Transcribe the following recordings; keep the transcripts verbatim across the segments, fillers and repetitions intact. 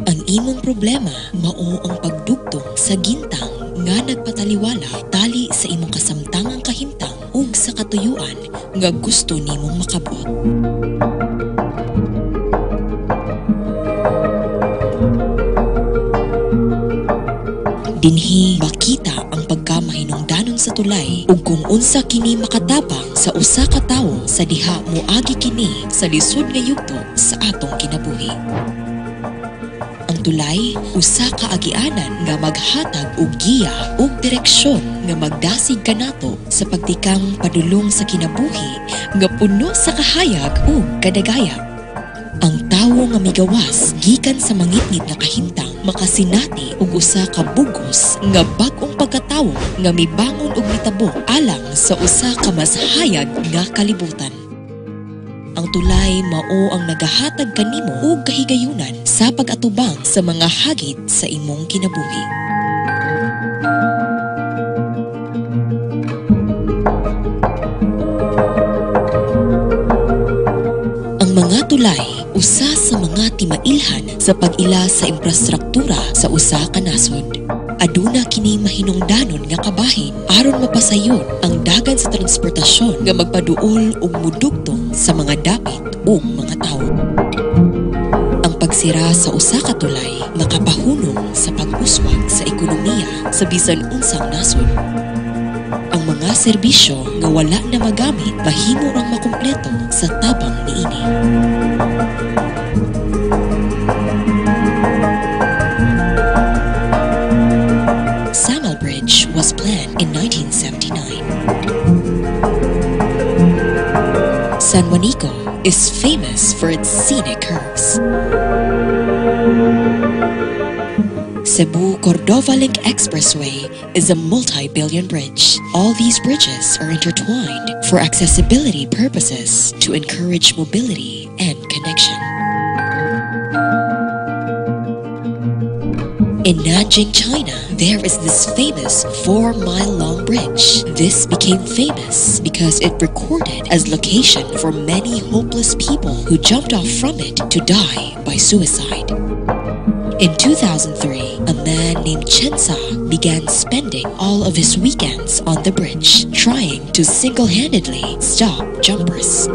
Ang imong problema mao ang pagdugtong sa gintang nga nagpataliwala tali sa imong kasamtangang kahimtang ug sa katuyuan nga gusto nimong makabot. Dinhi makita ang pagkamahinungdanon sa tulay ug kung unsa kini makatabang sa usa ka tawo sa diha moagi kini sa lisod nga yugto sa atong kinabuhi. Ang tulay usa ka agianan nga maghatag og giya ug direksyon nga magdasig kanato sa pagtikang padulong sa kinabuhi nga puno sa kahayag ug kadagaya. Ang tawo nga migawas gikan sa mangitngit nga kahimtang makasinati og usa ka bugos nga bag-ong pagkatawo nga mibangon og mitabok alang sa usa ka mas hayag nga kalibutan. Ang tulay mao ang nagahatag kanimo og kahigayunan sa pag-atubang sa mga hagit sa imong kinabuhi. Ang mga tulay usa sa mga timailhan sa pag-ila sa infrastruktura sa usa ka nasod. Aduna kini mahinungdanon nga kabahin aron mapasayon ang dagan sa transportasyon nga magpaduol og mudugtong sa mga dapit ug mga tawo. Ang pagsira sa usa ka tulay makapahunong sa pag-uswag sa ekonomiya sa bisan unsang nasod. Ang mga serbisyo nga wala na magamit mahimo rang makumpleto sa tabang niini. Was planned in nineteen seventy-nine. San Juanico is famous for its scenic curves. Cebu-Cordova Link Expressway is a multi-billion bridge. All these bridges are intertwined for accessibility purposes to encourage mobility and connection. In Nanjing, China, there is this famous four-mile-long bridge. This became famous because it recorded as location for many hopeless people who jumped off from it to die by suicide. In two thousand three, a man named Chen Sa began spending all of his weekends on the bridge, trying to single-handedly stop jumpers.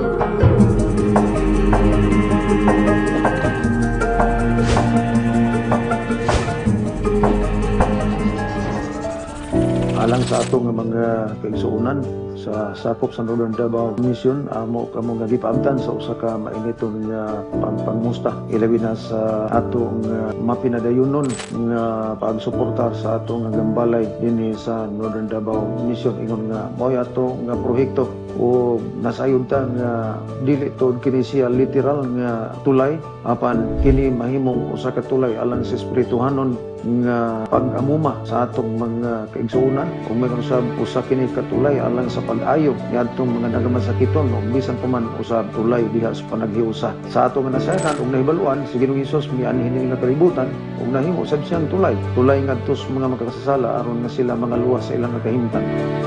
Alang sa atong mga kaigsuunan sa sakop sa Northern Davao Mission, amo kamo nga gipaabtan sa usa ka mainiton nga pangmusta ilabi na sa atong uh, mapinadayonon nga pagsuporta sa atong gambalay dinhi sa Northern Davao Mission. Ingon nga moy ato nga proyekto o nasayon ta nga dili to kini siya literal nga tulay, apan kini mahimong usa ka tulay alang sa espirituhanon nga pag-amuma sa atong mga kaigsuunan ug mayroon sa usa kini katulay alang sa pag-ayo ni atong mga nagamasakiton ug bisan pa man usab tulay diha sa panaghiusa sa atong nasayan ug nahibaluan si Ginoong Hesus mianhin nga kalibutan ug nahimo sab siyang tulay tulay ngadto sa mga makasasala aron nga sila mga luwas sa ilang kahimtang.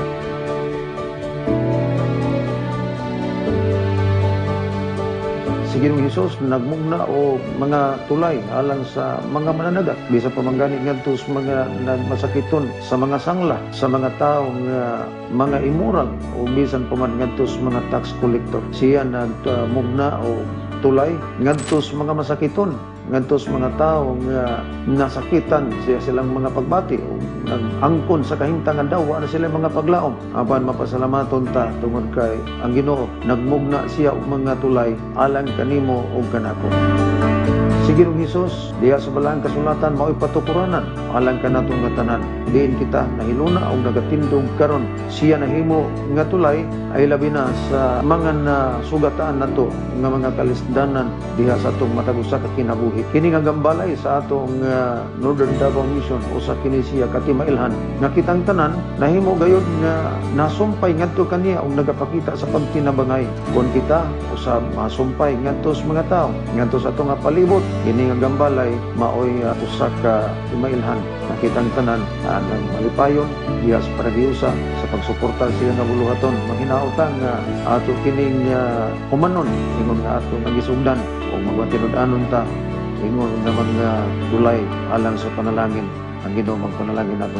Si Ginoong Hesus nagmugna o mga tulay alang sa mga mananagat bisan pa man gani ngadto sa mga nagmasakiton sa mga sangla sa mga tawo nga mga immoral o bisan pa man ngadto sa mga tax collector. Siya nagmugna o tulay ngadto sa mga masakiton ngadto sa mga tawo nga nasakitan siya silang mga pagbati o nag-angkon sa kahimtangan daw ana sila mga paglaom. Apan mapasalamaton ta tungod kay ang Ginoo nagmugna siya og mga tulay alang kanimo ug kanako. Si Ginoong Hesus diha sa balaang kasulatan mao'y patukuranan alang kanatong tanan. Diin kita nahiluna og nagatindog karon siya nahimo nga tulay ay labi na sa mga nasugataan nato nga mga kalisdanan diha sa atong matag usa ka kinabuhi. Kini nga gambalay sa atong uh, Northern Davao Mission usa kini siya katimailhan nga kitang tanan nahimo gayud nga nasumpay ngadto kaniya og nagapakita sa pagtinabangay kon kita usab masumpay ngadto sa mga tawo ngadto sa atong palibot. Kini nga gambalay maoy uh, usa ka timailhan nakitang tanan uh, nang malipayon diha sa panagiusa sa pagsuporta siya nga buluhaton mahinaot nga ato kining uh, humanon ingon nga ato nagisugdan o magwatinud-anon ta ingon nga mga tulay alang sa panalangin ang Ginoo magpanalangin naton.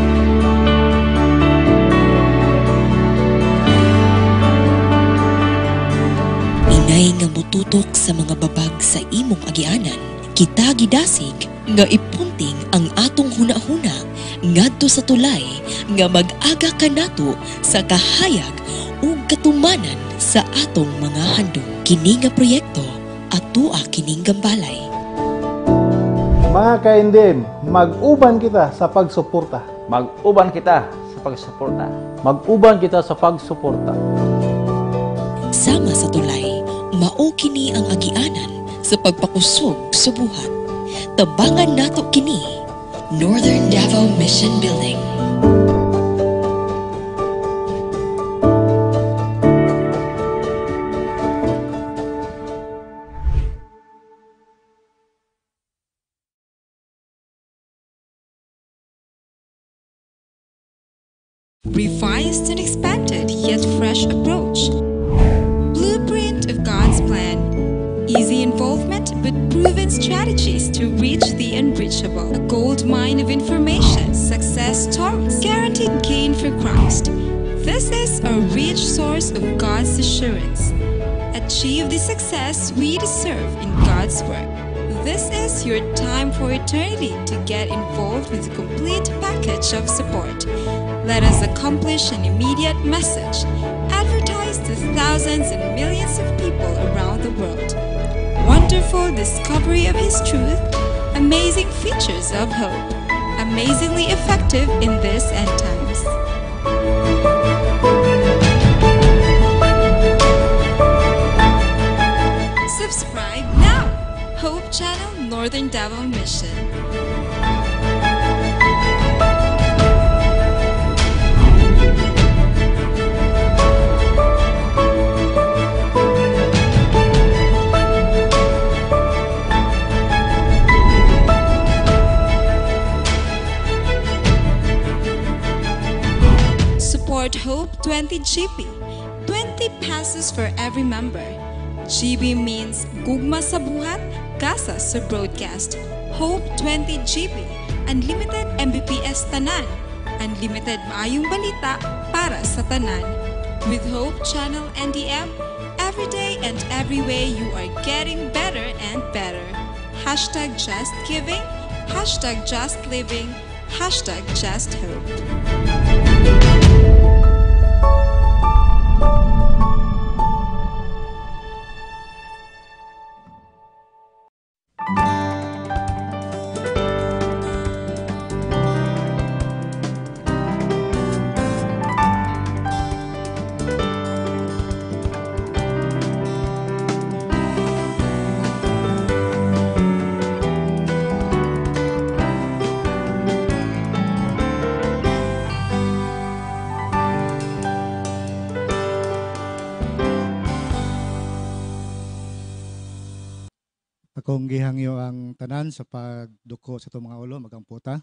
Inay nga mututok sa mga babag sa imong agianan, kita gidasig nga ipunting ang atong hunahuna ngadto sa tulay nga mag-aga kanato sa kahayag ug katumanan sa atong mga handom. Kini nga proyekto atua kining gambalay. Mga ka-N D M, mag-uban kita sa pagsuporta. Mag-uban kita sa pagsuporta. Mag-uban kita sa pagsuporta. Sama sa tulay, mao kini ang agianan sa pagpakusog sa buhat. Tabangan nato kini, Northern Davao Mission Building. Revised and expanded yet fresh approach. Blueprint of God's plan. Easy involvement but proven strategies to reach the unreachable. A gold mine of information, success stories, guaranteed gain for Christ. This is a rich source of God's assurance. Achieve the success we deserve in God's work. This is your time for eternity to get involved with the complete package of support. Let us accomplish an immediate message. Advertise to thousands and millions of people around the world. Wonderful discovery of His truth. Amazing features of hope. Amazingly effective in this end times. Subscribe now. Hope Channel Northern Davao Mission. Support Hope twenty G B. twenty pesos for every member. G B means Gugma sa Buhat, Kasa sa Broadcast. Hope twenty G B. Unlimited M B P S Tanan. Unlimited maayong balita para sa Tanan. With Hope Channel N D M, every day and every way you are getting better and better. Hashtag just giving, hashtag just living, hashtag just hope. Akong gihangyo ang tanan sa pagduko sa itong mga ulo, magamputa.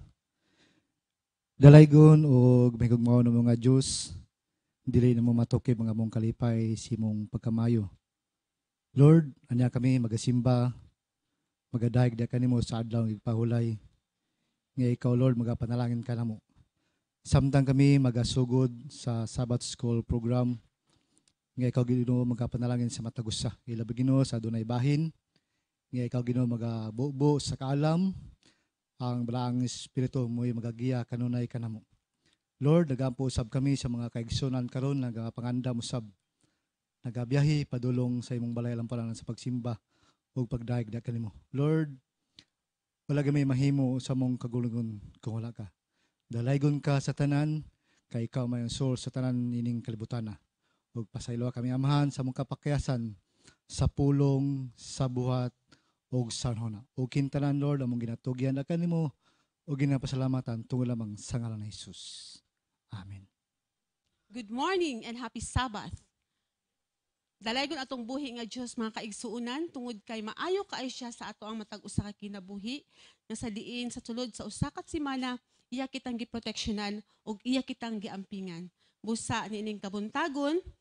Dalaygon o mahigugmaw ng mga Diyos, dili na mo matukib mga mong kalipay si mong pagkamayo. Lord, anya kami magasimba, magadayag da kanimo sa adlaw ng pahulay. Nga ikaw, Lord, magapanalangin ka na mo. Samtang kami magasugod sa Sabbath School program, nga ikaw, Ginoo, magapanalangin sa matagusa. Ilabi, Ginoo, sa dunay bahin, nga ikaw, Ginoo, magabubo sa kaalam, ang balaang espiritu mo'y magagiya kanunay ka na mo. Lord, nagampo usab kami sa mga kaigsunan karon, nagapangandam usab, nagabiyahi padulong sa imong balay lamparan sa pagsimba o pagdaig da kanimo. Lord, wala kami mahimo sa mong kagulungon kung wala ka. Dalaygon ka sa tanan, kay ikaw may source sa tanan ining kalibutana. O pasaylo kami amahan sa mong kapakyasan sa pulong, sa buhat, o sanhona. O kintanan, Lord, among ginatugyan na kanimo o ginapasalamatan tungo lamang sa ngalan ni Jesus. Amen. Good morning and happy Sabbath. Dalaygon atong buhi nga Dios mga kaigsuunan tungod kay maayo kaay siya sa ato ang matag usa ka kinabuhi nga sa diin sa tulod sa usa ka semana iya kitang giproteksyonan ug iya kitang giampingan. Busa niining kabuntagon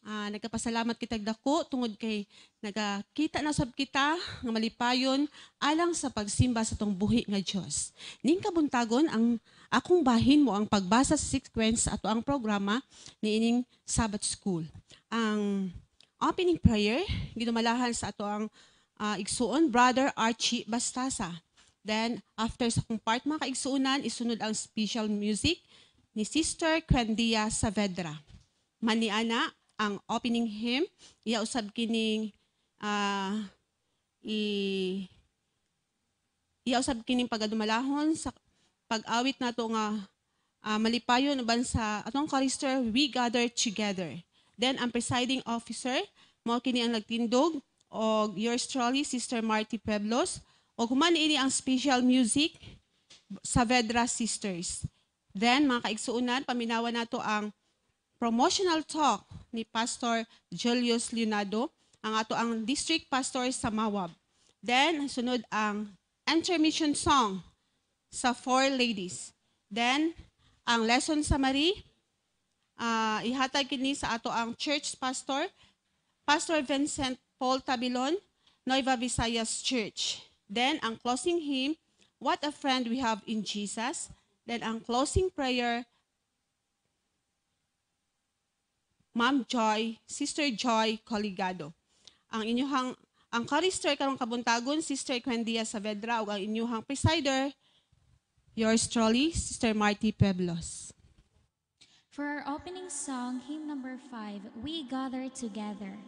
Ah, nagkapasalamat kitag dako tungod kay nagakita na sab kita nga malipayon alang sa pagsimba sa tong buhi nga Dios. Ning kabuntagon ang akong bahin mo ang pagbasa sa sequence ato ang programa niining Sabbath School. Ang opening prayer ginumalahan sa ato ang uh, igsuon Brother Archie Bastasa. Then after sa kong part mga kaigsuunan isunod ang special music ni Sister Crandia Saavedra. Maniana ang opening hymn, iya usab kining uh, i iya usab kining pagadumalahon sa pag-awit nato nga uh, malipayon uban sa atong chorister We Gather Together. Then ang presiding officer mao kini ang nagtindog og yours truly Sister Marty Pueblos og human ini ang special music Saavedra Sisters. Then mga kaigsuunan paminawan nato ang promotional talk ni Pastor Julius Leonardo, ang ato ang district pastor sa Mawab. Then, sunod ang intermission song sa Four Ladies. Then, ang lesson summary, uh, ihatag kini sa ato ang church pastor, Pastor Vincent Paul Tabilon, Nueva Visayas Church. Then, ang closing hymn, What a Friend We Have in Jesus. Then, ang closing prayer, Ma'am Joy, Sister Joy Coligado. Ang inyuhang ang chorister karong kabuntagon Sister Crandia Saavedra ug ang inyuhang presider yours truly Sister Marty Pueblos. For our opening song, hymn number five, We Gather Together.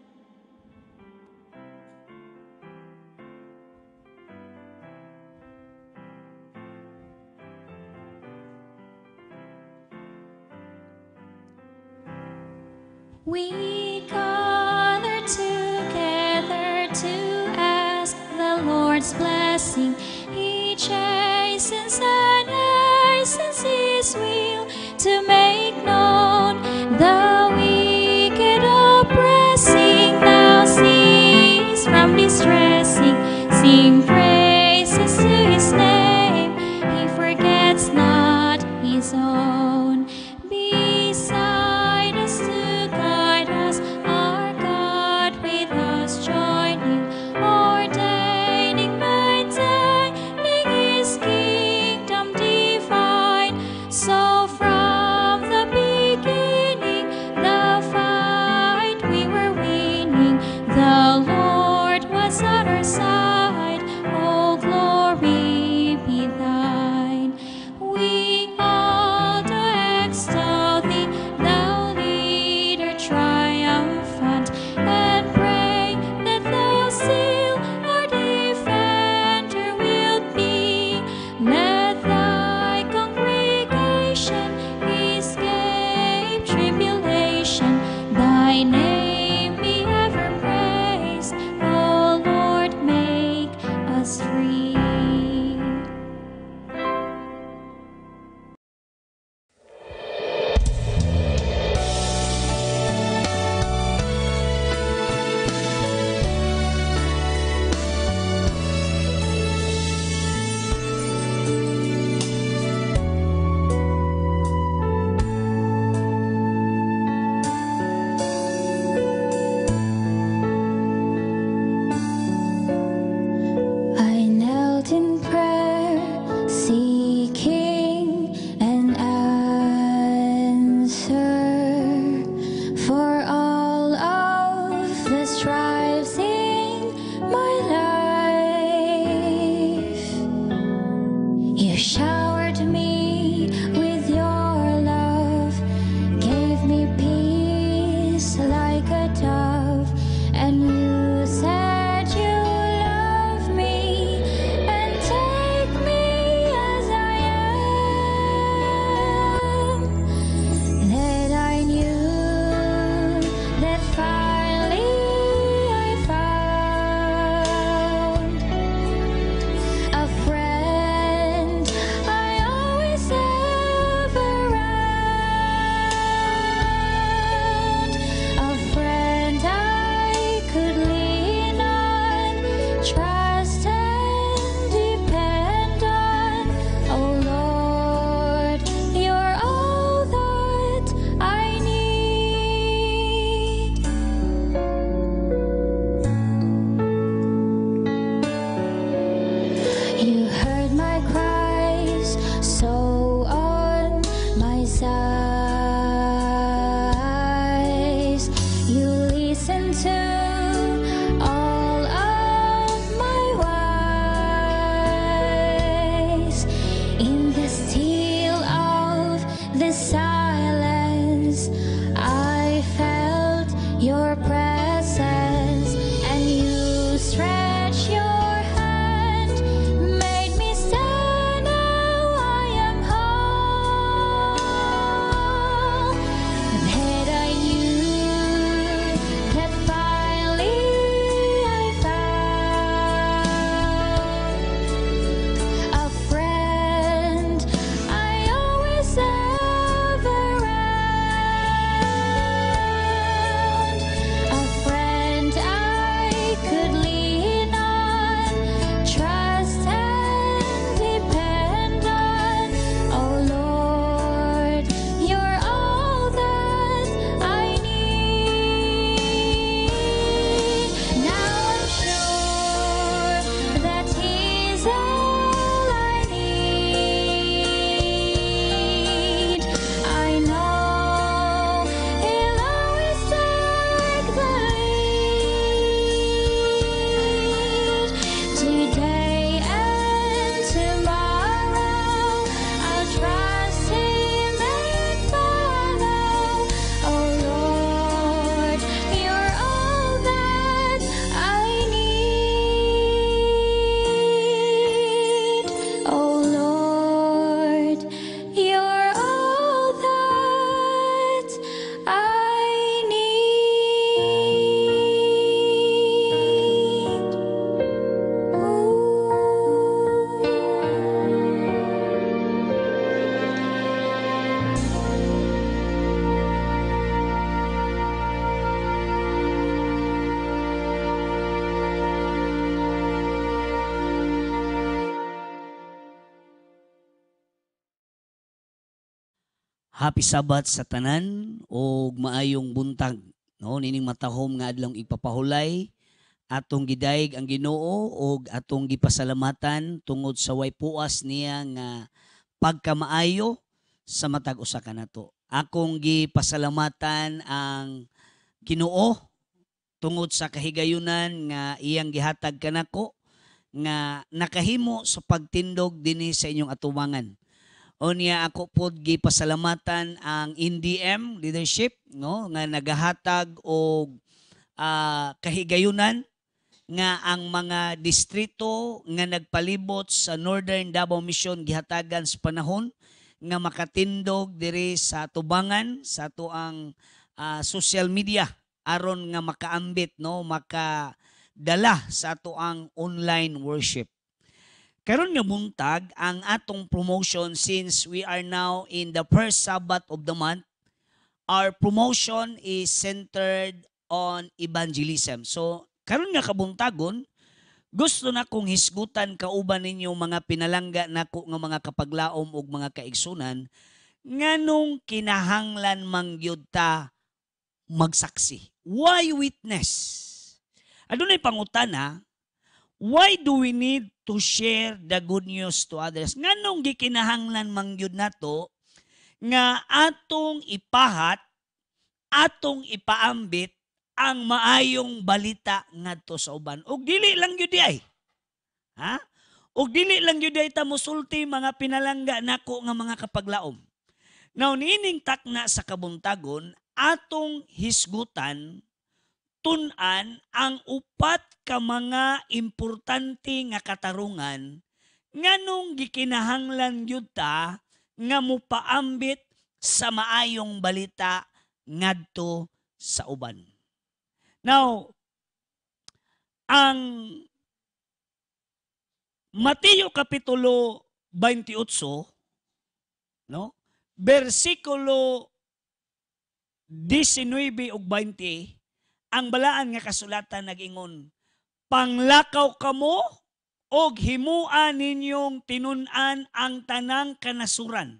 We gather together to ask the Lord's blessing. He chastens and hastens His will to make known the wicked oppressing. Thou cease from distressing, sing praises to His name. He forgets not His own. Beside us to guide us Happy Sabat sa tanan o maayong buntag. No, nining matahom nga adlong ipapahulay atong gidayeg ang Ginoo o atong gipasalamatan tungod sa way puas niya nga pagkamaayo sa matag usa kanato. Akong gipasalamatan ang Ginoo tungod sa kahigayunan nga iyang gihatag kanako nga nakahimo sa pagtindog dinhi sa inyong atubangan. O niya ako pod gipasalamatan ang N D M leadership no nga nagahatag og uh, kahigayunan nga ang mga distrito nga nagpalibot sa Northern Davao Mission gihatagan sa panahon nga makatindog diri sa tubangan sa tuang uh, social media aron nga makaambit no makadala sa tuang online worship. Karon nga buntag ang atong promotion since we are now in the first Sabbath of the month. Our promotion is centered on evangelism. So karon nga kabuntagon, gusto na kong hisgutan kauban ninyo mga pinalangga nako nga mga kapaglaom ug mga kaigsunan nganong kinahanglan mangyud ta magsaksi. Why witness? Adunay pangutana, why do we need to share the good news to others? Nganong gikinahanglan mangyud nato nga atong ipahat, atong ipaambit ang maayong balita ngadto sa uban. Ug dili lang gyud ay. Ha? Ug dili lang gyud ay ta mosulti mga pinalangga nako nga mga kapaglaom. Now niining takna sa kabuntagon atong hisgutan tun-an ang upat ka mga importante nga katarungan nganong gikinahanglan gyud ta nga mopaambit sa maayong balita ngadto sa uban. Now, ang Mateo kapitulo twenty-eight, no? Bersikulo nineteen ug twenty, ang balaan nga kasulatan nag-ingon, panglakaw kamo og himuan ninyong tinun-an ang tanang kanasuran.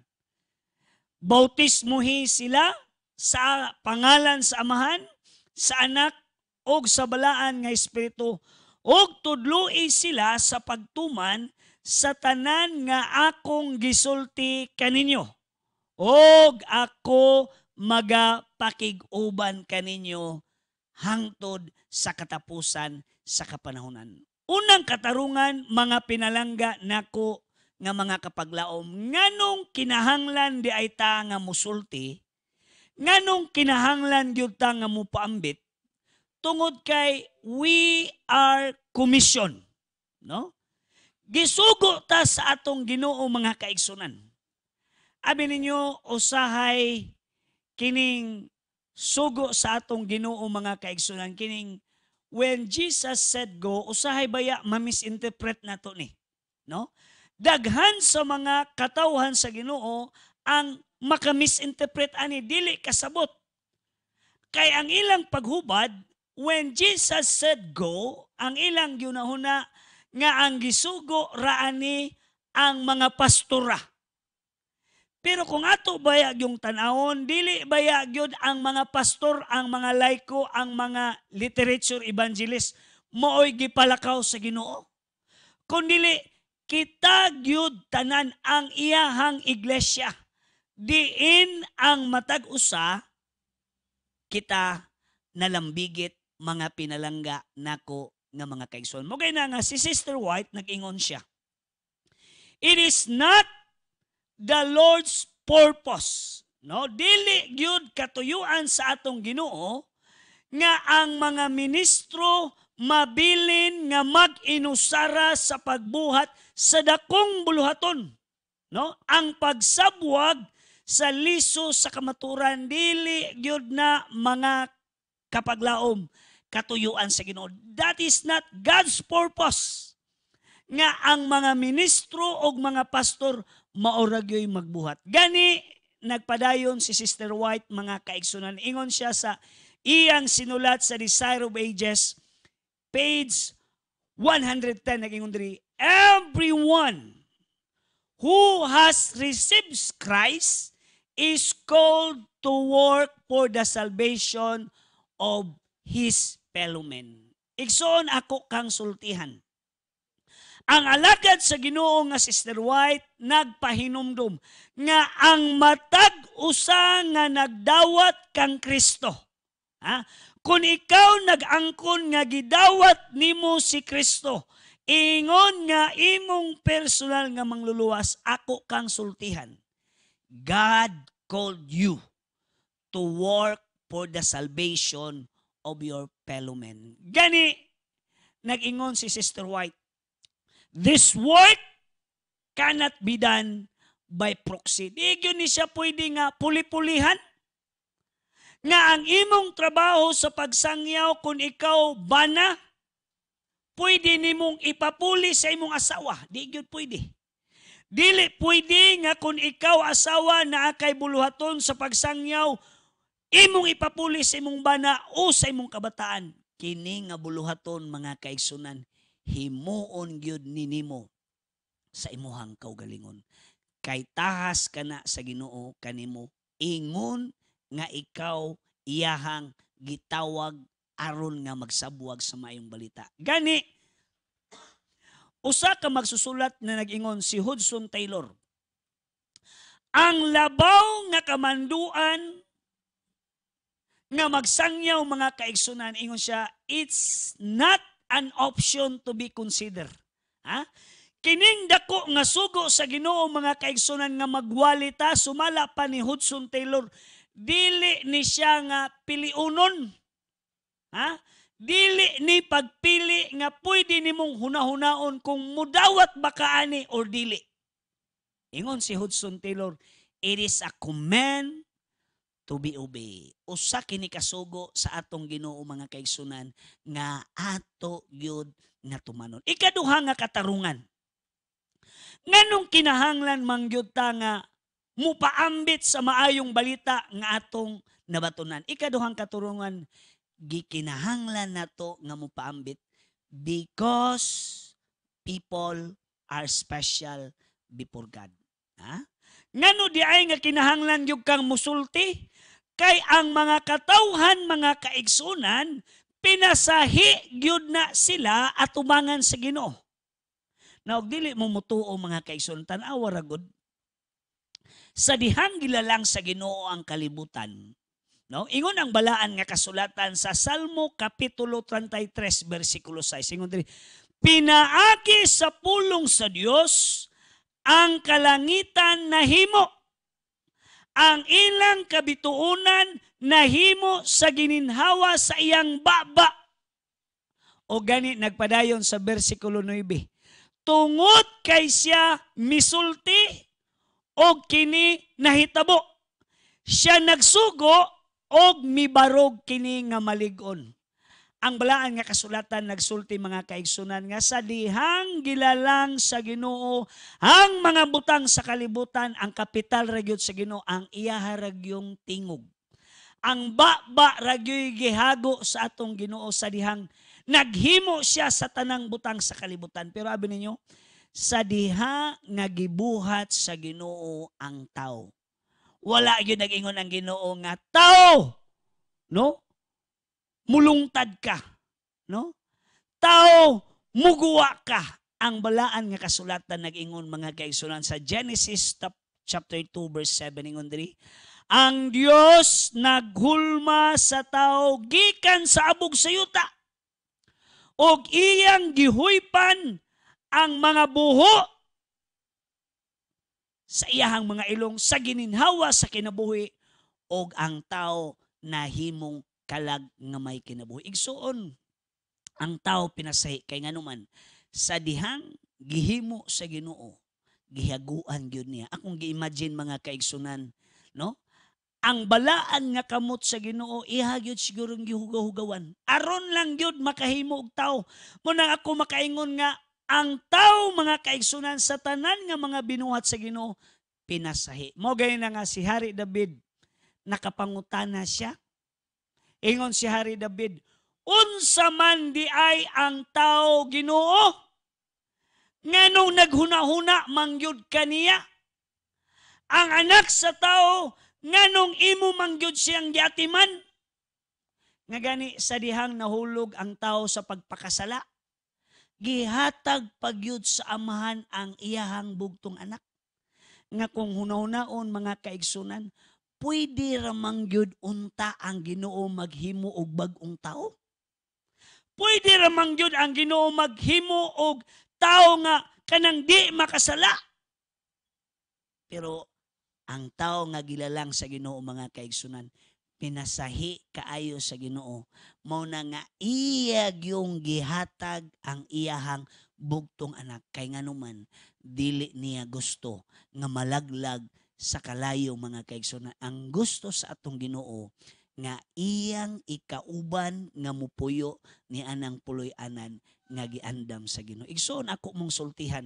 Bautismuhi sila sa pangalan sa Amahan, sa Anak, og sa balaan nga Espiritu, og tudloi sila sa pagtuman sa tanan nga akong gisulti kaninyo. Og ako magapakig-uban kaninyo hangtod sa katapusan sa kapanahonan. Unang katarungan, mga pinalangga nako nga mga kapaglaom, nganong kinahanglan di ay ta nga musulti, nganong kinahanglan gyud ta nga mopaambit, tungod kay we are commission, no? Gisugo ta sa atong Ginoo mga kaigsunan. Abi ninyo usahay kining sugo sa atong Ginoo mga kaigsunan, kining when Jesus said go, usahay baya ma-misinterpret nato ni, no? Daghan sa mga katawhan sa Ginoo ang maka-misinterpret ani, dili kasabot. Kay ang ilang paghubad, when Jesus said go, ang ilang ginahuna nga ang gisugo raani ang mga pastora. Pero kung ato bayag yung tanawon, dili bayag yun ang mga pastor, ang mga laiko, ang mga literature evangelist, mooy gipalakaw sa Ginoo. Kung dili, kita gyud tanan ang iyahang iglesia. Diin ang matag usa, kita nalambigit mga pinalangga nako nga mga kaigsoon. Mo kay na nga si Sister White nag-ingon siya. It is not the Lord's purpose, no? Dili gyud katuyuan sa atong Ginoo nga ang mga ministro mabilin nga mag-inusara sa pagbuhat sa dakong buluhaton, no? Ang pagsabwag sa liso sa kamaturan, dili gyud na mga kapaglaom katuyuan sa Ginoo. That is not God's purpose. Nga ang mga ministro o mga pastor maoragyoy magbuhat. Gani nagpadayon si Sister White mga kaigsunan. Ingon siya sa iyang sinulat sa Desire of Ages, page one ten, nag-ingon diri, everyone who has received Christ is called to work for the salvation of his fellow men. Igsoon ako kang sultihan. Ang alagad sa Ginoo nga Sister White nagpahinumdum nga ang matag usa nga nagdawat kang Kristo. Ha? Kung ikaw nag-angkon nga gidawat nimo si Kristo, ingon nga imong personal nga mangluluwas, ako kang sultihan. God called you to work for the salvation of your fellow men. Gani, nag-ingon si Sister White, this work cannot be done by proxy. Di yun ni siya pwede nga puli-pulihan. Nga ang imong trabaho sa pagsangyaw kung ikaw bana, pwede nimong ipapuli sa imong asawa. Di yun pwede. Dili pwede nga kung ikaw asawa na akay buluhaton sa pagsangyaw, imong ipapuli sa imong bana o sa imong kabataan. Kini nga buluhaton mga kaigsunan, himuon gyud ninimo sa imuhang kaugalingon. Kay tahas kana sa Ginoo kanimo, ingon nga ikaw iyahang gitawag aron nga magsabuwag sa maayong balita. Gani, usa ka magsusulat na nag-ingon si Hudson Taylor, ang labaw nga kamanduan nga magsangyaw mga kaigsunan, ingon siya, it's not an option to be considered. Ha? Kining dako nga sugo sa Ginoo mga kaigsunan nga magwalita, sumala pa ni Hudson Taylor, dili ni siya nga piliunon. Ha? Dili ni pagpili nga pwede nimong hunahunaon kung mudawat ba kaani or dili. Ingon si Hudson Taylor, it is a command to be obeyed. Usa kini kasugo sa atong Ginoo mga kaigsunan nga ato gyud nga tumanon. Ikaduha nga katarungan. Nganong kinahanglan man gyud ta nga mupaambit sa maayong balita nga atong nabatunan. Ikaduhang katarungan, gikinahanglan nato nga mupaambit because people are special before God. Ha? Ngano di ay nga kinahanglan gyud kang musulti? Kay ang mga katawhan, mga kaigsunan, pinasahi gyud na sila at umangan sa Ginoo. Na og dili mo mutuo mga kaigsunan, tan-awa ra gud. Sa dihang gilalang sa Ginoo ang kalibutan. No? Ingon ang balaan nga kasulatan sa Salmo Kapitulo thirty-three, versikulo six. Ingon diri, pinaagi sa pulong sa Dios ang kalangitan nahimo. Ang ilang kabituunan nahimo sa gininhawa sa iyang baba. O gani nagpadayon sa versikulo nine. Tungod kay siya misulti o kini nahitabo. Siya nagsugo o mibarog kini nga malig-on. Ang balaan nga kasulatan nagsulti mga kaigsunan nga sa dihang gilalang sa Ginoo ang mga butang sa kalibutan, ang kapital ragyod sa Ginoo ang iyaha ragyong tingog. Ang baba ragyoy gihago sa atong Ginoo sa dihang naghimo siya sa tanang butang sa kalibutan. Pero abi ninyo, sa diha nga gibuhat sa Ginoo ang tao. Wala gyud nag-ingon ang Ginoo nga tao, no? Mulungtad ka, no? Tao, muguwa ka. Ang balaan nga kasulatan nag-ingon mga kaigsunan sa Genesis chapter two verse seven, ingon diri, ang Dios naghulma sa tao gikan sa abog sa yuta og iyang gihuypan ang mga buho sa iyahang mga ilong sa gininhawa sa kinabuhi og ang tao nahimong kalag nga may kinabuhi. Igsuon, ang tao pinasahi kay nganuman sa dihang gihimo sa Ginoo, gihaguan gyud niya. Akong gi-imagine mga kaigsunan, no? Ang balaan nga kamot sa Ginoo iha gyud siguro gihugaw-hugawan. Aron lang gyud makahimo og tao. Muna ako makaingon nga ang tao mga kaigsunan sa tanan nga mga binuhat sa Ginoo pinasahi. Mo gay na nga si Hari David nakapangutana siya. Ingon si Hari David, unsa man di ay ang tao Ginoo? Nganong naghuna-huna mangyud kaniya? ang anak sa tao nganong imo mangyud siyang giatiman. Nga gani sa dihang nahulog ang tao sa pagpakasala, gihatag pagyud sa amahan ang iyahang bugtong anak. Nga kung hunahunaon mga kaigsunan, pwede ramang gyud unta ang Ginoo maghimo og bag-ong tao. Pwede ramang gyud ang Ginoo maghimo og tao nga kanang di makasala. Pero ang tao nga gilalang sa Ginoo mga kaigsunan, pinasahi kaayo sa Ginoo, mao na nga iya yung gihatag ang iyahang bugtong anak. Kay nganuman dili niya gusto nga malaglag sa kalayo mga kaigsunan. Ang gusto sa atong Ginoo nga iyang ikauban nga mupuyo ni anang puloy-anan nga giandam sa Ginoo. Igsoon ako mong sultihan,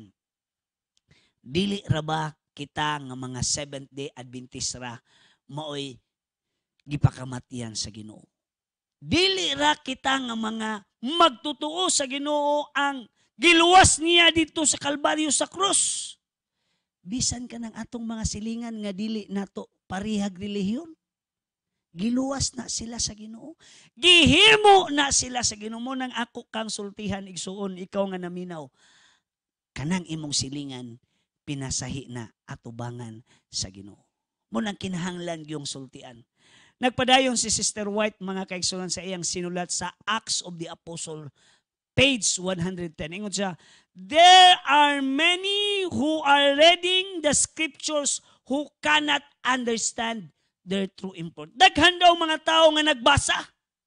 dili ra ba kita nga mga Seventh-day Adventist ra maoy gipakamatian sa Ginoo? Dili ra kita nga mga magtutuo sa Ginoo ang giluwas niya dito sa Kalbaryo sa krus. Bisan ka ng atong mga silingan nga dili nato parihag relihiyon, giluwas na sila sa Ginoo. Gihimo na sila sa Ginoo. Mo nang ako kang sultihan igsuon, ikaw nga naminaw, kanang imong silingan pinasahi na atubangan sa Ginoo. Mo nang kinahanglan yung sultian. Nagpadayon si Sister White mga kaigsunan sa iyang sinulat sa Acts of the Apostle, page one ten. Ingon siya, there are many who are reading the scriptures who cannot understand their true import. Daghan daw mga tao nga nagbasa,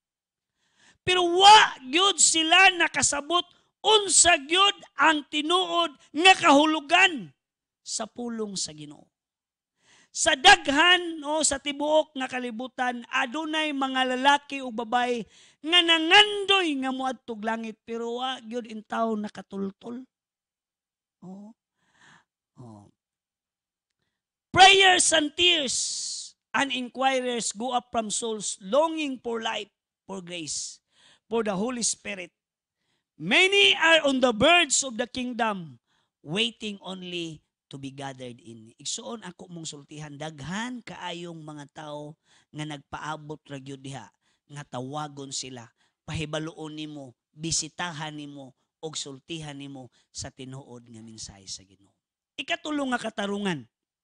pero wa gyud sila nakasabot unsa gyud ang tinuod nga kahulugan sa pulong sa Ginoo. Sa daghan o sa tibuok nga kalibutan, adunay mga lalaki o babay nga nangandoy nga muadtog langit, pero wa gyud in tawo nakatultol. Oh. Oh. Prayers and tears and inquirers go up from souls longing for life, for grace, for the Holy Spirit. Many are on the verge of the kingdom, waiting only to be gathered in. Igsuon ako mong sultihan, daghan kaayong mga tao nga nagpaabot ra gyud diha, nga tawagon sila, pahibaluon nimo, bisitahan nimo og sultihan nimo sa tinuod nga mensahe sa Ginoo. Ikatulo nga katarungan,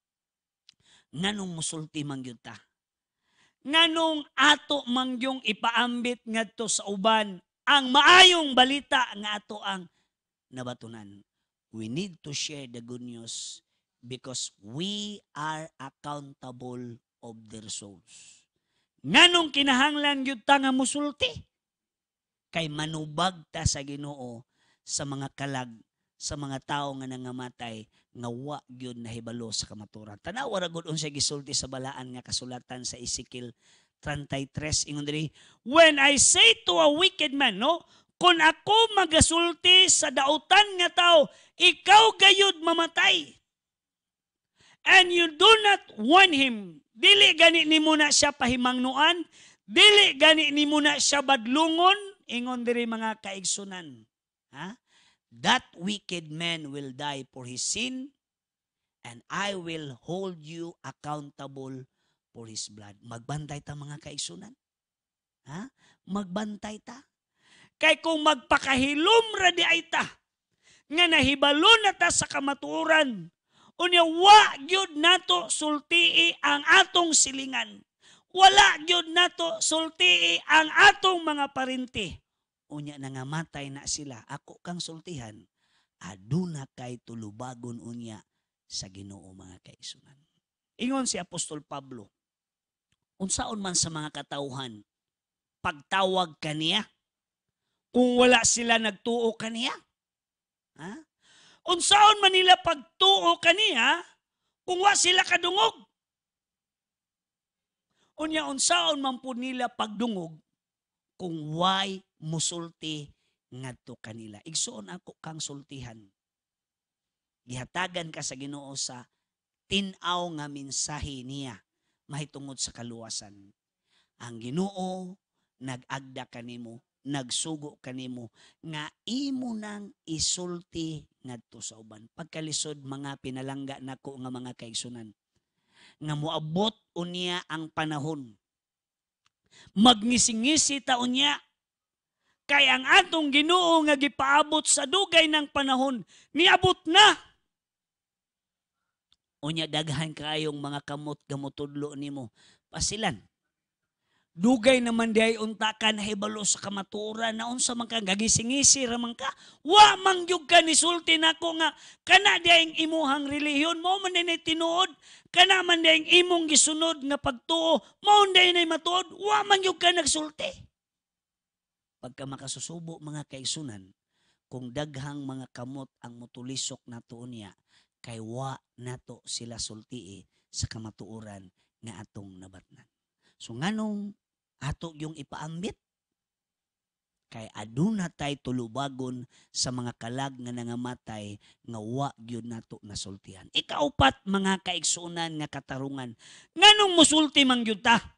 nganong musulti man gyud ta? Nganong ato mangyong ipaambit ngadto sa uban ang maayong balita nga ato ang nabatunan? We need to share the good news because we are accountable of their souls. Nganong kinahanglan gyud ta nga musulti? Kay manubag ta sa Ginoo sa mga kalag, sa mga tao nga nangamatay nga wa gyud nahibalo sa kamaturan. Tanawa ra gud unsay gisulti sa balaan nga kasulatan sa Ezekiel thirty-three, ingon diri, when I say to a wicked man, no, kung ako magasulti sa dautan nga tao, ikaw gayud mamatay. And you do not want him. Dili gani ni muna siya pahimangnuan, dili gani ni muna siya badlungon, ingon diri mga kaigsunan. Ha? That wicked man will die for his sin, and I will hold you accountable for his blood. Magbantay ta mga kaigsunan. Ha? Magbantay ta. Kay kung magpakahilom ra di ay ta, nga nahibalo na ta sa kamatuoran, unya wa gyud nato sultii ang atong silingan. Wala gyud nato sultii ang atong mga parinti. Unya nangamatay na sila, ako kang sultihan, aduna kay tulubagon unya sa Ginoo mga kaigsunan. Ingon si Apostol Pablo, unsaon man sa mga katawhan, pagtawag kaniya, kung wala sila nagtuo kaniya. Ha? Unsaon man nila pagtuo kaniya kung wala sila kadungog? Unya unsaon man po nila pagdungog kung way musulti ngadto kanila. Igsuon ako kang sultihan. Gihatagan ka sa Ginoo sa tin-aw nga mensahe niya mahitungod sa kaluwasan. Ang Ginoo nag-agda kanimo, nagsugo kanimo nga imo nang isulti ngadto sa uban. Pagkalisod mga pinalangga nako nga mga kaigsunan, nga moabot unya ang panahon. Magngisi-ngisi ta unya kay ang atong Ginoo nga gipaabot sa dugay ng panahon niabot na. Unya daghan kaayong mga kamot gamutudlo nimo pasilan. Dugay naman diay unta ka nahibalo sa kamaturan na unsa man ka gagisingisi ra man ka. Wa man gyud ka nisulti nako nga kana diay imuhang relihiyon mo man dinay tinuod, kana man diay imong gisunod nga pagtuo, mao dinay matuod, wa man gyud ka nagsulti. Pagka makasusubo mga kaigsunan, kung daghang mga kamot ang mutulisok nato niya, kay wa nato sila sultii sa kamatuoran nga atong nabatnan. So nganong ato yung ipaambit? Kay aduna tay tulubagon sa mga kalag nga nangamatay nga wa gyud nato nasultihan. Ikaupat mga kaigsunan nga katarungan. Nganong musulti man gyud ta?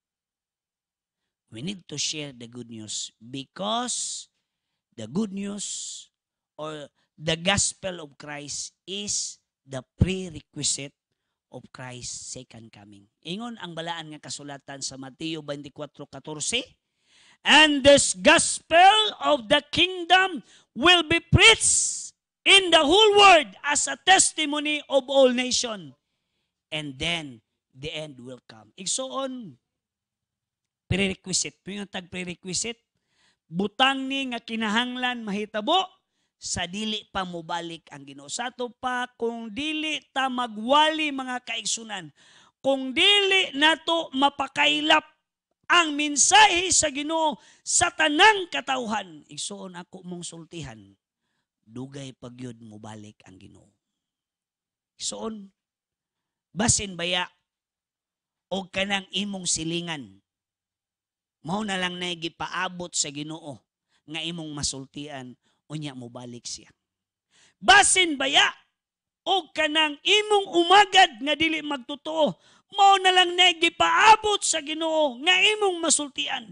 We need to share the good news because the good news or the gospel of Christ is the prerequisite of Christ's second coming. Ingon ang balaan nga kasulatan sa Mateo twenty-four fourteen. And this gospel of the kingdom will be preached in the whole world as a testimony of all nations. And then the end will come. Igsoon, prerequisite. Yung tag prerequisite, butang ni nga kinahanglan mahitabo sa dili pa mobalik ang Ginoo. Sa ato pa, kung dili ta magwali mga kaigsunan, kung dili nato mapakailap ang mensahe sa Ginoo sa tanang katawhan, igsuon ako mong sultihan, dugay pagyud mobalik ang Ginoo. Igsuon, basin baya o kanang imong silingan, mao na lang na gipaabot sa Ginoo nga imong masultian, unya mo balik siya. Basin baya o kanang imong umagad nga dili magtotoo, mao na lang na gipaabot sa Ginoo nga imong masultian.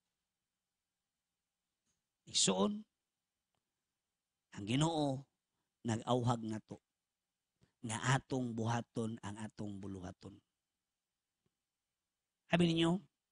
Isuon, ang Ginoo nag-awhag nato nga atong buhaton ang atong buluhaton. Sabi ninyo,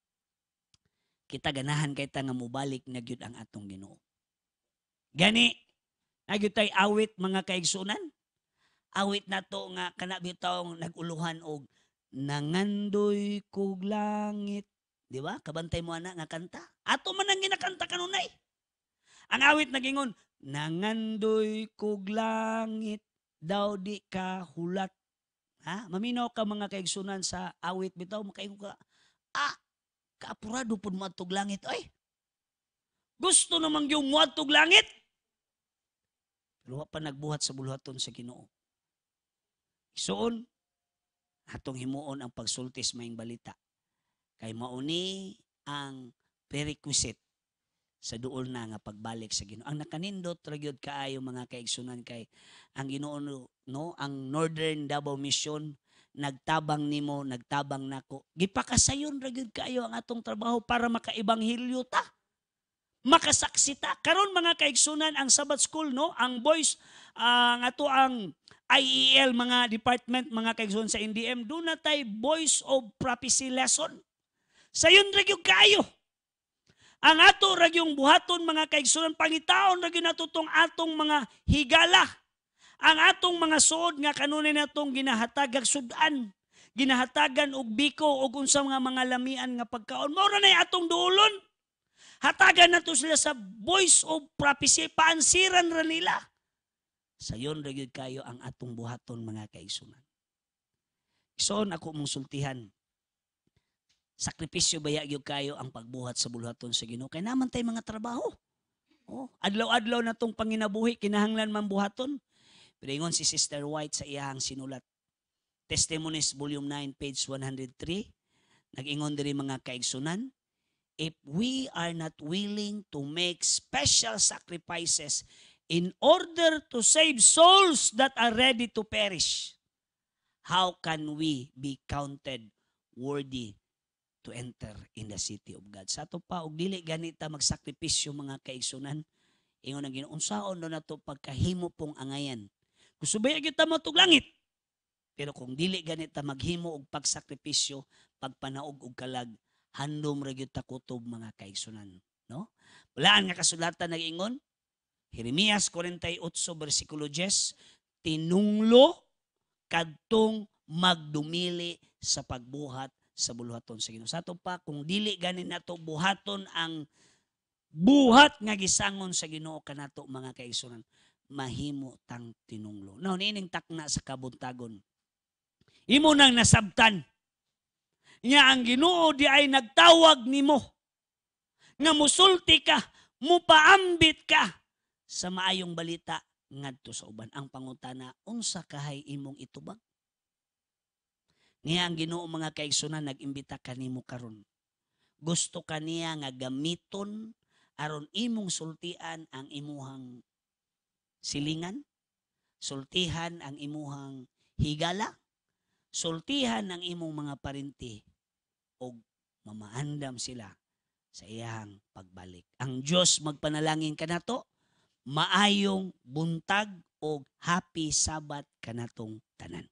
kita ganahan kay ta nga mobalik na gyud ang atong Ginoo. Gani, nagyutay awit mga kaigsunan. Awit na to nga kanabitawng naguluhan og nangandoy kog langit. Di ba? Kabantay mo ana nga kanta. Ato man ang ginakanta kanunay. Ang awit nagingon, nangandoy kog langit, daw di ka hulat. Ha? Maminaw ka mga kaigsunan sa awit bitaw, makaingon ka, ah, kaapurado pud mo atog langit. Ay, gusto namang yung mo atog langit. Pero pa nagbuhat sa buluhaton sa Ginoo. Isuon, atong himuon ang pagsultis maing balita. Kay mauni ang prerequisite sa duol na nga pagbalik sa Ginoo. Ang nakanindot ra gyud kaayo mga kaigsunan kay ang Ginoo no, ang Northern Davao Mission nagtabang nimo, nagtabang nako. Gipakasayon ra gyud kaayo ang atong trabaho para makaebanghelyo ta. Makasaksita. Karon mga kaigsunan ang Sabbath School, no? Ang boys, ang uh, ato ang I E L, mga department, mga kaigsunan sa N D M, doon na tayo Voice of Prophecy lesson. Sayon ragyong kayo. Ang ato ragyong buhaton mga kaigsunan, pangitaon ragyong natutong atong mga higala. Ang atong mga suod nga kanunay natong ginahatagag sudan, ginahatagan og biko og unsa mga mga lamian nga pagkaon. Mao ra nay atong duolon. Hatagan na to sila sa Voice of Prophecy, paansiran ra nila. Sayon ra gyud kayo ang atong buhaton mga kaigsunan. Ison ako mong sultihan. Sakripisyo baya gyud kayo ang pagbuhat sa buluhaton sa Ginoo kay naman tay mga trabaho. Oh, adlaw-adlaw na tong panginabuhi kinahanglan man buhaton. Pero ingon si Sister White sa iyang sinulat. Testimonies volume nine page one oh three. Nag-ingon diri mga kaigsunan, if we are not willing to make special sacrifices in order to save souls that are ready to perish, how can we be counted worthy to enter in the city of God? Sa ato pa, og dili ganita magsakripisyo mga kaigsunan, ingon ang Ginoo, unsaon do nato pagkahimo pong angayan. Gusto ba kita mo tug langit? Pero kung dili ganit ta maghimo og pagsakripisyo, pagpanaog og kalag, handom ra gyud ta kutob mga kaigsunan, no? Walaan nga kasulatan nag-ingon, Jeremias forty-eight versikulo ten, tinunglo kadtong magdumili sa pagbuhat sa buluhaton sa Ginoo. Sa ato pa kung dili ganin nato buhaton ang buhat nga gisangon sa Ginoo kanato mga kaigsunan, mahimo tang tinunglo. Now nining takna sa kabuntagon. Imo nang nasabtan nya ang Ginoo di ay nagtawag nimo nga musulti ka, mupaambit ka sa maayong balita ngadto sa uban. Ang pangutana, unsa kahay imong itubag? Niya ang Ginoo mga kaigsunan nag-imbita kanimo karon. Gusto kaniya nga gamiton aron imong sultian ang imuhang silingan, sultihan ang imuhang higala, sultihan ang imong mga parinti og mamaandam sila sa iyang pagbalik. Ang Dios magpanalangin kanato, maayong buntag og happy Sabat kanatong tanan.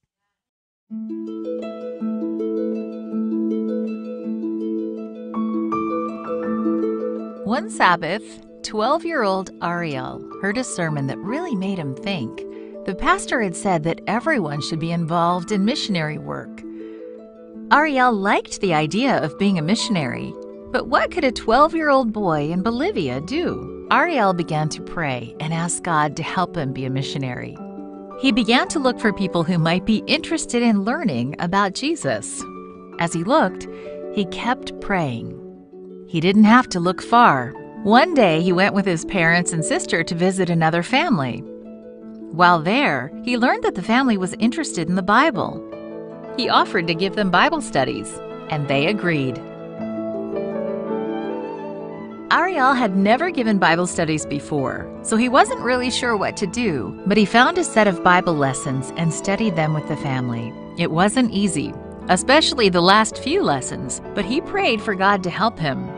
One Sabbath, twelve-year-old Ariel heard a sermon that really made him think. The pastor had said that everyone should be involved in missionary work. Ariel liked the idea of being a missionary, but what could a twelve-year-old boy in Bolivia do? Ariel began to pray and ask God to help him be a missionary. He began to look for people who might be interested in learning about Jesus. As he looked, he kept praying. He didn't have to look far. One day, he went with his parents and sister to visit another family. While there, he learned that the family was interested in the Bible. He offered to give them Bible studies, and they agreed. Ariel had never given Bible studies before, so he wasn't really sure what to do, but he found a set of Bible lessons and studied them with the family. It wasn't easy, especially the last few lessons, but he prayed for God to help him.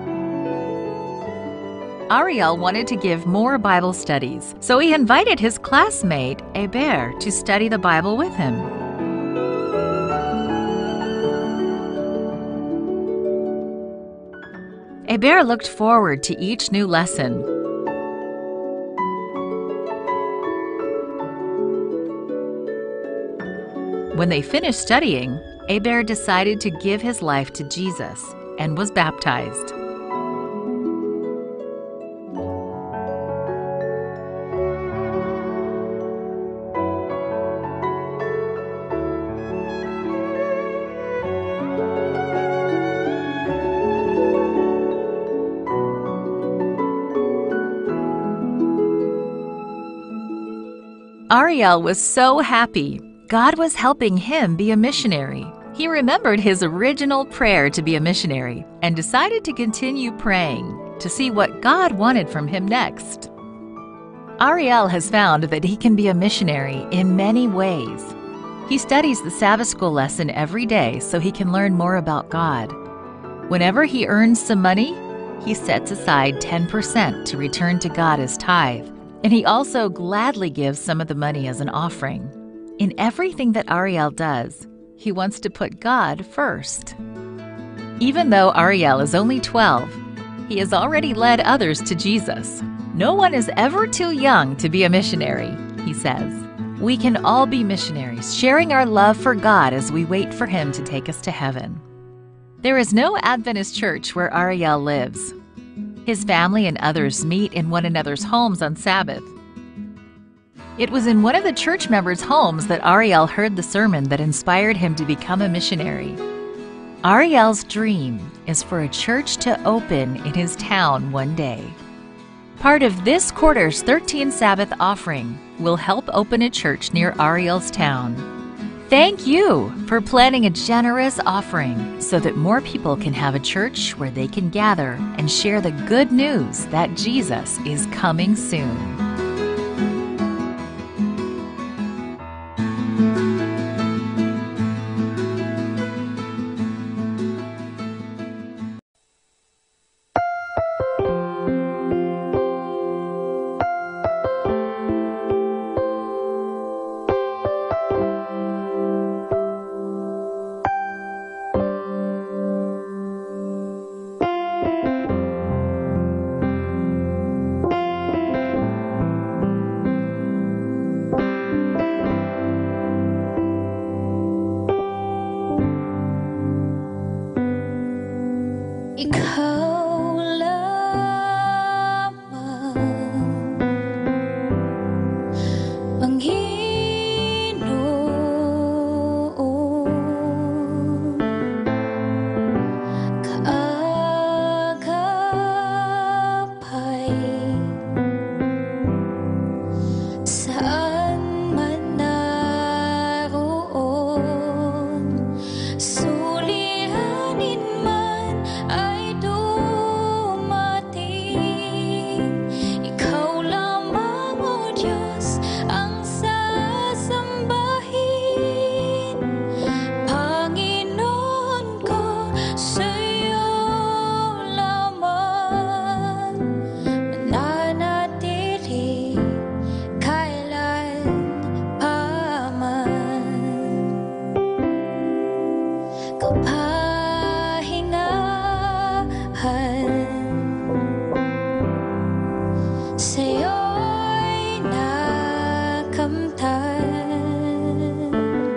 Ariel wanted to give more Bible studies, so he invited his classmate, Eber, to study the Bible with him. Eber looked forward to each new lesson. When they finished studying, Eber decided to give his life to Jesus and was baptized. Ariel was so happy. God was helping him be a missionary. He remembered his original prayer to be a missionary and decided to continue praying to see what God wanted from him next. Ariel has found that he can be a missionary in many ways. He studies the Sabbath school lesson every day so he can learn more about God. Whenever he earns some money, he sets aside ten percent to return to God as tithe. And he also gladly gives some of the money as an offering. In everything that Ariel does, he wants to put God first. Even though Ariel is only twelve, he has already led others to Jesus. No one is ever too young to be a missionary, he says. We can all be missionaries, sharing our love for God as we wait for him to take us to heaven. There is no Adventist church where Ariel lives. His family and others meet in one another's homes on Sabbath. It was in one of the church members' homes that Ariel heard the sermon that inspired him to become a missionary. Ariel's dream is for a church to open in his town one day. Part of this quarter's thirteenth Sabbath offering will help open a church near Ariel's town. Thank you for planning a generous offering so that more people can have a church where they can gather and share the good news that Jesus is coming soon. ikaw lamang Panginoon, kaagapay saan man naroon, suliranin man ay dumating, ikaw lamang o Diyos ang sasambahin. Panginoon ko, sa'yo lamang mananatili kailan paman. Kapahingahan sa'yo'y nakamtan,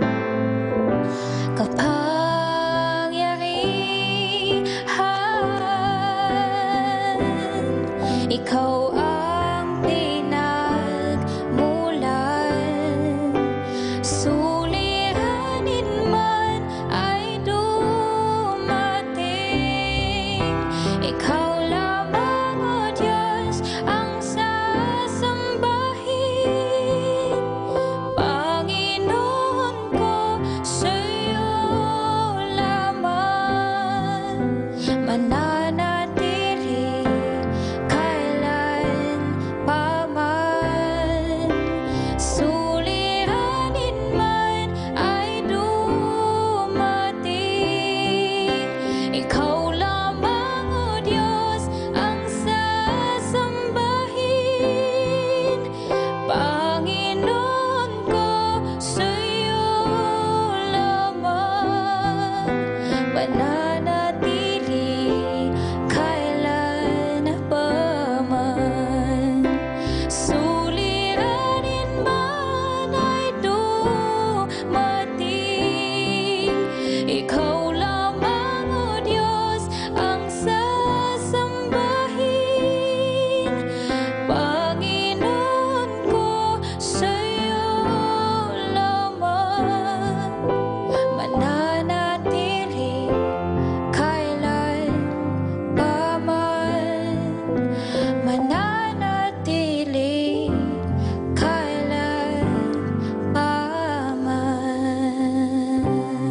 kapangyarihan, ikaw ang pinagmulan, suliranin man ay dumating, ikaw lamang o Diyos ang sasambahin. Panginoon ko, sa'yo lamang mananatili kailan paman. Suliranin man ay dumating, ikaw lamang o Diyos ang sasambahin. Panginoon ko, sa'yo lamang mananatili kailan paman. Suliranin man ay dumating, ikaw lamang o Diyos ang sasambahin. Panginoon ko, sa'yo lamang mananatili kailan paman. Mananatili kailan paman.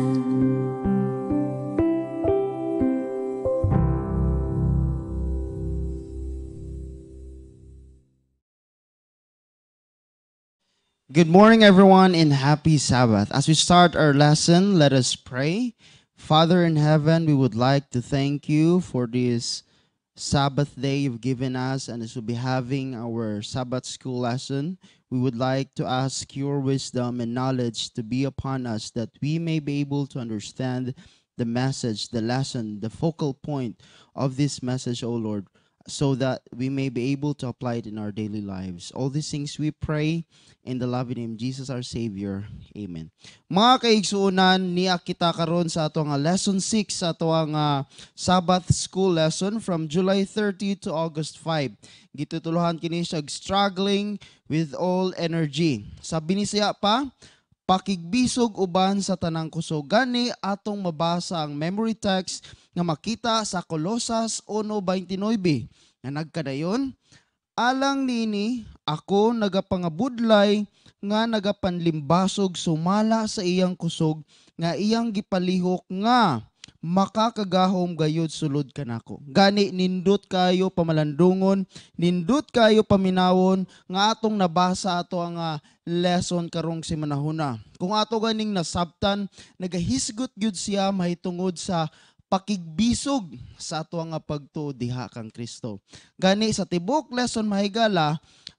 Good morning, everyone, and happy Sabbath. As we start our lesson, let us pray. Father in heaven, we would like to thank you for this Sabbath day you've given us, and as we'll be having our Sabbath school lesson, we would like to ask your wisdom and knowledge to be upon us, that we may be able to understand the message, the lesson, the focal point of this message, O Lord, so that we may be able to apply it in our daily lives. All these things we pray in the loving name of Jesus our Savior. Amen. Mga kaigsuunan, niya kita karon sa ato nga lesson six sa ato nga Sabbath school lesson from July thirtieth to August fifth. Gitutuluhan kini siya struggling with all energy. Sabi ni siya pa, pakigbisog uban sa tanang kusog. Gani atong mabasa ang memory text nga makita sa Colosas one twenty-nine nga nagkadayon, alang nini ako nagapangabudlay nga nagapanlimbasog sumala sa iyang kusog nga iyang gipalihok nga makakagahom gayud sulod kanako. Gani nindot kayo pamalandungon, nindot kayo paminawon nga atong nabasa ato ang uh, lesson karong si manahuna. Kung ato ganing nasabtan, nagahisgot gyud siya mahitungod sa pakigbisog sa ato nga pagtuo diha kang Kristo. Gani sa tibok lesson mahigala,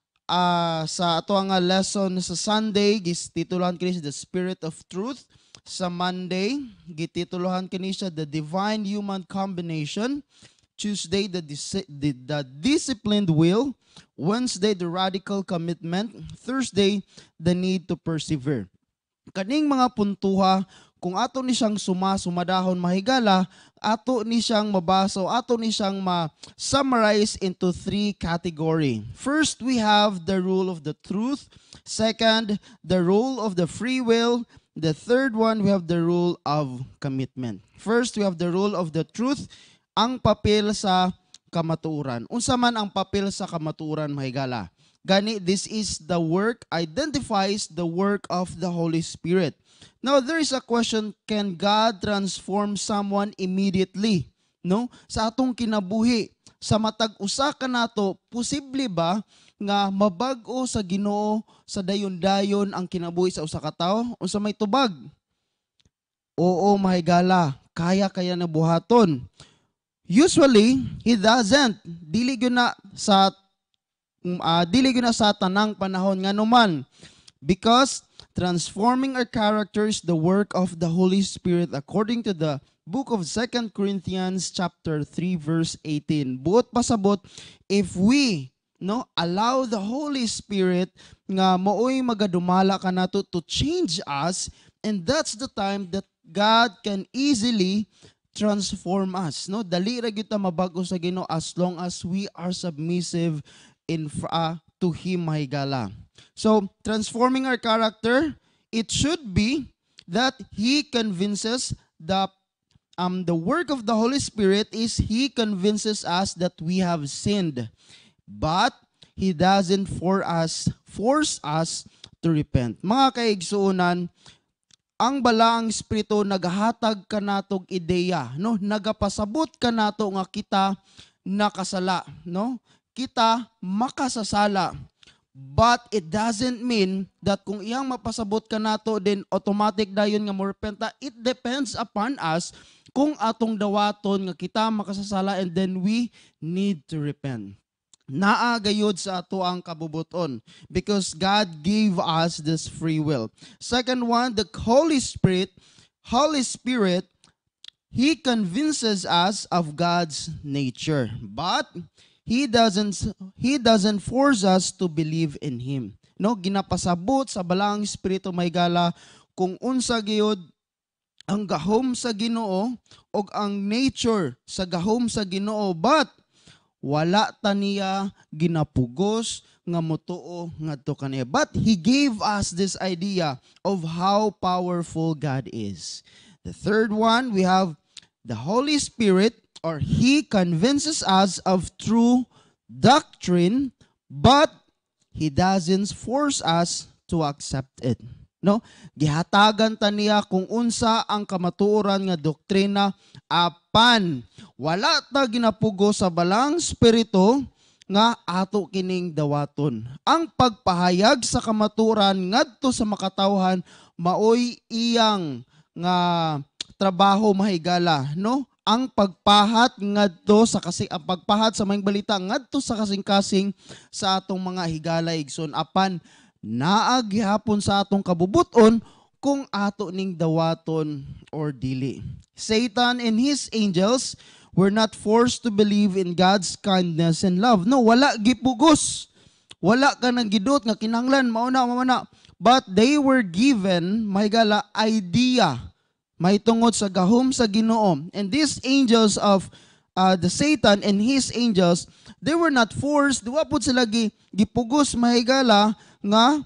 uh, sa ato nga lesson sa Sunday gitituluhan kini The Spirit of Truth. Sa Monday gitituluhan kini siya The Divine Human Combination. Tuesday the, dis- the the Disciplined Will. Wednesday the Radical Commitment. Thursday the Need to Persevere. Kaning mga puntuha kung ato ni siyang suma sumadahon mahigala, ato ni siyang mabaso, ato ni siyang ma-summarize into three category. First, we have the rule of the truth. Second, the rule of the free will. The third one, we have the rule of commitment. First, we have the rule of the truth, ang papel sa kamatuoran. Unsa man ang papel sa kamatuoran mahigala? Gani, this is the work, identifies the work of the Holy Spirit. Now, there is a question, can God transform someone immediately? No? Sa atong kinabuhi, sa matag usa ka nato, posible ba nga mabag-o sa Ginoo sa dayon-dayon ang kinabuhi sa usa ka tawo? Unsa may tubag? Oo, mahigala, kaya-kaya na buhaton. Usually, he doesn't. Dili gyud na sa uh, dili gyud na sa tanang panahon nga numan. Because transforming our character is the work of the Holy Spirit according to the book of Second Corinthians chapter three verse eighteen. Buot pasabot, if we no allow the Holy Spirit nga maoy magadumala kanato to change us, and that's the time that God can easily transform us. No, dali ra gyud ta mabag-o sa Ginoo as long as we are submissive in uh, to Him mahigala. So, transforming our character, it should be that He convinces the um the work of the Holy Spirit is He convinces us that we have sinned, but He doesn't for us force us to repent. Mga kaigsuonan, ang balaang espiritu nagahatag kanatog ideya, no? Nagapasabot kanato nga kita nakasala, no? Kita makasasala. But it doesn't mean that kung iyang mapasabot kanato then automatic dayon nga mo repenta. It depends upon us kung atong dawaton nga kita makasasala and then we need to repent. Naa gayud sa ato ang kabubuton because God gave us this free will. Second one, the Holy Spirit, Holy Spirit, He convinces us of God's nature, but He doesn't He doesn't force us to believe in Him. No, ginapasabot sa balang espiritu mahigala kung unsa gyud ang gahom sa Ginoo o ang nature sa gahom sa Ginoo, but wala ta niya ginapugos nga motuo ngadto kaniya. But He gave us this idea of how powerful God is. The third one, we have the Holy Spirit, or He convinces us of true doctrine, but He doesn't force us to accept it. No? Gihatagan ta niya kung unsa ang kamatuoran nga doktrina, apan wala ta ginapugo sa balang espiritu nga ato kining dawaton. Ang pagpahayag sa kamatuoran ngadto sa makatawhan maoy iyang nga trabaho mahigala, no? Ang pagpahat ngadto sa kasi ang pagpahat sa maayong balita ngadto sa kasing-kasing sa atong mga higala igsoon, apan naa gihapon sa atong kabubuton kung ato ning dawaton or dili. Satan and his angels were not forced to believe in God's kindness and love. No, wala gipugos. Wala ka nang gidot nga kinahanglan mauna mamana. But they were given mahigala idea may tungod sa gahom sa Ginoo. And these angels of uh, the Satan and his angels, they were not forced, duwa pud sila gi, gipugos mahigala nga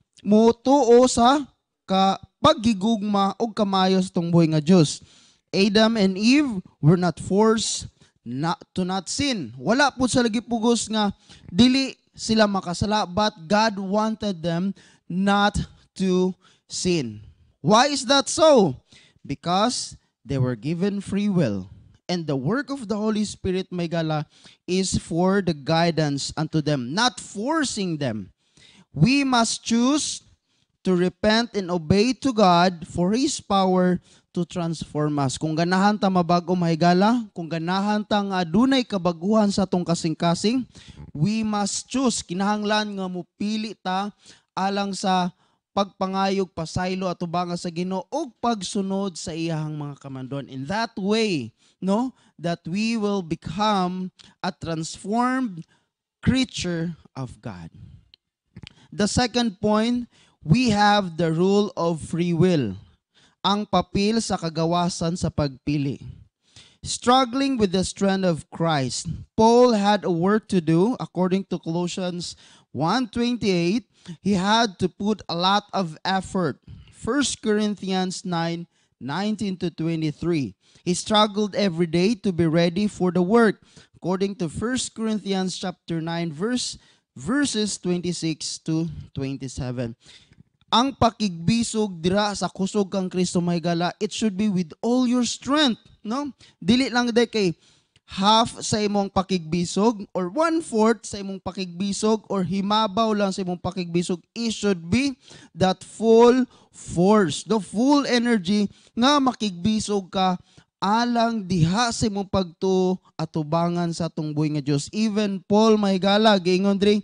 motuo sa ka paggigugma og kamayo sa tong buhay nga Dios. Adam and Eve were not forced not to not sin. Wala pud sila gipugos nga dili sila makasala, but God wanted them not to sin. Why is that so? Because they were given free will. And the work of the Holy Spirit, may gala, is for the guidance unto them, not forcing them. We must choose to repent and obey to God for His power to transform us. Kung ganahan ta mabago mahigala, kung ganahan ta nga adunay kabaguhan sa atong kasing-kasing, we must choose. Kinahanglan nga mupili ta alang sa pagpangayog pasaylo at ubanga sa Ginoo ug pagsunod sa iyahang mga kamandon. In that way, no, that we will become a transformed creature of God. The second point, we have the rule of free will. ang papel sa kagawasan sa pagpili. Struggling with the strength of Christ, Paul had a work to do. According to Colossians one twenty-eight, he had to put a lot of effort. First Corinthians nine nineteen to twenty-three. He struggled every day to be ready for the work. According to First Corinthians chapter nine verse verses twenty-six to twenty-seven. Ang pakigbisog dira sa kusog kang Kristo mahigala, it should be with all your strength, no? Dili lang day kay half sa imong pakigbisog or one-fourth sa imong pakigbisog or himabaw lang sa imong pakigbisog. It should be that full force, the full energy nga makigbisog ka alang diha sa imong pagtuo at tubangan sa atong buhay nga Dios. Even Paul mahigala giingon diri,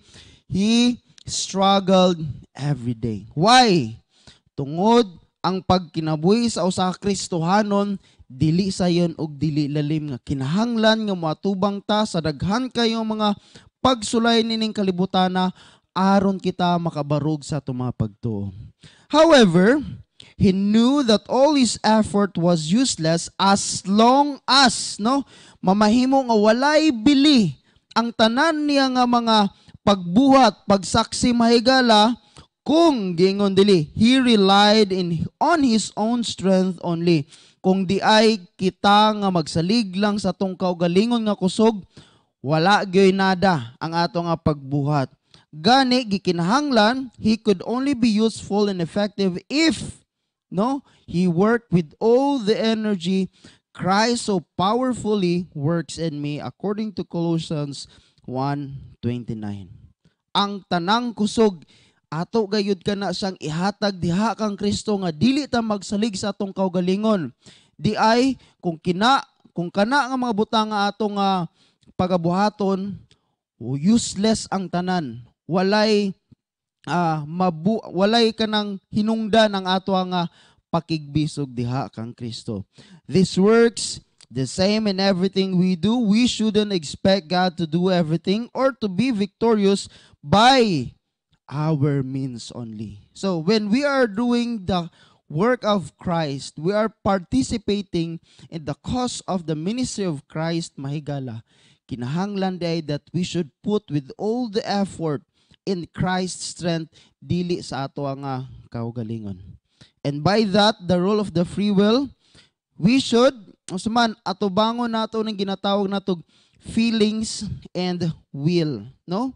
he struggled every day. Why? Tungod ang pagkinabuhi sa usa ka Kristohanon dili sayon og dili lalim nga kinahanglan nga moatubang ta sa daghan kayong mga pagsulay nining kalibutana aron kita makabarog sa atong mga pagtuo. However, he knew that all his effort was useless as long as no mamahimo nga walay bili ang tanan niya nga mga pagbuhat, pagsaksi mahigala, kung gingon dili, he relied in on his own strength only. Kung di ay kita nga magsalig lang sa tong kaugalingon nga kusog, wala gyoy nada ang ato nga pagbuhat. Gani gikinahanglan, he could only be useful and effective if no, he worked with all the energy Christ so powerfully works in me, according to Colossians one twenty-nine. Ang tanang kusog ato gayud kana siyang ihatag diha kang Kristo nga dili ta magsalig sa atong kaugalingon. Di ay kung kina kung kana nga mga butang nga atong uh, pagabuhaton, useless ang tanan. Walay uh, mabu walay kanang hinungdan ang ato nga pakigbisog diha kang Kristo. This works the same in everything we do. We shouldn't expect God to do everything or to be victorious by our means only. So when we are doing the work of Christ, we are participating in the cause of the ministry of Christ mahigala. Kinahanglan day that we should put with all the effort in Christ's strength dili sa ato nga kaugalingon. And by that, the role of the free will, we should usuman atubangon nato ng ginatawag nato feelings and will, no?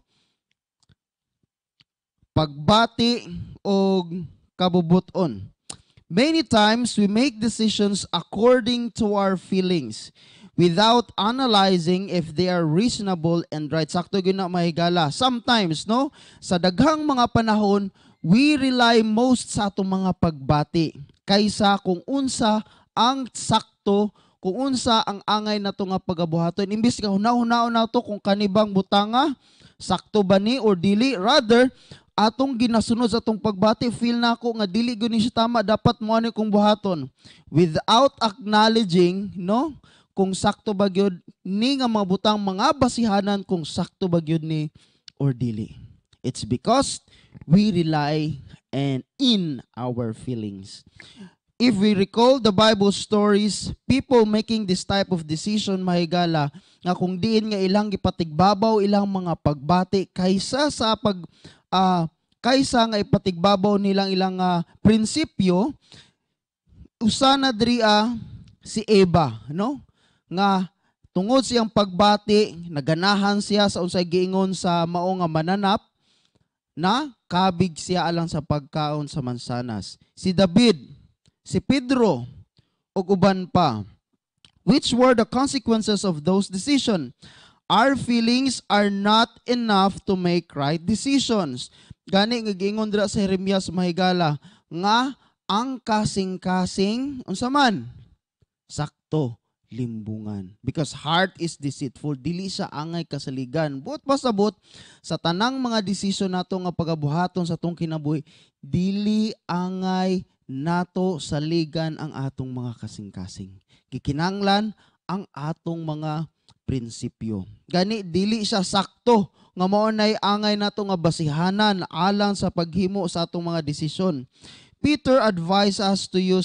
Pagbati o kabubuton. Many times we make decisions according to our feelings without analyzing if they are reasonable and right. Sakto gyud na mahigala. Sometimes, no, sa daghang mga panahon, we rely most sa atong mga pagbati kaysa kung unsa ang sakto, kung unsa ang angay nato nga pagabuhaton. Imbis ka hunaw-hunaw nato kung kanibang butanga sakto ba ni or dili, rather atong ginasunod sa atong pagbati, feel na ako nga dili gyud ni siya tama, dapat mo ani kong buhaton without acknowledging, no, kung sakto ba gyud ni nga mga butang mga basihanan kung sakto ba gyud ni or dili. It's because we rely and in our feelings. If we recall the Bible stories, people making this type of decision mahigala nga kung diin nga ilang gipatigbabaw ilang mga pagbati kaysa sa pag uh, kaysa nga ipatigbabaw nilang ilang uh, prinsipyo, usana diri uh, si Eva, no? Nga tungod siyang pagbati, naganahan siya sa unsay giingon sa mao nga mananap na kabig siya alang sa pagkaon sa mansanas. Si David, si Pedro, ug uban pa. Which were the consequences of those decisions? Our feelings are not enough to make right decisions. Gani nga giingon dira sa Jeremias mahigala nga ang kasing-kasing unsa man sakto limbungan. Because heart is deceitful, dili sa angay kasaligan. Buot pasabot sa tanang mga desisyon nato nga pagabuhaton sa atong kinabuhi, dili angay nato saligan ang atong mga kasing-kasing. Gikinanglan ang atong mga prinsipyo. Gani dili siya sakto nga mao nay angay nato nga basihanan alang sa paghimo sa atong mga desisyon. Peter advised us to use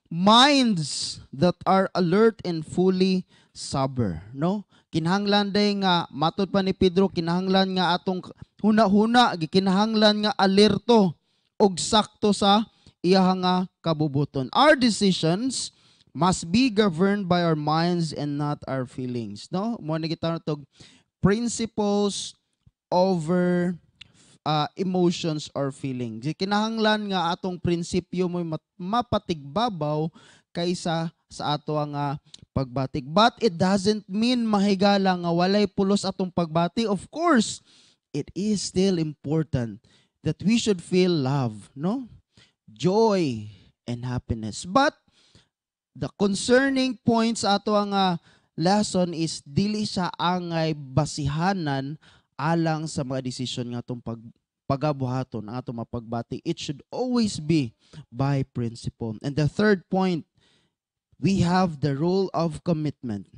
minds that are alert and fully sober, no? Kinahanglan day nga matud pa ni Pedro, kinahanglan nga atong huna-huna, gikinahanglan nga alerto og sakto sa iya nga kabubuton. Our decisions must be governed by our minds and not our feelings, no? Mo ni kita tog principles over uh, emotions or feelings. Kinahanglan nga atong prinsipyo mo mapatigbabaw kaysa sa ato nga pagbatik. But it doesn't mean mahigala nga walay pulos atong pagbati. Of course, it is still important that we should feel love, no? Joy and happiness. But the concerning points ato nga lesson is dili sa angay basihanan alang sa mga desisyon nga atong pag pagabuhaton ang atong mapagbati. It should always be by principle. And the third point, we have the role of commitment.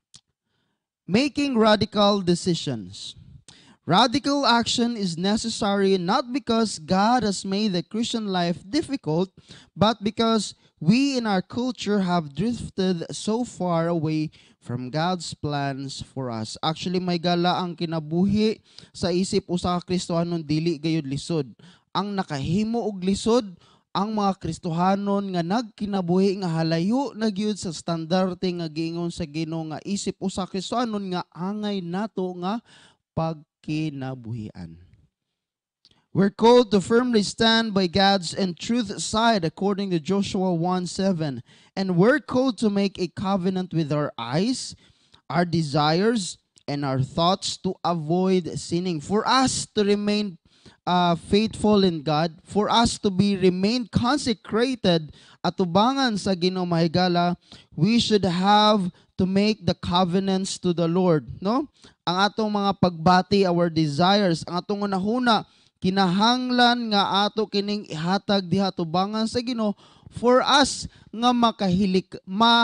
Making radical decisions. Radical action is necessary not because God has made the Christian life difficult, but because we in our culture have drifted so far away from God's plans for us. Actually, may gala ang kinabuhi sa isip usa ka Kristohanon dili gayud lisod. Ang nakahimo og lisod ang mga Kristohanon nga nagkinabuhi nga halayo na gyud sa standarte nga giingon sa Ginoo nga isip usa ka Kristohanon nga angay nato nga pagkinabuhian. We're called to firmly stand by God's and truth side according to Joshua one seven. And we're called to make a covenant with our eyes, our desires, and our thoughts to avoid sinning. For us to remain uh, faithful in God, for us to be remain consecrated at tubangan sa Ginoo mahigala, we should have to make the covenants to the Lord. No? Ang atong mga pagbati, our desires, ang atong unahuna, kinahanglan nga ato kining ihatag diha tubangan sa Ginoo for us nga makahilik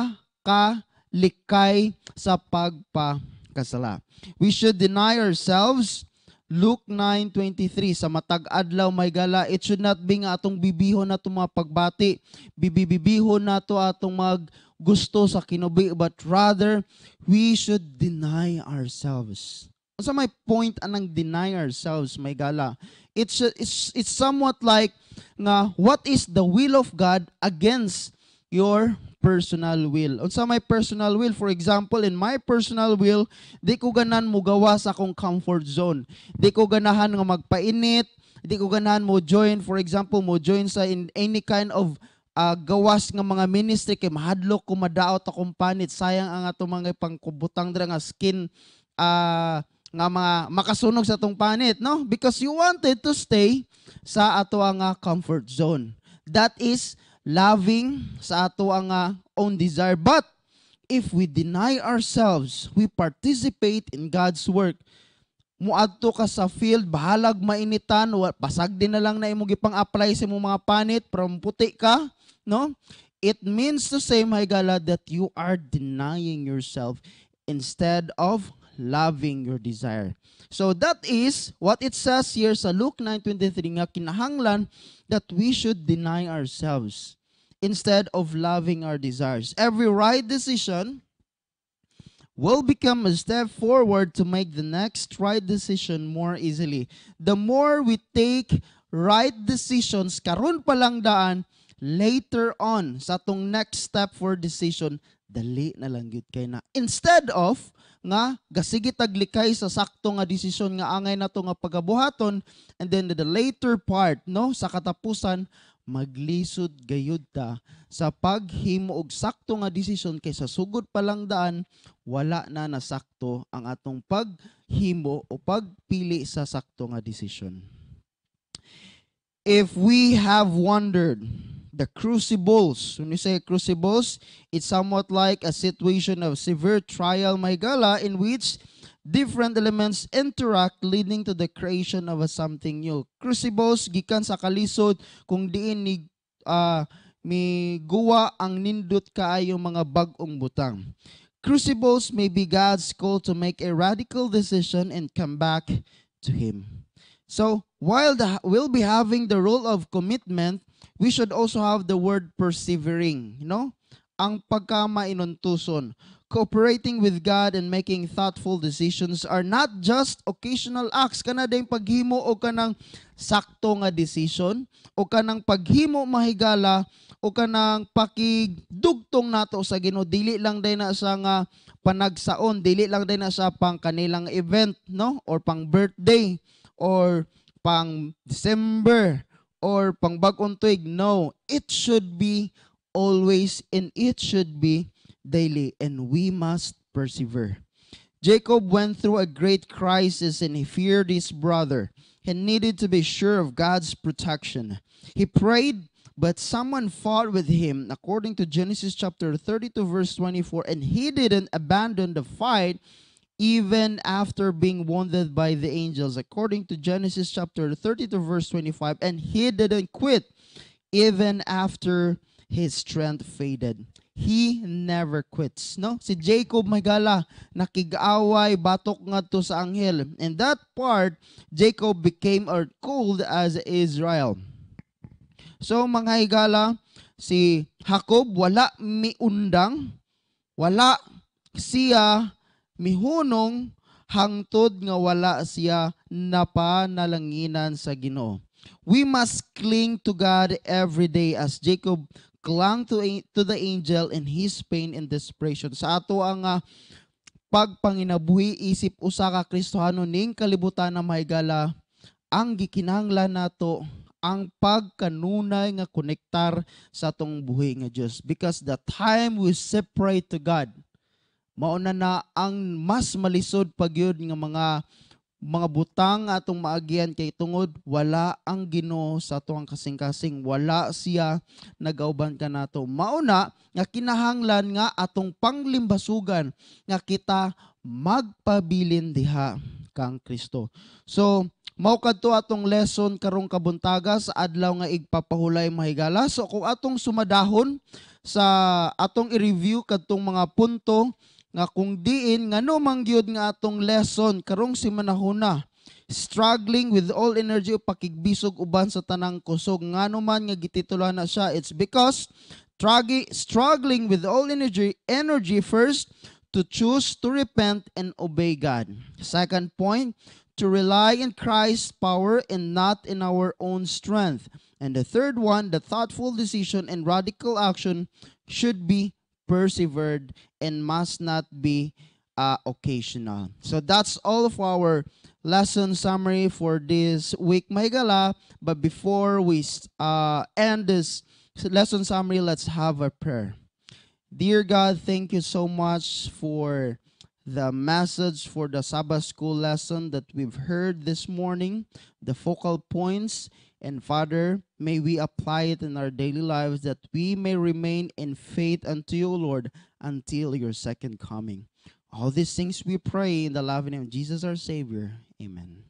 makalikay sa pagpakasala. We should deny ourselves. Luke nine twenty-three, sa matag adlaw may gala, it should not be nga atong bibihon na itong mga pagbati, bibibibihon na ito atong mag gusto sa kinubi, but rather we should deny ourselves. Sa may point anang deny ourselves may gala, it's, it's, it's somewhat like nga what is the will of God against your personal will. Unsa may personal will, for example, in my personal will, di ko ganan mo gawa sa akong comfort zone. Di ko ganahan nga magpainit, di ko ganahan mo join, for example, mo join sa in any kind of uh, gawas nga mga ministry kay mahadlok ko madaot akong panit. Sayang ang ato mga pangkubutang dira nga skin uh, nga mga makasunog sa atong panit, no? Because you wanted to stay sa ato nga comfort zone. That is loving sa ato nga own desire. But if we deny ourselves, we participate in God's work. Muadto ka sa field, bahalag mainitan, pasag din na lang na imong gipang-apply sa imong mga panit, from puti ka, no? It means to say, my God, that you are denying yourself instead of loving your desire. So that is what it says here sa Luke nine twenty-three nga kinahanglan that we should deny ourselves instead of loving our desires. Every right decision will become a step forward to make the next right decision more easily. The more we take right decisions karon pa lang daan, later on sa tong next step for decision, dali na lang gyud kay na. Instead of nga gasigi taglikay sa sakto nga desisyon nga angay nato nga pagabuhaton, and then the later part, no, sa katapusan maglisod gayud ta sa paghimo og sakto nga desisyon kaysa sugod pa lang daan wala na nasakto ang atong paghimo o pagpili sa sakto nga desisyon. If we have wondered the crucibles, when you say crucibles, it's somewhat like a situation of severe trial, my gala, in which different elements interact leading to the creation of a something new. Crucibles, gikan sa kalisod, kung diin ni uh, mi guwa ang nindot kaayong mga bag-ong butang. Crucibles may be God's call to make a radical decision and come back to Him. So, while the, we'll be having the role of commitment, we should also have the word persevering, you know? Ang pagkamainuntuson. Cooperating with God and making thoughtful decisions are not just occasional acts. Kana dayong paghimo o kanang sakto nga decision, o kanang paghimo mahigala, o kanang pakigdugtong nato sa Ginoo. Dili lang day na sa nga panagsaon, dili lang day na sa pang kanilang event, no? Or pang birthday, or pang December, or pang bagong tuig. No, it should be always, and it should be daily, and we must persevere. Jacob went through a great crisis and he feared his brother. He needed to be sure of God's protection. He prayed, but someone fought with him, according to Genesis chapter thirty-two, verse twenty-four, and he didn't abandon the fight even after being wounded by the angels, according to Genesis chapter thirty-two, verse twenty-five, and he didn't quit even after his strength faded. He never quits, no? Si Jacob magala, nakig-away, batok ngadto sa anghel. In that part, Jacob became or called as Israel. So mga higala, si Jacob wala miundang, wala siya mihunong hangtod nga wala siya napanalanginan sa Ginoo. We must cling to God every day as Jacob clung to, to the angel in his pain and desperation. Sa ato ang uh, pagpanginabuhi isip usa ka Kristohano ning kalibutan na mahigala, ang gikinahanglan nato ang pagkanunay nga konektar sa atong buhi nga Dios, because the time we separate to God, mauna na ang mas malisod pagyud nga mga mga butang atong maagian kay tungod wala ang Ginoo sa atong kasing-kasing, wala siya nagauban kanato. Mauna nga kinahanglan nga atong panglimbasugan nga kita magpabilin diha kang Kristo. So mao kadto atong lesson karong kabuntaga sa adlaw nga igpapahulay mahigala. So kung atong sumadahon sa atong i-review kadtong mga punto nga kung diin ngano man gyud nga atong lesson karong simanahuna, struggling with all energy o pakigbisog uban sa tanang kusog, ngano man nga gititulohan na siya, it's because tragi, struggling with all energy energy first to choose to repent and obey God. Second point, to rely in Christ's power and not in our own strength. And the third one, the thoughtful decision and radical action should be persevered and must not be uh, occasional. So that's all of our lesson summary for this week, Mahigala. But before we uh, end this lesson summary, let's have a prayer. Dear God, thank you so much for the message for the Sabbath school lesson that we've heard this morning, the focal points. And Father, may we apply it in our daily lives that we may remain in faith unto you, Lord, until your second coming. All these things we pray in the loving name of Jesus our Savior. Amen.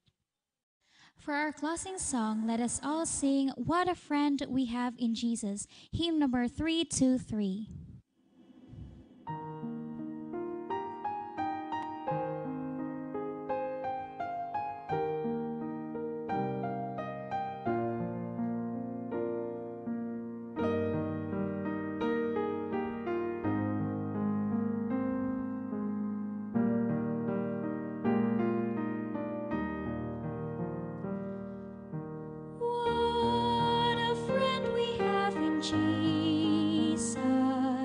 For our closing song, let us all sing What a Friend We Have in Jesus, hymn number three two three. What a friend we have in Jesus.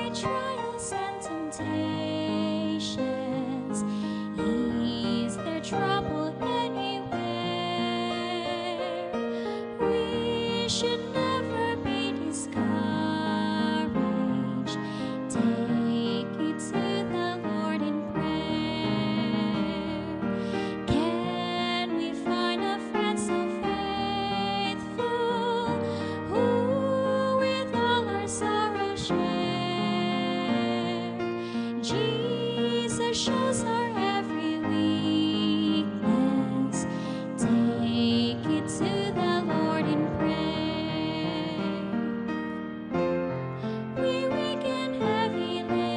trials and temptations. Is there trouble anywhere? We should never be discouraged. Take it to the Lord in prayer. Can we find a friend so faithful, who with all our sorrow share? Jesus shows our every weakness. Take it to the Lord in prayer. We weak and heavy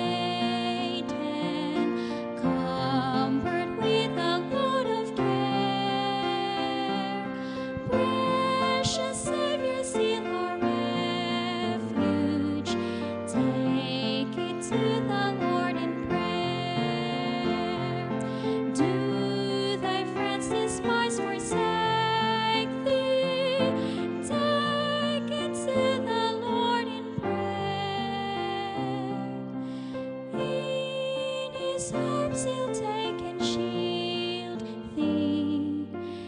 laden, comfort with a load of care. Precious Savior, seal our refuge. Take it to the Lord in prayer. Do thy friends despise, forsake thee? Take it to the Lord in prayer. In his arms he'll take and shield thee.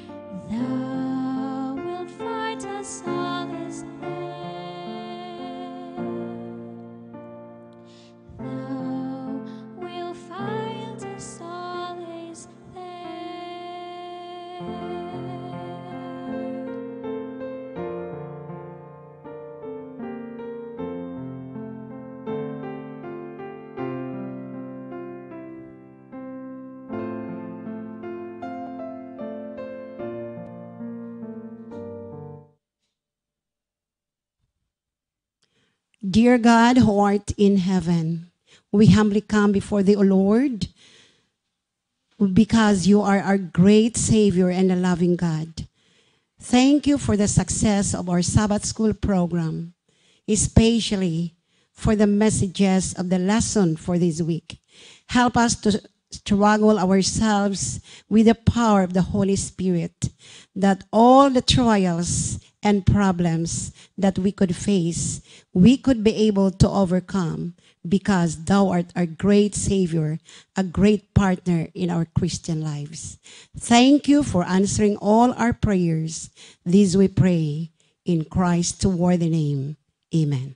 Thou wilt find a solace there. Thou wilt find a solace there. Dear God, who art in heaven, we humbly come before thee, O Lord, because you are our great Savior and a loving God. Thank you for the success of our Sabbath School program, especially for the messages of the lesson for this week. Help us to struggle ourselves with the power of the Holy Spirit, that all the trials and problems that we could face, we could be able to overcome, because thou art our great Savior, a great partner in our Christian lives. Thank you for answering all our prayers. This we pray in Christ's worthy name. Amen.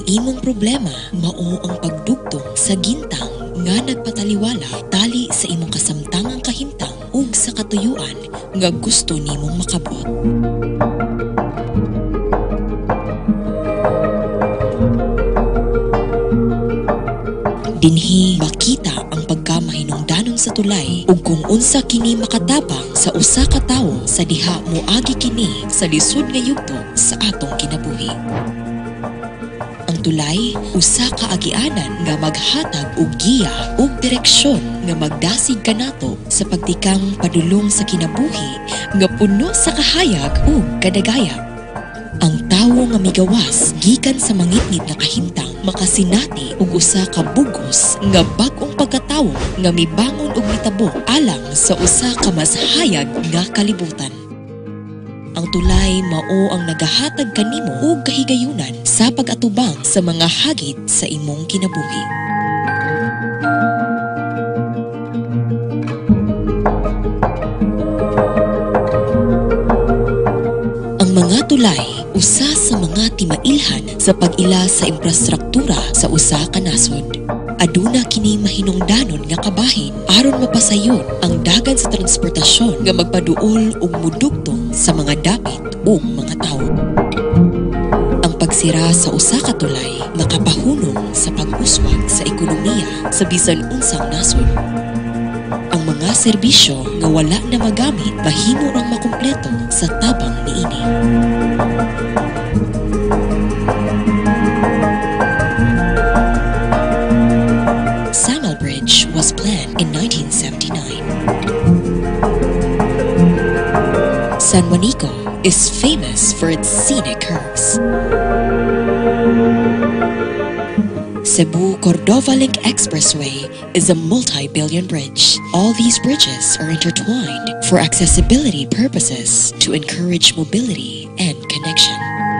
imong problema mao ang pagdugtong sa gintang nga nagpataliwala tali sa imong kasamtangang kahimtang ug sa katuyuan nga gusto nimong makabot. Dinhi makita ang pagkamahinungdanon sa tulay ug kung unsa kini makatabang sa usa ka tawo sa diha moagi kini sa lisod nga yugto sa atong kinabuhi. Ang tulay usa ka agianan nga maghatag og giya ug direksyon nga magdasig kanato sa pagtikang padulong sa kinabuhi nga puno sa kahayag ug kadagayag. Ang tawo nga migawas gikan sa mangitngit nga kahimtang makasinati og usa ka bugos nga bag-ong pagkatawo nga mibangon og mitabo alang sa usa ka mas hayag nga kalibutan. Ang tulay mao ang nagahatag kanimo og kahigayunan sa pag-atubang sa mga hagit sa imong kinabuhi. Ang mga tulay usa sa mga timailhan sa pag-ila sa infrastruktura sa usa ka nasod. Aduna kini mahinungdanon nga kabahin aron mapasayon ang dagan sa transportasyon nga magpaduol ug mudugtong sa mga dapit ug mga tawo. Ang pagsira sa usa ka tulay nakapahunong sa pag-uswag sa ekonomiya sa bisan unsang nasod. Ang mga serbisyo nga wala na magamit mahimo rang makumpleto sa tabang niini. Samal Bridge was planned in nineteen seventy-nine. San Juanico is famous for its scenic curves. Cebu-Cordova Link Expressway is a multi-billion bridge. All these bridges are intertwined for accessibility purposes to encourage mobility and connection.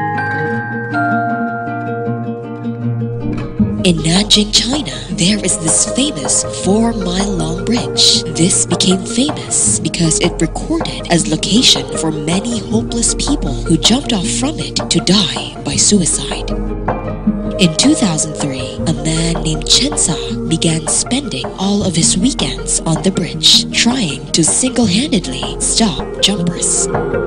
In Nanjing, China, there is this famous four-mile-long bridge. This became famous because it recorded as location for many hopeless people who jumped off from it to die by suicide. In two thousand three, a man named Chensa began spending all of his weekends on the bridge, trying to single-handedly stop jumpers.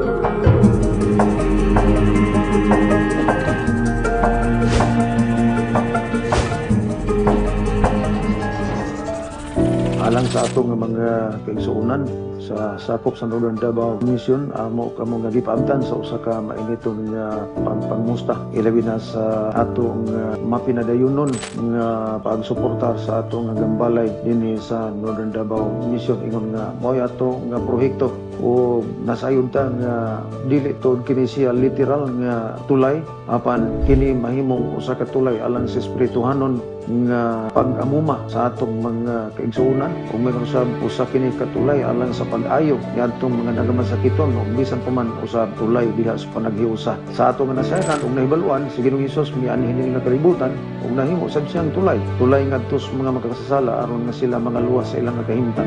Alang sa atong mga kaigsuunan sa sakop sa Northern Davao Mission, amo kamo nga gipaabtan sa usa ka mainiton nga pagpangmusta ilabi na sa atong uh, mapinadayunon nga pagsuportar sa atong nga gambalay dinhi sa Northern Davao Mission ingon nga mao ato nga proyekto o nasayon ta nga dili to kini siya literal nga tulay apan kini mahimong usa ka tulay alang sa espirituhanon nga pag-amuma sa atong mga kaigsuunan ug mayroon sa usa kini katulay alang sa pag-ayo niadtong mga nagamasakiton ug bisan pa man usab tulay diha sa panaghiusa sa atong nasayaran ug nahibaluan si Ginoong Hesus mianhin ini nga kalibutan ug nahimo sab siyang tulay tulay ngadto sa mga makasasala aron nga sila mga luwas sa ilang kahimtang.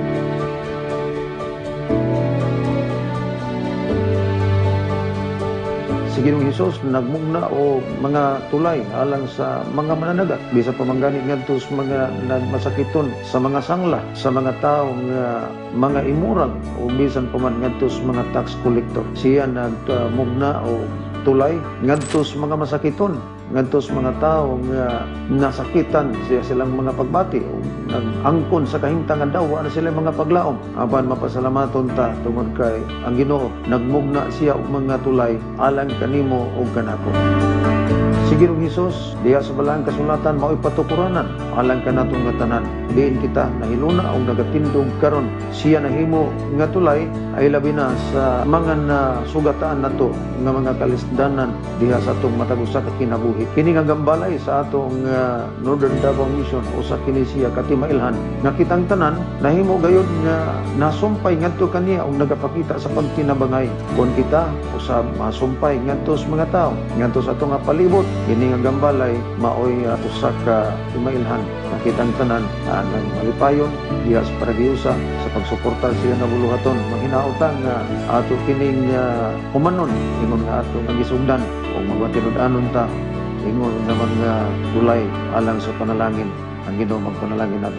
Si Ginoong Hesus nagmugna o mga tulay alang sa mga mananagat bisa pamangganit ngadto sa mga nagmasakiton sa mga sangla sa mga tawo nga mga imurag o bisan pa man ngadto sa mga tax collector. Siya nagmugna o tulay ngadto sa mga masakiton ngadto sa mga tawo nga nasakitan siya silang mga pagbati o nag-angkon sa kahimtang nga daw na sila mga paglaom apan mapasalamaton ta tungod kay ang Ginoo nagmugna siya og mga tulay alang kanimo ug kanako. Si Ginoong Hesus diha sa balaang kasulatan mao'y patukuranan alang kanatong nga tanan. Diin kita nahiluna og nagatindog karon siya nahimo nga tulay ay labi na sa mga nasugataan nato nga mga kalisdanan diha sa atong matag usa ka kinabuhi. Kini nga gambalay sa atong uh, Northern Davao Mission usa kini siya katimailhan nga kitang tanan nahimo gayud nga nasumpay ngadto kaniya og nagapakita sa pagtinabangay kon kita usab masumpay ngadto sa mga tawo ngadto sa atong palibot. Kini nga gambalay maoy uh, usa ka timailhan nga kitang tanan uh, nang malipayon diha sa paragiusa sa pagsuporta siya nga buluhaton maghinaotang nga uh, ato kining uh, humanon ingon nga ato nga gisugdan o magwatinud-anon ta ingon nga mga tulay alang sa panalangin. Ang Ginoo magpanalangin nato.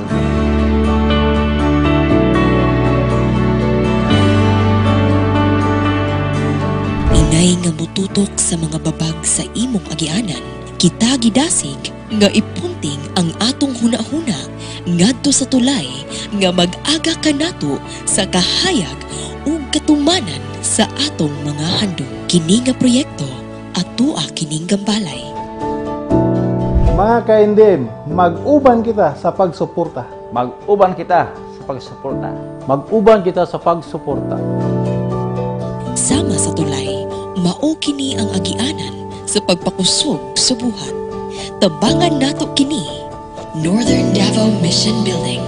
Inay nga mututok sa mga babag sa imong agianan, kita gidasig nga ipunting ang atong hunahuna ngadto sa tulay nga mag-aga kanato sa kahayag ug katumanan sa atong mga handom. Kini nga proyekto atua kining gambalay. Mga ka-N D M, mag-uban kita sa pagsuporta. Mag-uban kita sa pagsuporta. Mag-uban kita sa pagsuporta. Sama sa tulay, mao kini ang agianan sa pagpakusog sa buhat. Tabangan nato kini, Northern Davao Mission Building.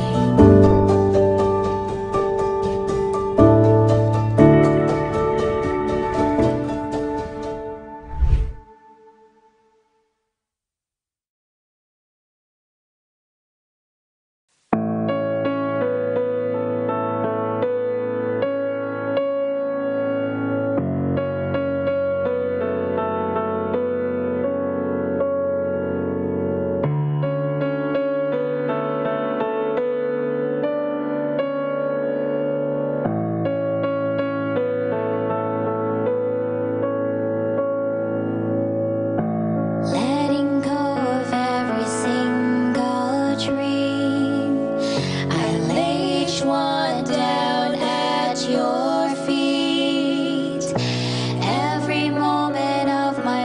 Letting go of every single dream, I lay each one down at your feet. Every moment of my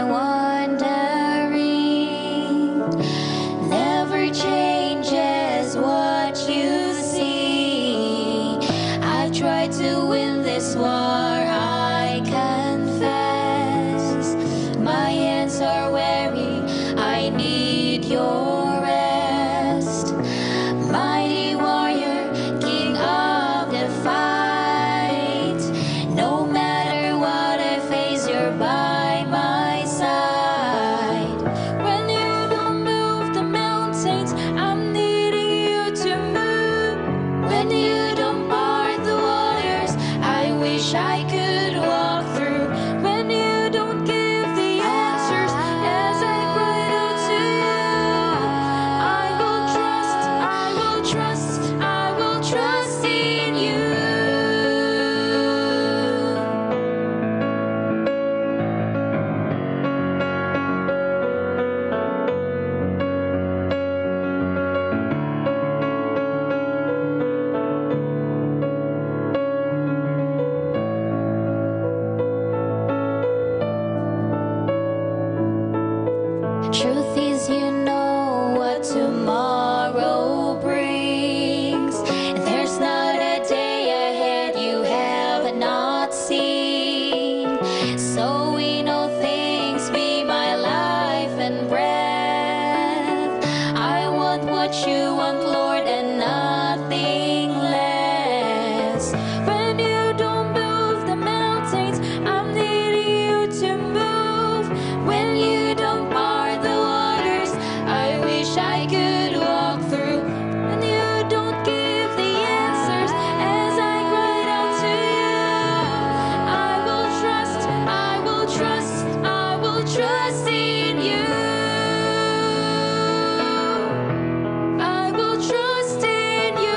wandering never changes what you see. I've tried to win this war, I confess. My hands are weary, I need your rest. Mighty warrior, king of the fight. No matter what I face, you're by my side. When you don't move the mountains, I'm needing you to move. When you don't part the waters, I wish I could walk through. When you don't give the answers as I cry out to you, I will trust, I will trust, I will trust in you. Truth is, you know what tomorrow brings. There's not a day ahead you have not seen. So we know things be my life and breath. I want what you want, Lord, and nothing less. When you don't move the mountains, I'm needing you to move. When you don't part the waters, I wish I could walk through. When you don't give the answers as I cried out to you, I will trust, I will trust, I will trust in you. I will trust in you.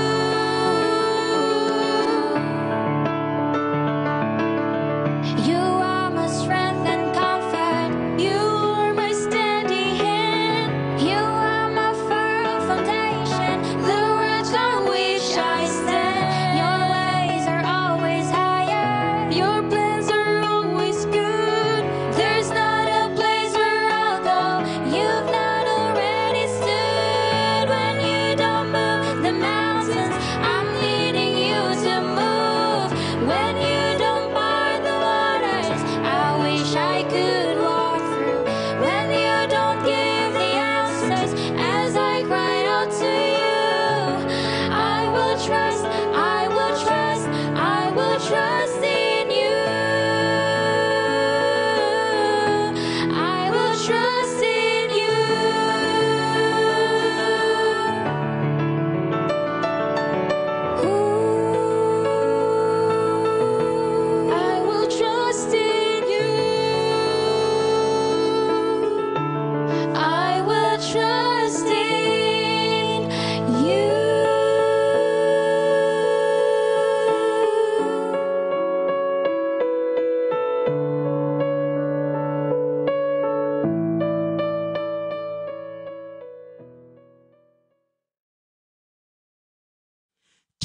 You are my strength and comfort. You are my steady hand. You are my firm foundation, the rock on which I stand. Your ways are always higher. Your plans are always good. There's not a place where I'll go you've not already stood. When you don't move the mountains, I'm needing you to move. When you don't part the waters, I wish I could walk through. When you don't give the answers as I cried out to you, I will trust, I will trust, I will trust in you. I will trust in you. Ooh.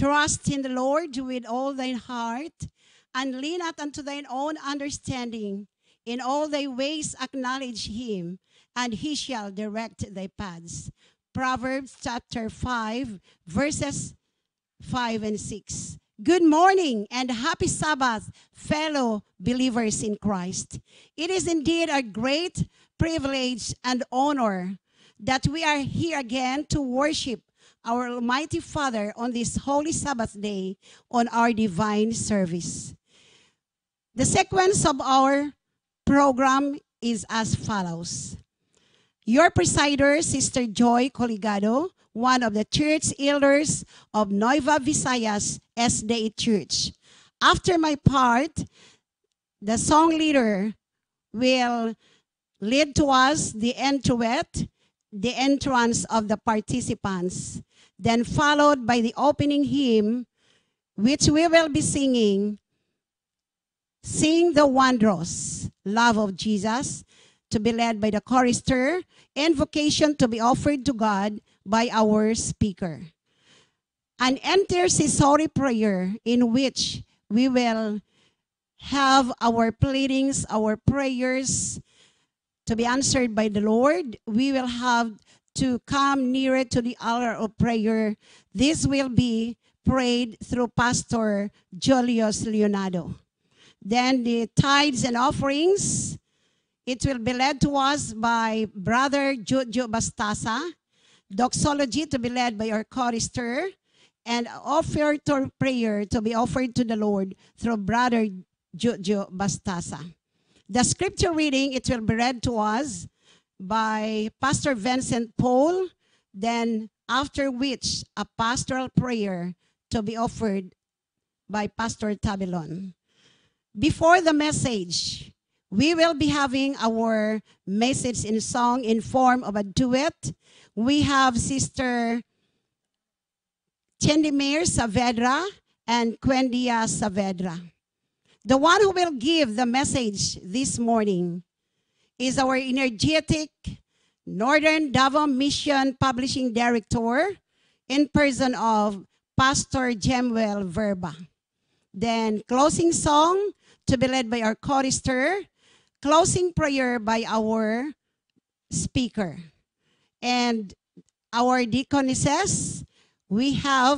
Trust in the Lord with all thine heart, and lean not unto thine own understanding. In all thy ways acknowledge him, and he shall direct thy paths. Proverbs chapter five, verses five and six. Good morning and happy Sabbath, fellow believers in Christ. It is indeed a great privilege and honor that we are here again to worship our Almighty Father on this holy Sabbath day on our divine service. The sequence of our program is as follows. Your presider, Sister Joy Coligado, one of the church elders of Nueva Visayas S D A Church. After my part, the song leader will lead to us the entrowet, the entrance of the participants, then followed by the opening hymn, which we will be singing, Sing the Wondrous Love of Jesus, to be led by the chorister, invocation to be offered to God by our speaker. An intercessory prayer in which we will have our pleadings, our prayers to be answered by the Lord. We will have to come nearer to the hour of prayer. This will be prayed through Pastor Julius Leonardo. Then the tithes and offerings, it will be led to us by Brother Jojo Bastasa. Doxology to be led by our chorister, and offertory prayer to be offered to the Lord through Brother Jojo Bastasa. The scripture reading, it will be read to us by Pastor Vincent Paul, then after which a pastoral prayer to be offered by Pastor Tabelon. Before the message, we will be having our message in song in form of a duet. We have Sister Chendimir Saavedra and Quendia Saavedra. The one who will give the message this morning is our energetic Northern Davao Mission Publishing Director in person of Pastor Jimuel Verba. Then closing song to be led by our chorister, closing prayer by our speaker. And our deaconesses, we have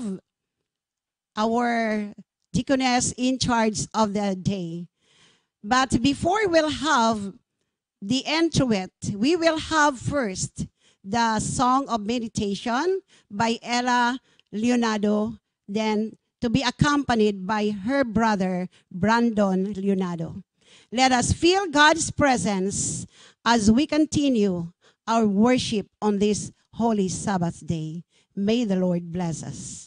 our deaconess in charge of the day. But before we'll have the entrowet, we will have first the song of meditation by Ella Leonardo, then to be accompanied by her brother, Brandon Leonardo. Let us feel God's presence as we continue our worship on this holy Sabbath day. May the Lord bless us.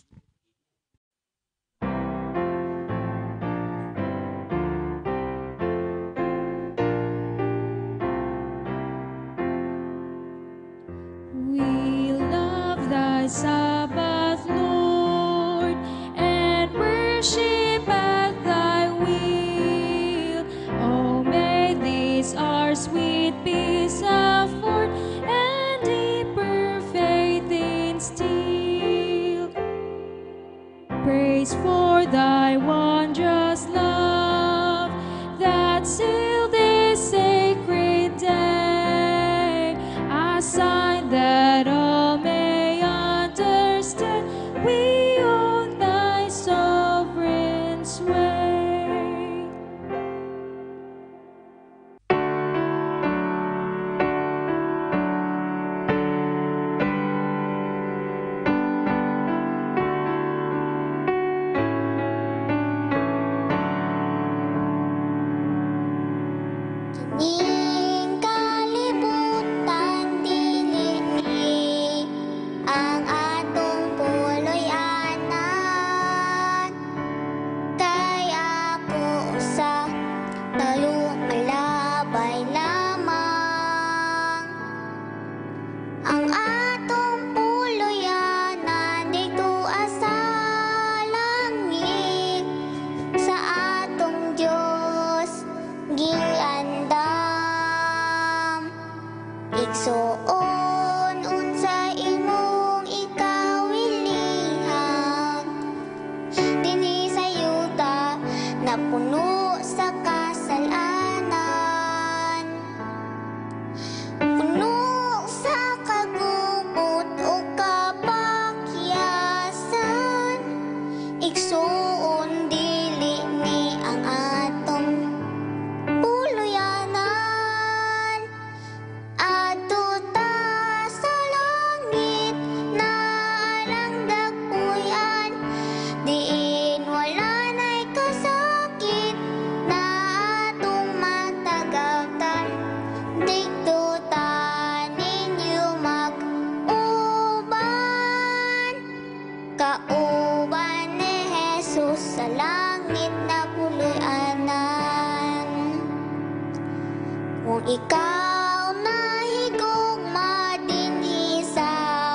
We love thy Sabbath, Lord, and worship at thy will. Oh, may this our sweet peace afford, and deeper faith instill. Praise for thy wondrous love that sealed this sacred day, a sign that all may understand we own thy sovereign sway. Kining kalibutan dinhi ang atong puloy-anan, kay ako usa talong alabay lamang. Ang atong puloy-anan dito asa langit, sa atong Dios giandam. puno sa kasalanan, puno sa kagubot o kapakyasan, igsuon dili ni ang atong puluyanan. Adto ta sa langit na arang dagpuyan, diin wala na'y kasakit na atong matagawtan. Dito ta ninyo mag-uban, kauban ni Jesus sa langit na puluyanan. Kung ikaw nahigugma dinhi sa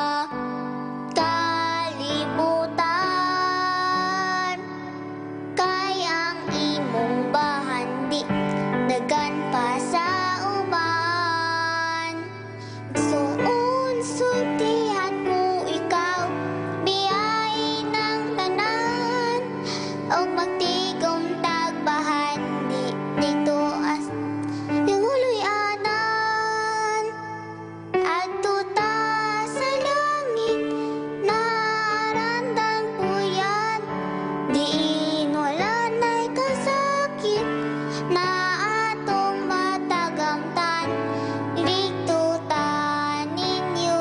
kalibutan, kay ang imong bahandi dagan pa sa uban. Suon sultihan mo ikaw, biyay ng tanan, o magtigom tagbahan di dito as yung huluyanan. Adto ta sa langit na arandang puyan, diin wala na'y kasakit na atong matagamtan. Dito ta ninyo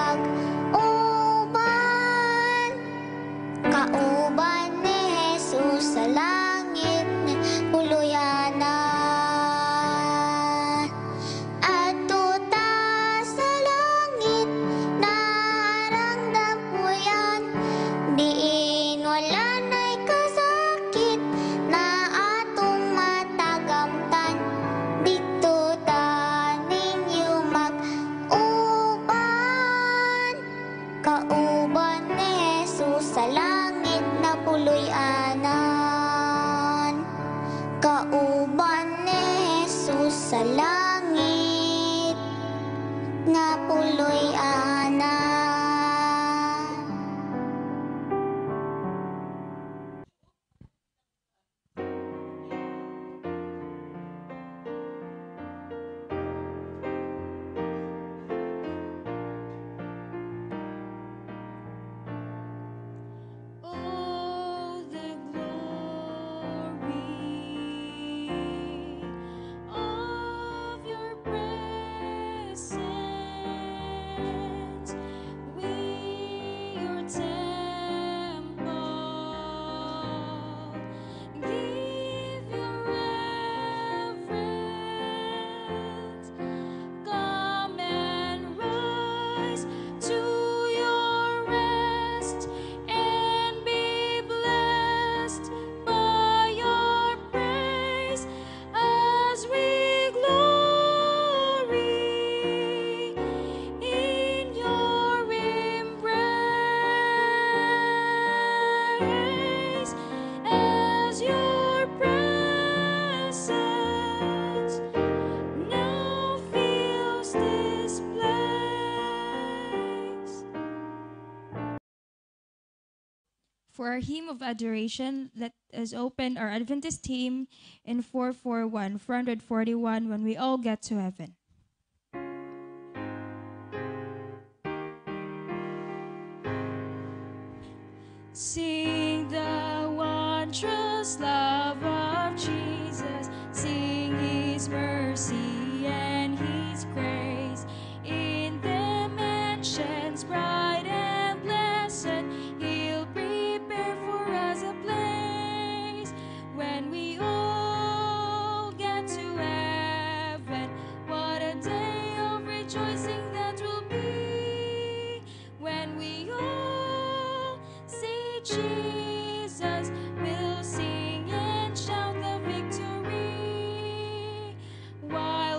mag-uban, kauban ni Jesus sa langit na puluyanan. Adto ta sa langit na arang dampuyan, diin wala na'y kasakit na atong matagamtan. Dito ta ninyo mag-uban, kauban ni Jesus sa langit na puluyanan. Kauban ni Jesus sa langit nga puluyanan. Oh, the glory of your presence. We, your temple, give your reverence. Come and rise to your rest and be blessed by your praise as we glory in your embrace, as your presence now fills this place. For our hymn of adoration, let us open our Adventist hymn in four forty-one, four forty-one, When We All Get to Heaven. Sing the wondrous love of Jesus, sing his mercy and his grace. In the mansions bright and blessed, he'll prepare for us a place. When we all get to heaven, what a day of rejoicing that will be. When we all see Jesus, we'll sing and shout the victory. While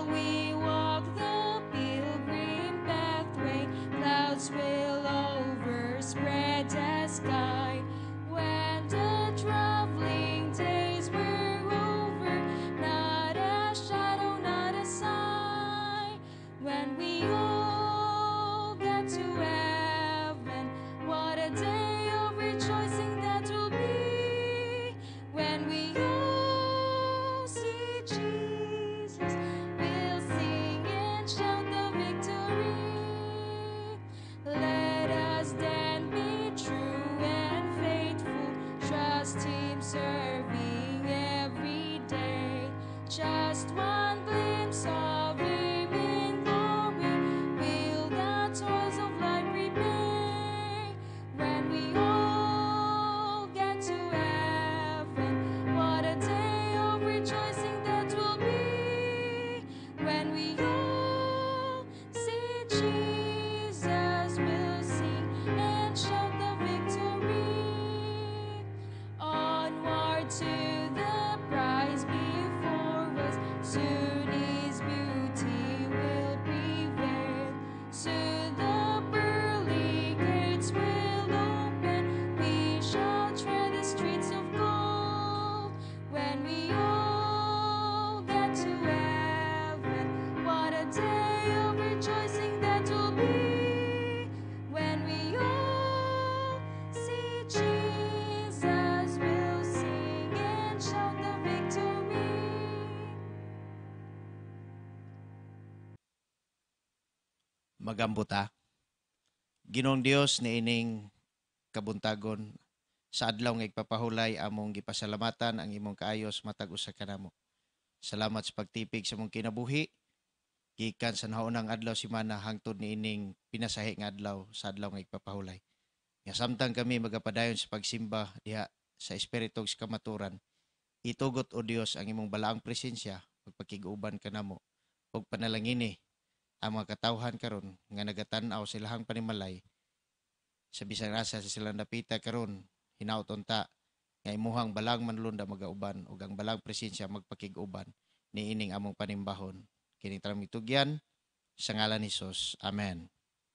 magambuta. Ginong Dios ni ining kabuntagon sa adlaw nga igpapahulay among gipasalamatan ang imong kaayos matag usa kanamo. Salamat sa pagtipig sa mong kinabuhi gikan sa naunang adlaw simana hangtod ni ining pinasahi nga adlaw sa adlaw nga igpapahulay. Nga samtang kami magapadayon sa pagsimba diha sa espiritog sa kamaturan, itugot o Dios ang imong balaang presensya pagpakiguban kanamo ug panalangini ang mga katawhan karon nga nagatan-aw sa ilahang panimalay sa bisan asa sa silang napita karon hinaut unta nga imuhang balang manlunda magauban ug ang balang presensya magpakiguban ni ining among panimbahon kini tramitugyan sa ngalan ni Hesus. Amen.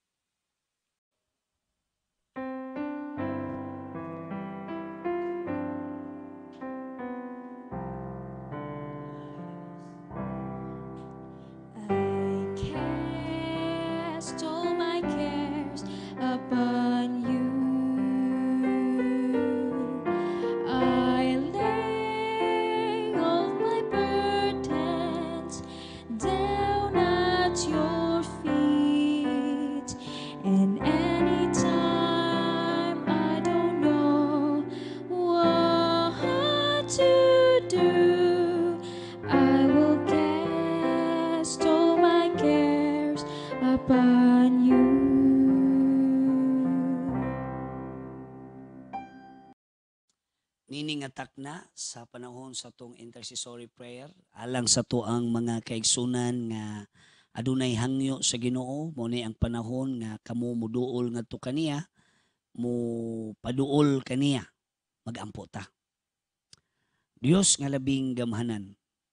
Cast all my cares upon you. I lay all my burdens down at your feet. And anytime I don't know what to do, I will cast all my cares upon you. Niningatak na sa panahon sa tong intercessory prayer alang sa tuang mga kaigsunan nga adunay hangyo sa Ginoo mo ni ang panahon nga kamo muduol ngadto kaniya mo paduol kaniya magampo ta. Dios nga labing gamhanan,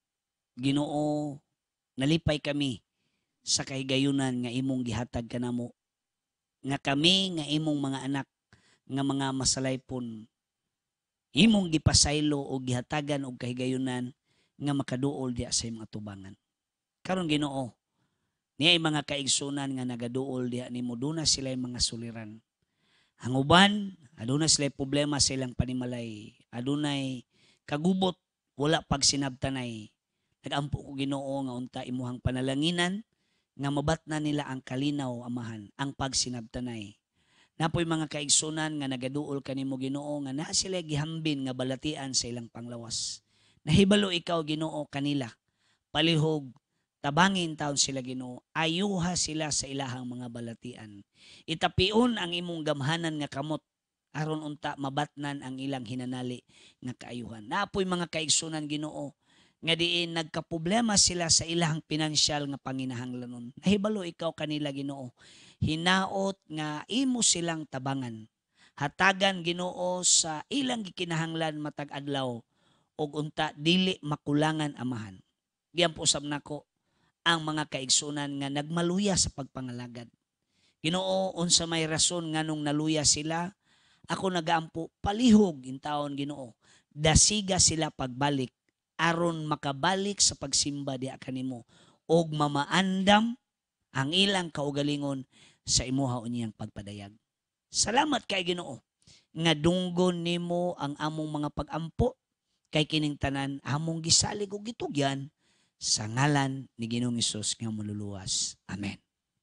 Ginoo, nalipay kami sa kahigayunan nga imong gihatag kanamo, nga kami nga imong mga anak nga mga masalaypon imong gipasaylo o gihatagan og kahigayunan nga makaduol diha sa imong atubangan. Karon Ginoo, niya mga kaigsunan nga nagaduol diha nimo duna sila mga suliran. Ang uban aduna sila problema sa ilang panimalay, adunay kagubot wala pagsinabtanay. Nagampo ko Ginoo nga unta imuhang panalanginan nga mabatna nila ang kalinaw amahan, ang pagsinabtanay. Napoy mga kaigsunan nga nagaduol kanimo Ginoo nga naa sila gihambin nga balatian sa ilang panglawas. Nahibalo ikaw Ginoo kanila. Palihog tabangin taon sila Ginoo. Ayuha sila sa ilahang mga balatian. Itapion ang imong gamhanan nga kamot aron unta mabatnan ang ilang hinanali nga kaayuhan. Napoy mga kaigsunan Ginoo nga diin nagkaproblema sila sa ilang pinansyal nga panginahanglanon. Nahibalo ikaw kanila Ginoo. Hinaot nga imo silang tabangan. Hatagan Ginoo sa ilang gikinahanglan matag adlaw ug unta dili makulangan amahan. Diyan po sab nako ang mga kaigsunan nga nagmaluya sa pagpangalagad. Ginoo, unsa may rason nganong naluya sila, ako nagaampo palihog in taon Ginoo. Dasiga sila pagbalik aron makabalik sa pagsimba diha kanimo og mamaandam ang ilang kaugalingon sa imuha unyang pagpadayag. Salamat kay Ginoo nga dunggon nimo ang among mga pagampo kay kining tanan among gisalig ug gitugyan sa ngalan ni Ginoong Hesus nga maluluwas. Amen.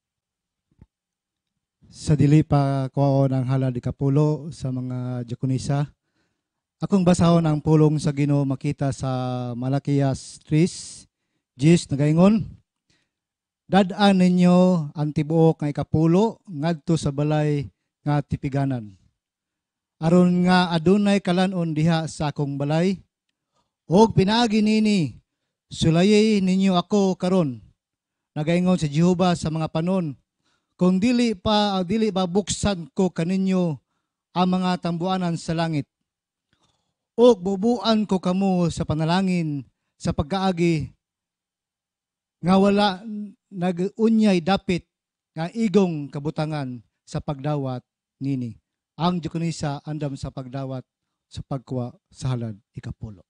Sa dili pa kuwaon ang hala di kapulo sa mga diakonisa, akong basahon ang pulong sa Ginoo makita sa Malakias three, Jis nagaingon, dadaan ninyo ang tibuok nga ikapulo ngadto sa balay nga tipiganan. Aron nga adunay kalanon diha sa akong balay, og pinaagi nini, sulayay ninyo ako karon. Nagaingon si Jehova sa mga panon, kung dili pa dili ba buksan ko kaninyo ang mga tambuanan sa langit. O bubuan ko kamo sa panalangin sa pagkaagi nga wala nag-unyay dapit nga igong kabutangan sa pagdawat nini. Ang diakonisa andam sa pagdawat sa pagkuha sa halad ikapulo.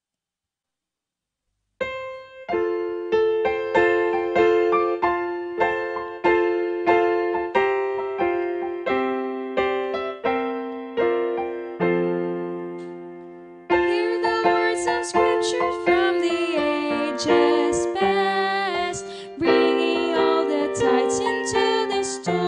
Scripture from the ages past, bringing all the tides into the storm.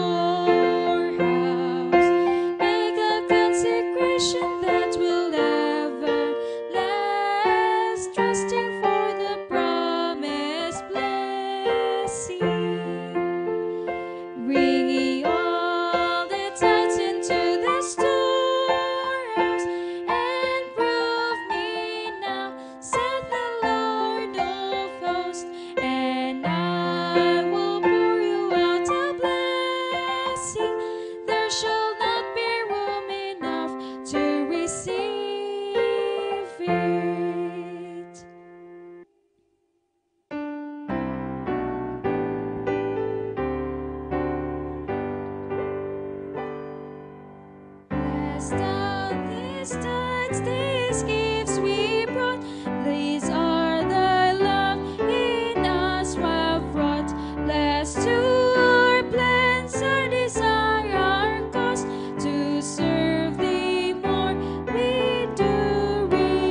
hands these gifts we brought. These are the love in us have brought. Blessed to our plans, our desire, our cause to serve thee more. We do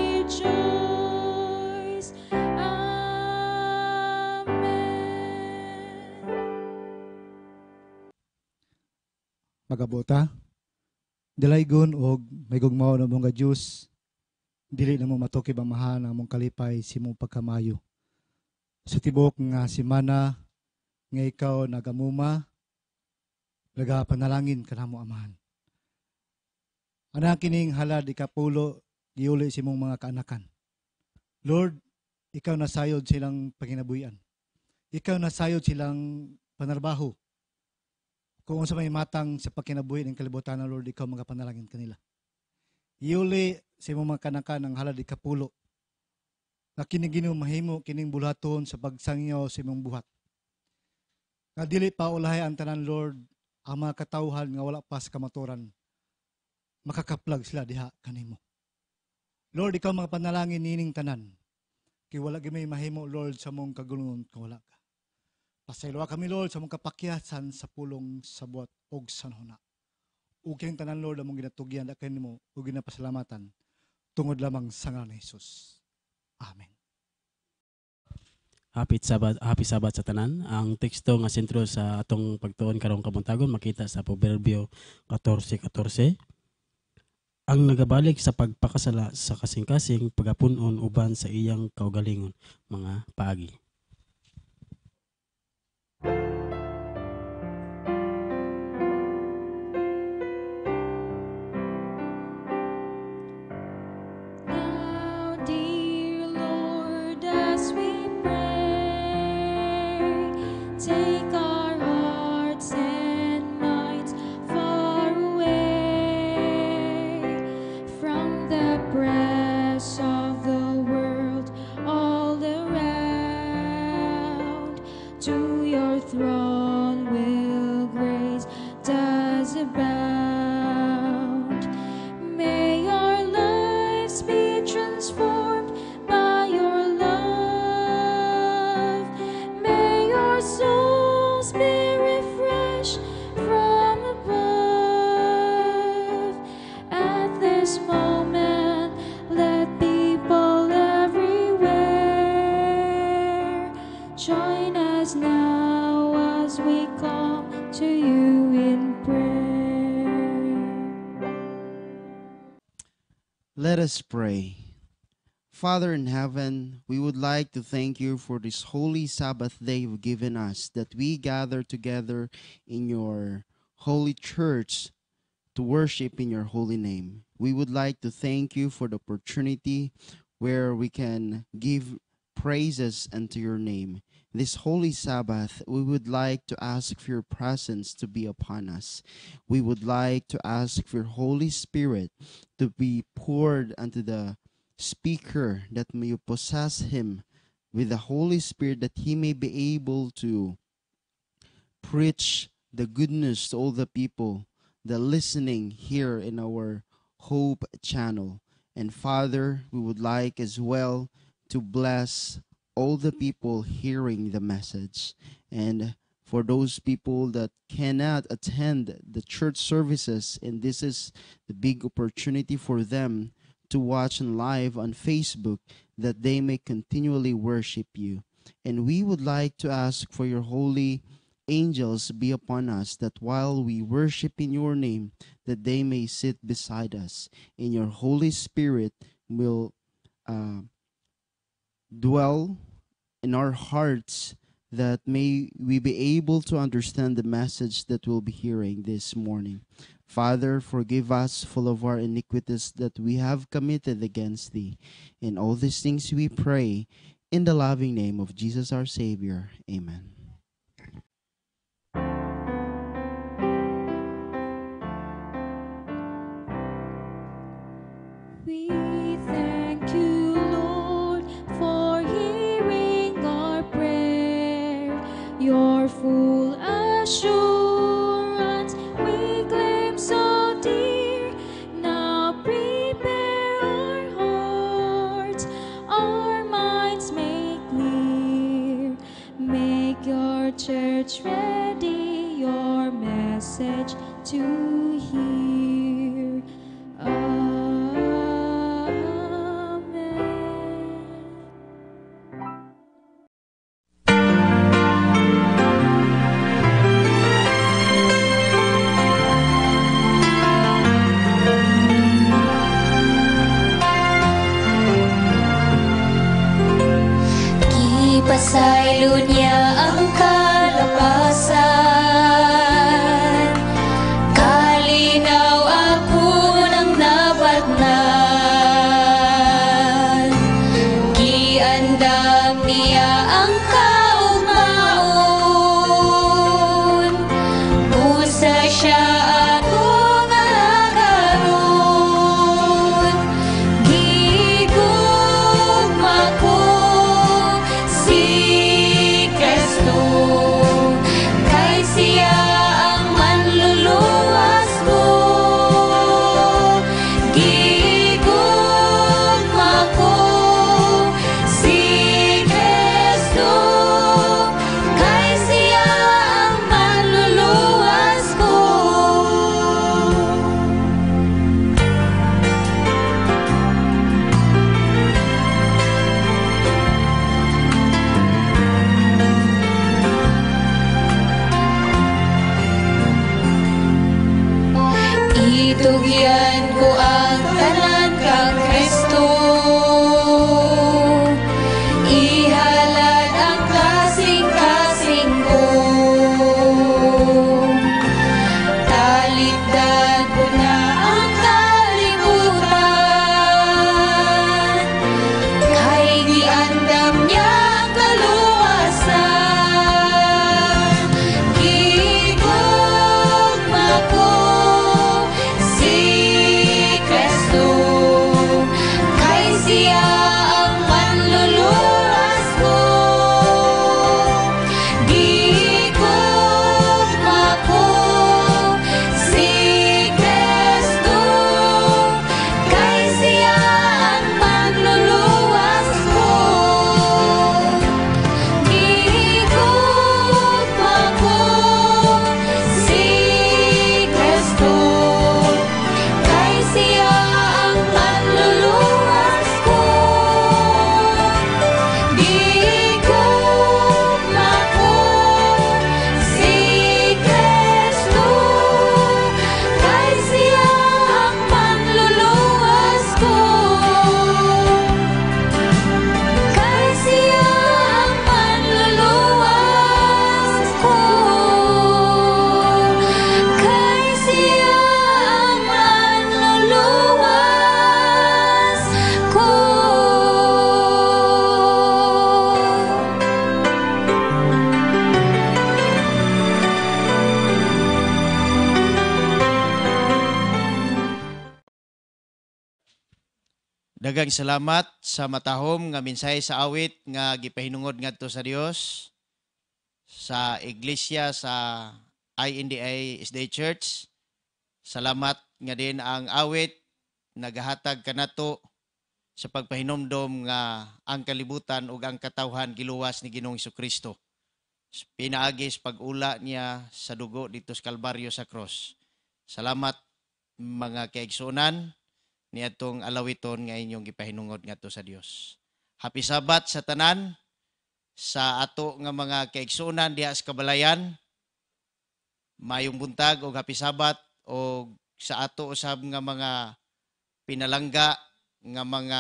rejoice. Magabota, dalaygon og may gugmaw na mong Diyos, dili na mo matukib ang maha ng mong kalipay si mong pagkamayo. Sa tibok nga simana, nga ikaw nagamuma, nagapanalangin ka na mo amahan. Anak kining halad ikapulo, giuli si mong mga kaanakan. Lord, ikaw nasayod silang panginabuyan. Ikaw nasayod silang panarbaho. Kung sa may matang sa pagkinabuhi ng kalibutan ng Lord, ikaw mga panalangin kanila. Iuli sa imong mga kanakan ng halad ikapulo, na kinigino mahimo kining bulaton sa pagsangyaw sa imong buhat. Nga dili pa ulahay ang tanan, Lord, ang mga katawhan nga wala pa sa kamaturan, makakaplag sila diha kanimo. Lord, ikaw mga panalangin nining tanan, kay wala gimay mahimo, Lord, sa mong kagulungan kung wala ka. Pasayloa kami, Lord, sa mong kapakyasan sa pulong sa buhat og sanhuna. Ug kining tanan, Lord, among ginatugyan da kanimo ug ginapasalamatan tungod lamang sa ngalan ni Jesus. Amen. Happy Sabat, happy Sabat sa tanan. Ang teksto nga sentro sa atong pagtuon karong kabuntagon makita sa Proverbio fourteen fourteen. Ang nagabalik sa pagpakasala sa kasing-kasing pagapunon uban sa iyang kaugalingon, mga paagi. Dear Lord, as we pray, take our hearts and minds far away from the press of the world all around. To your throne will grace does abound. May our lives be transformed by your love. May our souls be refreshed from above. At this moment, let people everywhere join us now as we come to you in prayer. Let us pray. Father in heaven, we would like to thank you for this holy Sabbath day you've given us, that we gather together in your holy church to worship in your holy name. We would like to thank you for the opportunity where we can give praises unto your name. This holy Sabbath, we would like to ask for your presence to be upon us. We would like to ask for your Holy Spirit to be poured unto the speaker, that may you possess him with the Holy Spirit, that he may be able to preach the good news to all the people that listening here in our Hope channel. And Father, we would like as well to bless all the people hearing the message. And for those people that cannot attend the church services, and this is the big opportunity for them to watch in live on Facebook, that they may continually worship you. And we would like to ask for your holy angels be upon us, that while we worship in your name, that they may sit beside us. In your Holy Spirit will uh, dwell in our hearts, that may we be able to understand the message that we'll be hearing this morning. Father, forgive us full of our iniquities that we have committed against thee. In all these things we pray in the loving name of Jesus our Savior. Amen. We thank you, Lord, for hearing our prayer. Your full assurance we claim so dear. Now prepare hearts ready your message to hear. Ipasaylo niya ang kalapasan, kalinaw ako ng nabatnan. Giandam niya ang kaugmaon, busa siya akong alagaron. Gigugma ko si Kristo, kay siya ang manluluwas ko. Gigugma ko si Kristo, kay siya ang manluluwas ko. Itugyan ko ang tanan kang Kristo, ihalad ang kasing-kasing ko. Talikdan ko na ang kalibutan, kay giandam niya ang kaluwasan. Gigugma ko si Kristo, kay siya ang manluluwas ko. Gigugma ko si Kristo, kay siya ang manluluwas ko. Gigugma ko si Kristo, kay siya ang manluluwas ko. Gigugma ko si Kristo, kay siya ang manluluwas ko. Kay siya ang manluluwas ko. Kay siya ang manluluwas ko. Daghang salamat sa matahom nga mensahe sa awit nga gipahinungod ngadto sa Dios sa iglesia sa I N D M S D Church. Salamat nga din ang awit nagahatag kanato sa pagpahinomdom nga ang kalibutan ug ang katawhan giluwas ni Ginoong Hesukristo. Pinaagi sa pag-ula niya sa dugo dito sa Kalbaryo sa cross. Salamat mga kaigsunan niadtong alawiton nga inyong gipahinungod ngadto sa Dios. Happy Sabat sa tanan, sa ato nga mga kaigsunan diha sa Kabalayan. Mayong buntag og happy Sabat o sa ato usab nga mga pinalangga nga mga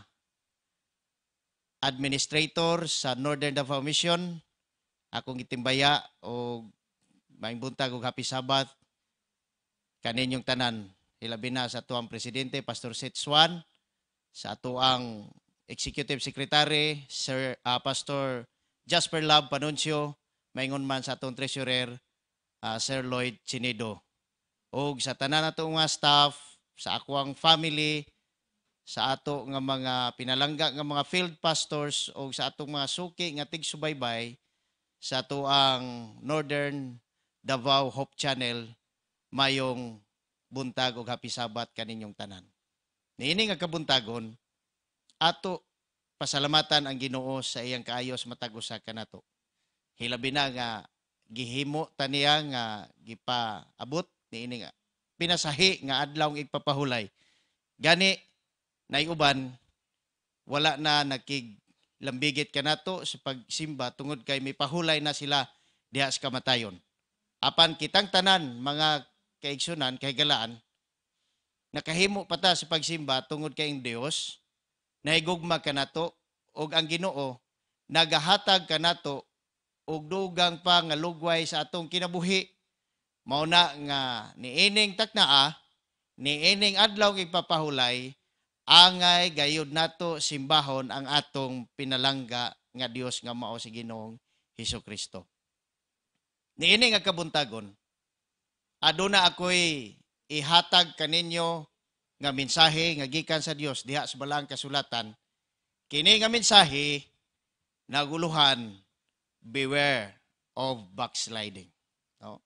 administrator sa Northern Davao Mission. Akong gitimbaya o mayong buntag og happy Sabat kaninyong tanan. Hilabi na sa ato ang presidente Pastor Seth Swan, sa ato ang executive secretary Sir uh, Pastor Jasper Lab Panuncio, maingon man sa atong treasurer uh, Sir Lloyd Chinedo. Og sa tanan nato nga staff, sa ako ang family, sa ato nga mga pinalangga nga mga field pastors o sa atong mga suki nga tigsubaybay sa ato ang Northern Davao Hope Channel, mayong buntag og happy Sabat kaninyong tanan. Niini nga kabuntagon, ato pasalamatan ang Ginoo sa iyang kaayos matag usa kanato. Hilabi na nga gihimo taniya nga gipaabot niini nga pinasahi nga adlaw ng igpapahulay. Gani nayuban wala na nakiglambigit kanato sa pagsimba tungod kay may pahulay na sila diha sa kamatayon. Apan kitang tanan mga kaigsunan kay galaan nakahimo pa ta sa pagsimba tungod kay ang Dios nahigugma kanato og ang Ginoo nagahatag kanato og dugang pa nga lugway sa atong kinabuhi. Mao na nga niining taknaa niining adlaw ipapahulay angay gayud nato simbahon ang atong pinalangga nga Dios nga mao si Ginoong Hesukristo. Niini nga kabuntagon aduna ako'y ihatag kaninyo nga mensahe nga gikan sa Dios diha sa balang kasulatan. Kini nga mensahe naguluhan, beware of backsliding. No?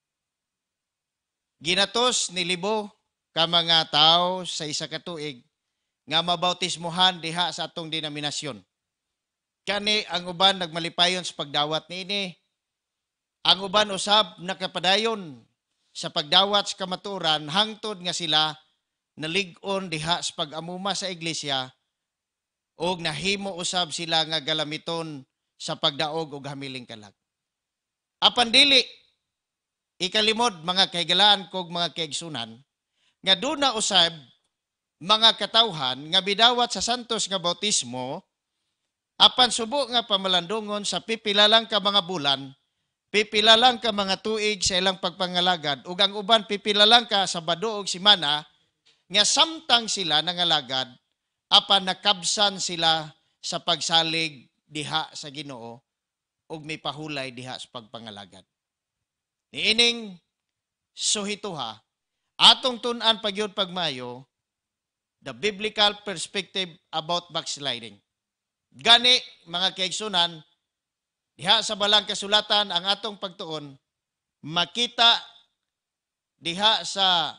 Ginatos ni libo ka mga tao sa isa ka tuig nga mabautismohan diha sa atong denominasyon. Kani ang uban nagmalipayon sa pagdawat niini. Ang uban usab nakapadayon sa pagdawat sa kamaturan hangtod nga sila nalig-on diha sa pag-amuma sa iglesia og nahimo usab sila nga galamiton sa pagdaog og hamiling kalag. Apan dili ikalimod mga kaigalaan kog mga kaigsunan nga duna usab mga katawhan nga bidawat sa santos nga bautismo apan subo nga pamalandungon sa pipila lang ka mga bulan, pipila lang ka mga tuig sa ilang pagpangalagad ug ang uban pipila lang ka sa bado og semana nga samtang sila nangalagad apan nakabsan sila sa pagsalig diha sa Ginoo ug may pahulay diha sa pagpangalagad. Niining suhituha atong tun-an pagyud pagmayo the biblical perspective about backsliding. Gani mga kaigsunan diha sa balang kasulatan ang atong pagtuon makita diha sa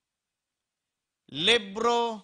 libro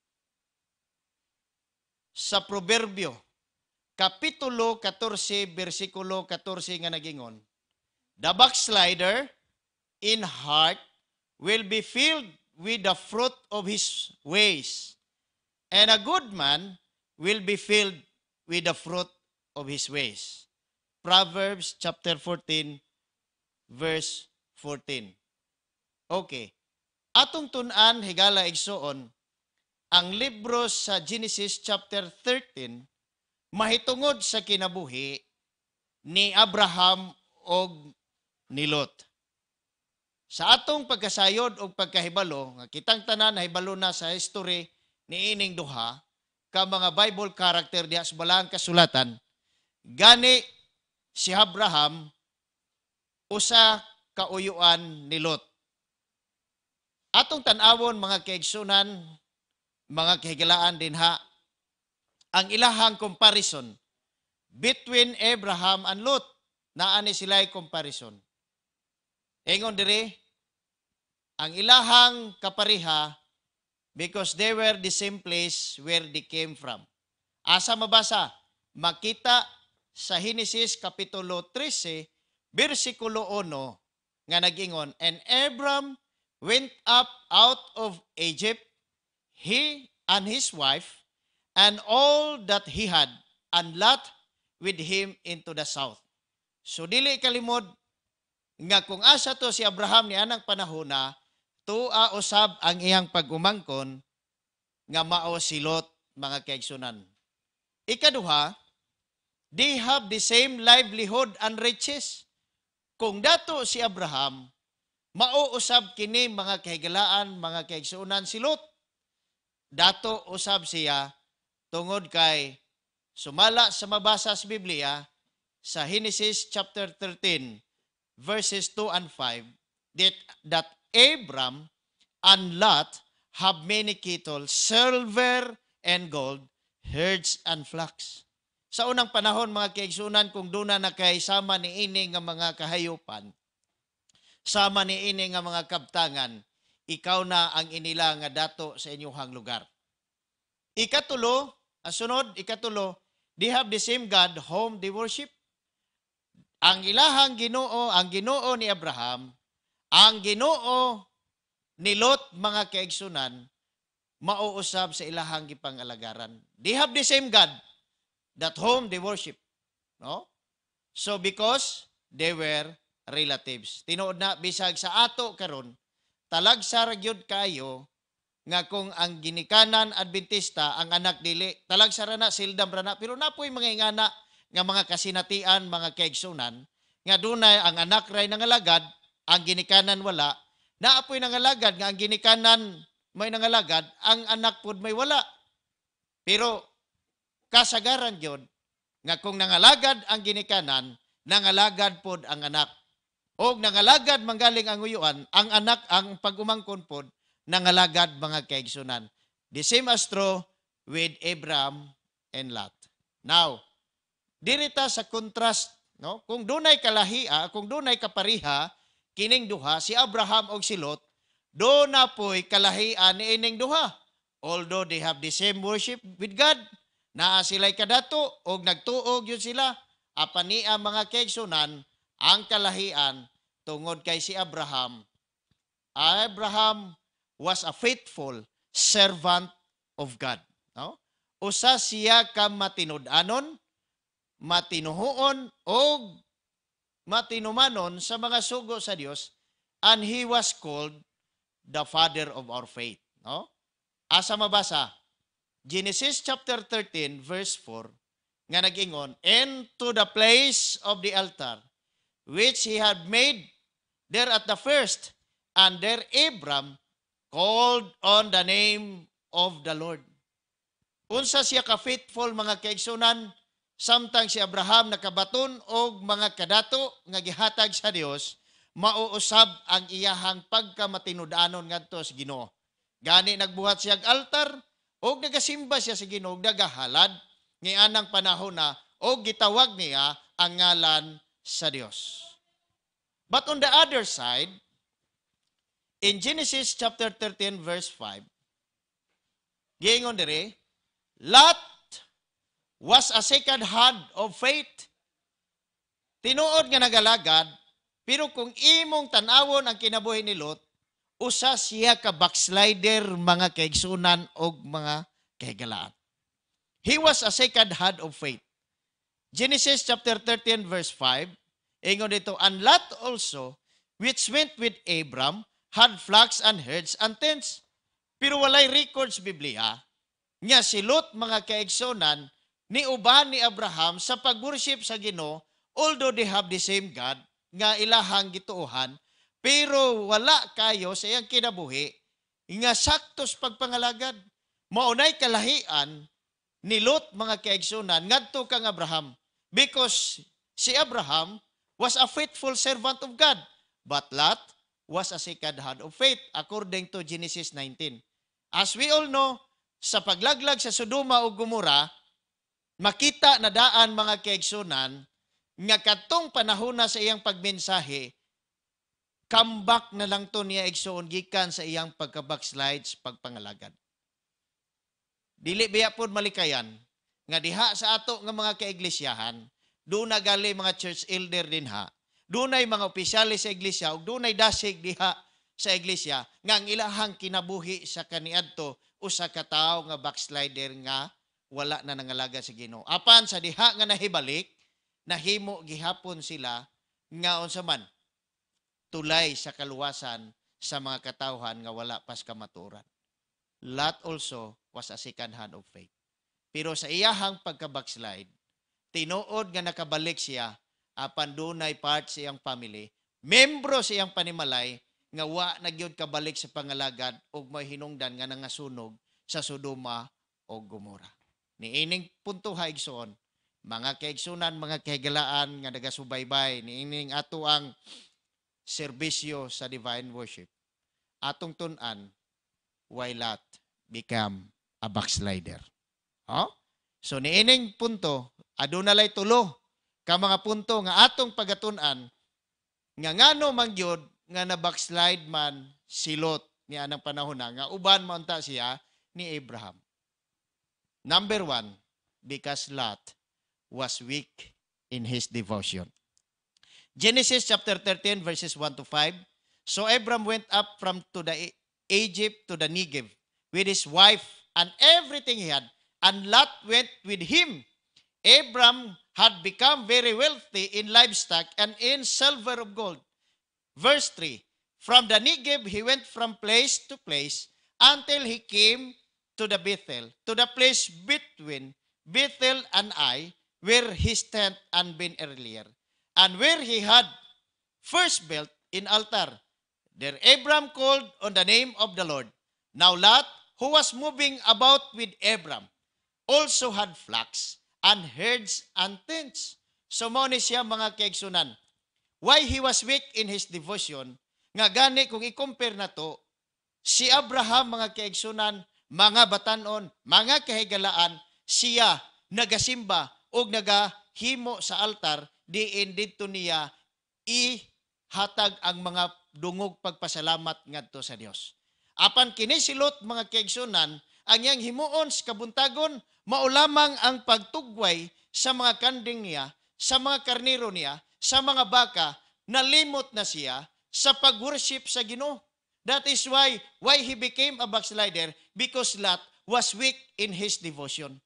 sa Proverbio kapitulo fourteen bersikulo fourteen nga nagingon, the backslider in heart will be filled with the fruit of his ways, and a good man will be filled with the fruit of his ways. Proverbs chapter fourteen, verse fourteen. Okay. Atong tun-an higala igsuon ang libro sa Genesis chapter thirteen mahitungod sa kinabuhi ni Abraham og ni Lot. Sa atong pagkasayod o pagkahibalo, nga kitang tanan nahibalo na sa history ni ining duha, ka mga Bible character diha sa balang kasulatan, gani si Abraham usa kauyuan ni Lot. Atong tan-awon mga kaigsunan, mga kahigalaan din ha, ang ilahang comparison between Abraham and Lot. Naani sila'y comparison. Ingon diri, ang ilahang kapariha because they were the same place where they came from. Asa mabasa? Makita sa Genesis kapitulo thirteen, bersikulo one, nga nagingon, and Abram went up out of Egypt, he and his wife, and all that he had, and Lot with him into the south. So dili kalimod nga kung asa to si Abraham ni anang panahona, tua usab ang iyang pag-umangkon nga mao si Lot mga kaigsunan. Ikaduha, they have the same livelihood and riches. Kung dato si Abraham, mao usab kini mga kahigalaan, mga kaigsunan si Lot. Dato usab siya tungod kay sumala sa mabasa sa Biblia sa Genesis chapter thirteen verses two and five that, that Abram and Lot have many cattle, silver and gold, herds and flocks. Sa unang panahon mga kaigsunan, kung duna na kay sama ni ini nga mga kahayupan, sama ni ini nga mga kabtangan, ikaw na ang inila nga dato sa inyong lugar. Ikatulo, asunod, ikatulo, they have the same God whom they worship. ang ilahang Ginoo, ang Ginoo ni Abraham, ang Ginoo ni Lot, mga kaigsunan, mauusab sa ilahang gipangalagaran. They have the same God that whom they worship. No? So because they were relatives. Tinuod na bisag sa ato karon, talagsa ra gyud kayo nga kung ang ginikanan Adventista ang anak dili, talagsa ra na sildam ra na, pero napoy mga ingana nga mga kasinatian, mga kaigsunan nga dunay ang anak ray nangalagad, ang ginikanan wala, naapoy nangalagad nga ang ginikanan may nangalagad, ang anak pod may wala. Pero kasagaran gyud nga kung nangalagad ang ginikanan, nangalagad pod ang anak. O nangalagad manggaling ang uyuan, ang anak ang pag-umangkon pod nangalagad mga kaigsunan. The same as true with Abraham and Lot. Now, dirita sa contrast, no? Kung dunay kalahia, kung dunay kapariha kining duha, si Abraham og si Lot, do na po'y kalahian ni ining duha. Although they have the same worship with God, naa sila'y kadato o nagtuog yun sila, apan niya mga kaigsunan, ang kalahian tungod kay si Abraham. Abraham was a faithful servant of God. No? Usa siya ka matinud-anon, matinuhoon, o matinumanon sa mga sugo sa Dios, and he was called the father of our faith. No? Asa mabasa? Genesis chapter thirteen, verse four, nga nag-ingon, and to the place of the altar, which he had made there at the first, and there Abram called on the name of the Lord. Unsa siya ka-faithful mga kaigsunan, samtang si Abraham nakabaton og mga kadato nga gihatag sa Dios, mauusab ang iyahang pagkamatinud-anon ngadto sa Ginoo. Gani nagbuhat siya og altar og nagasimba siya sa Ginoo, nagahalad ni anang panahon na og gitawag niya ang ngalan sa Dios. But on the other side, in Genesis chapter thirteen verse five, giingon dire, Lot was a second hand of faith. Tinuod nga nagalagad, pero kung imong tanawon ang kinabuhi ni Lot, usa siya ka backslider mga kaigsunan og mga kahigalaan. He was a second hand of faith. Genesis chapter thirteen verse five, ingon dito, and Lot also, which went with Abram, had flocks and herds and tents. Pero walay records Biblia, nga si Lot mga kaigsunan, ni uban ni Abraham sa pag-worship sa Ginoo, although they have the same God, nga ilahang gituohan, pero wala kayo sa iyang kinabuhi, nga saktos pagpangalagad. Maunay kalahian ni Lot mga kaigsunan, ngadto kang Abraham, because si Abraham was a faithful servant of God, but Lot was a second hand of faith, according to Genesis nineteen. As we all know, sa paglaglag sa Sodoma o Gomora, makita na daan mga kaigsunan, nga katong panahon na sa iyang pagmensahe, comeback na lang to niya igsoon gikan sa iyang pagka-backslide sa pagpangalagad. Dili biya pod malikayan, nga diha sa ato nga mga kaiglesiyahan, doon na gali mga church elder din ha, dunay mga opisyalis sa iglesia, ug dunay dasig diha sa iglesia, nga ang ilahang kinabuhi sa kaniadto, usa ka tawo nga backslider nga wala na nangalaga sa Ginoo. Apan sa diha nga nahibalik, nahimo gihapon sila nga unsa man tulay sa kaluwasan sa mga katawhan nga wala pas kamaturan. Lot also was a second hand of faith. Pero sa iyahang pagka-backslide, tinuod nga nakabalik siya, apan dunay part sa iyang family, membro sa iyang panimalay, nga wa na gyud kabalik sa pangalagad ug may hinungdan nga nangasunog sa Sodoma o Gomora. Niining punto ha igsoon, mga kaigsunan, mga kahigalaan nga nagasubaybay, niining ato ang serbisyo sa divine worship. Atong tun-an, why Lot become a backslider. Oh? So niining punto, adunalay tulo ka mga punto nga atong pagatun-an nga ngano man gyud nga na backslide man si Lot ni anang panahon na nga uban man ta siya ni Abraham. Number one, because Lot was weak in his devotion. Genesis chapter thirteen verses one to five. So Abram went up from to the E- Egypt to the Negev with his wife and everything he had, and Lot went with him. Abram had become very wealthy in livestock and in silver of gold. Verse three, from the Negev he went from place to place until he came to the Bethel, to the place between Bethel and Ai, where his tent had been earlier, and where he had first built an altar. There Abram called on the name of the Lord. Now Lot, who was moving about with Abram, also had flocks and herds and tents. So mo ni siya mga kaigsunan. Why he was weak in his devotion, nga gani kung i-compare na to, si Abraham mga kaigsunan, mga batanon, mga kahigalaan, siya nagasimba o nagahimo sa altar, diin dito niya ihatag ang mga dungog pagpasalamat ngadto sa Dios. Apan kinisilot mga kaigsunan, ang iyang himuon sa kabuntagon, maulamang ang pagtugway sa mga kanding niya, sa mga karniro niya, sa mga baka, nalimot na siya sa pag-worship sa Ginoo. That is why why he became a backslider, because Lot was weak in his devotion.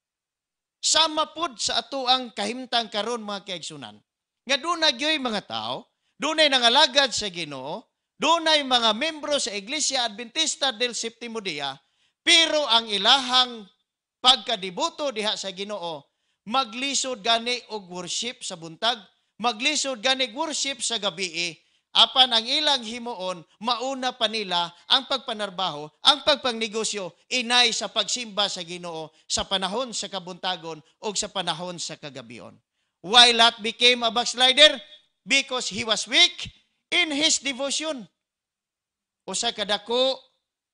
Sama pod sa ato ang kahimtang karon mga kaigsunan. Nga doon nagyoy mga tao, doon ay nangalagad sa Ginoo, doon ay mga membro sa Iglesia Adventista del Septimo Dia, pero ang ilahang pagkadibuto diha sa Ginoo, maglisod gani og worship sa buntag, maglisod gani worship sa gabi, apan ang ilang himuon, mauna pa nila ang pagpanarbaho, ang pagpangnegosyo, inay sa pagsimba sa Ginoo sa panahon sa kabuntagon o sa panahon sa kagabion. Why Lot became a backslider? Because he was weak in his devotion. Usa kadako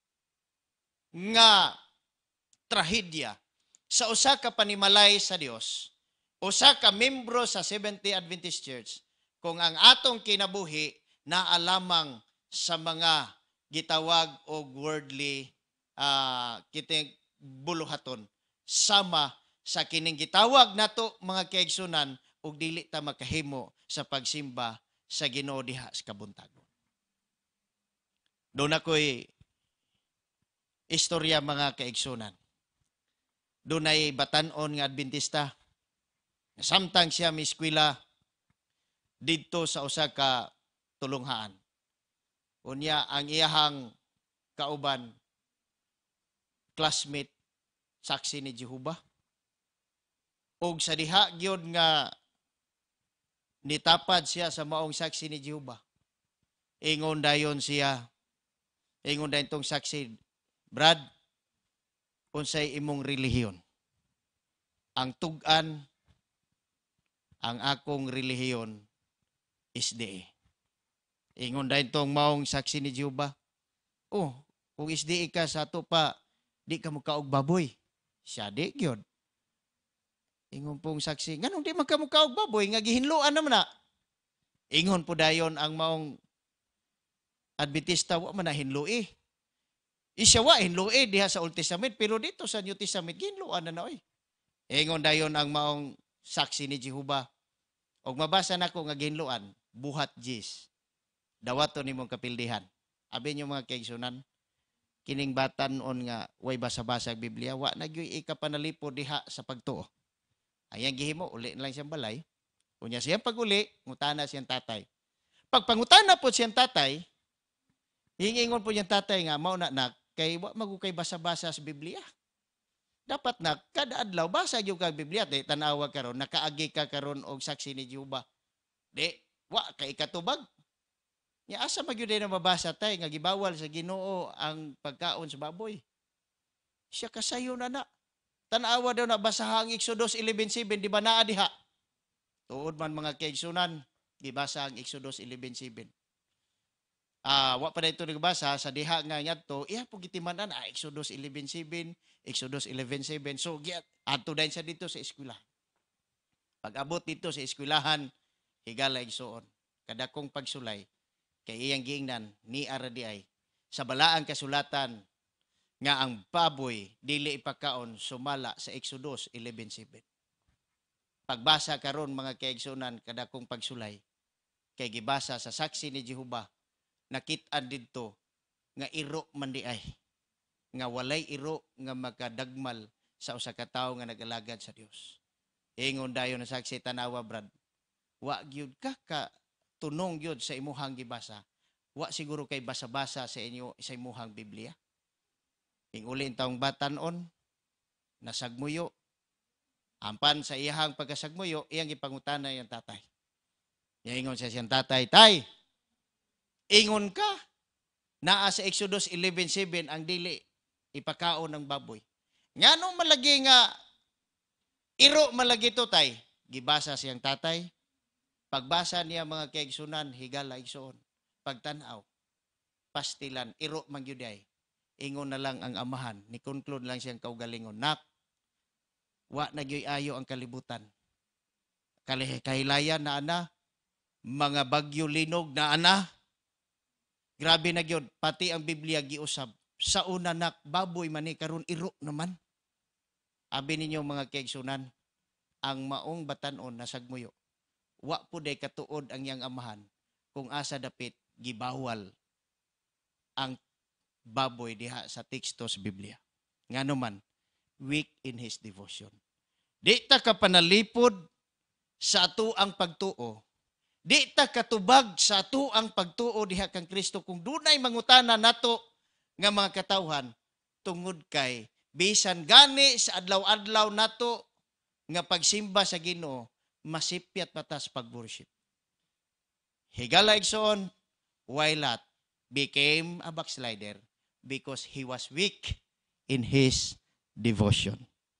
nga trahedya sa usa ka panimalay sa Dios, usa ka membro sa Seventh-day Adventist Church, kung ang atong kinabuhi naalamang sa mga gitawag og worldly uh, kiting buluhaton, sama sa kining gitawag nato mga kaigsunan, og dili ta makahimo sa pagsimba sa Ginoo diha sa kabuntagon. Doon ako'y istorya mga kaigsunan. Doon ay batanon nga Adventista. Samtang siya may eskwela dito sa usa ka tulunghaan. Unya ang iyahang kauban, classmate, saksi ni Jehovah. Og sa diha gyud nga nitapad siya sa maong saksi ni Jehovah, ingon dayon siya, ingon dayon tong saksi, Brad, unsay imong relihiyon? Ang tug-an, ang akong relihiyon is D A. Ingon dayon tong maong saksi ni Jehovah, oh, kung is D A ka sa ato pa, di ka mo kaog baboy. Siya di gyud. Ingon pong saksi, nganong di man ka mo kaog baboy, nga gihinluan naman na. Ingon po dayon ang maong Adventista, wa man na hinlui. Isya wa hinlui diha sa Old Testament, pero dito sa New Testament, gihinluan na na oy. Ingon dayon ang maong saksi ni Jehovah, og mabasa nako nga gihinluan, buhat jis. Dawaton nimong kapildihan. Abi niyo mga kaigsunan, kining batan-on nga way basa-basa ang Biblia, wa nagyoy ikapanalipo diha sa pagtuo. Ayang gihimo, uli na lang siyang balay. Unya siyang pag-uli, ngutana siyang tatay. Pagpangutana po siyang tatay, hingingon po siyang tatay nga, mauna na, kay wa magukay basa-basa sa Biblia. Dapat na, kada adlaw, basa yung kang Biblia, di tanawa karon, nakaagi ka karon og saksi ni Jehovah. Di, wa, kay katubag. Nya asa magyud na mabasa tay, nga gibawal sa Ginoo ang pagkaon sa baboy. Siya kasayo na na. Tanawa daw na basahang Exodus eleven seven, di ba naa diha? Tuod man mga kaigsunan, gibasa ang Exodus eleven seven. Ah, wa pa dito nagbasa sa diha nga ngadto, iya po gitiman-an ah, Exodus eleven seven, Exodus eleven seven. So giat adto dayon sa dito sa eskwela. Pag-abot dito sa eskwelahan, higala igsuon. Kadakong pagsulay kay iyang giingnan ni ara di ay sa balaang kasulatan nga ang baboy dili ipakaon sumala sa Exodus eleven seven. Pagbasa karon mga kaigsunan, kadakong pagsulay, Kay gibasa sa saksi ni Jehova, nakit-an didto nga iro man di ay, nga walay iro nga makadagmal sa usa ka tawo nga nagalagad sa Dios. Ingon dayon na saksi tanawa, brad, wa gyud ka ka tunong gyud sa imuhang gibasa. Wa siguro kay basa-basa sa inyo sa imuhang Biblia. Ing ulin taong batanon, nasagmuyo. Ampan sa iyahang pagkasagmuyo, iyang ipangutana yung tatay. Ingon siya siyang tatay, tay, ingon ka, naa sa Exodus eleven seven ang dili ipakaon ng baboy. Nga nung malagi nga, iro malagi to, tay. Gibasa siyang tatay. Pagbasa niya mga kaigsunan, higala igsoon. Pagtanaw, pastilan, iro mangyuday. Ingon na lang ang amahan. Ni conclude lang siyang kaugalingon. Nak, wa nagyoy ayo ang kalibutan. Kahilayan na ana, mga bagyo linog na ana. Grabe na gyud, pati ang Biblia giusab. Sa una nak, baboy man ni karon iro naman. Abi ninyo mga kaigsunan, ang maong batanon na sagmuyo. Wa po day katuod ang yang amahan kung asa dapit gibawal ang baboy diha sa teksto sa Biblia. Ngano man, weak in his devotion. Di ta ka panalipod sa ato ang pagtuo. Di ta katubag sa ato ang pagtuo diha kang Kristo kung dunay mangutana nato nga mga katawhan tungod kay bisan gani sa adlaw-adlaw nato nga pagsimba sa Ginoo masipyat patas pag-worship. Higala igsoon, why Lot became a backslider? Because he was weak in his devotion.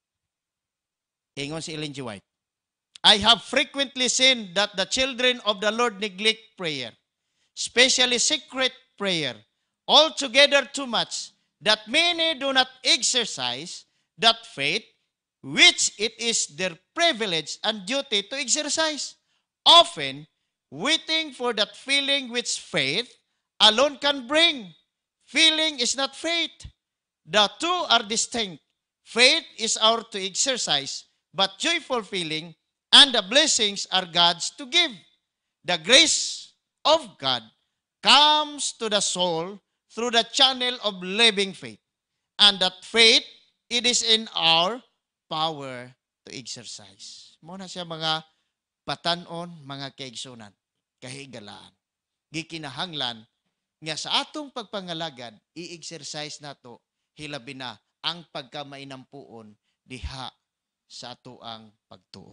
Ingon si Ellen G. White, I have frequently seen that the children of the Lord neglect prayer, especially secret prayer, altogether too much, that many do not exercise that faith which it is their privilege and duty to exercise. Often, waiting for that feeling which faith alone can bring. Feeling is not faith. The two are distinct. Faith is ours to exercise, but joyful feeling and the blessings are God's to give. The grace of God comes to the soul through the channel of living faith. And that faith, it is in our power to exercise. Muna siya mga patanon, mga kaigsunan, kahigalaan. Gikinahanglan nga sa atong pagpangalagad, i-exercise nato hilabi na ang pagkamainampuon diha sa ato ang pagtuo.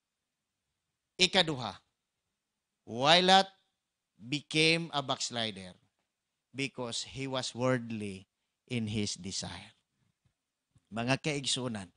Ikaduha, why Lot became a backslider? Because he was worldly in his desire. Mga kaigsunan,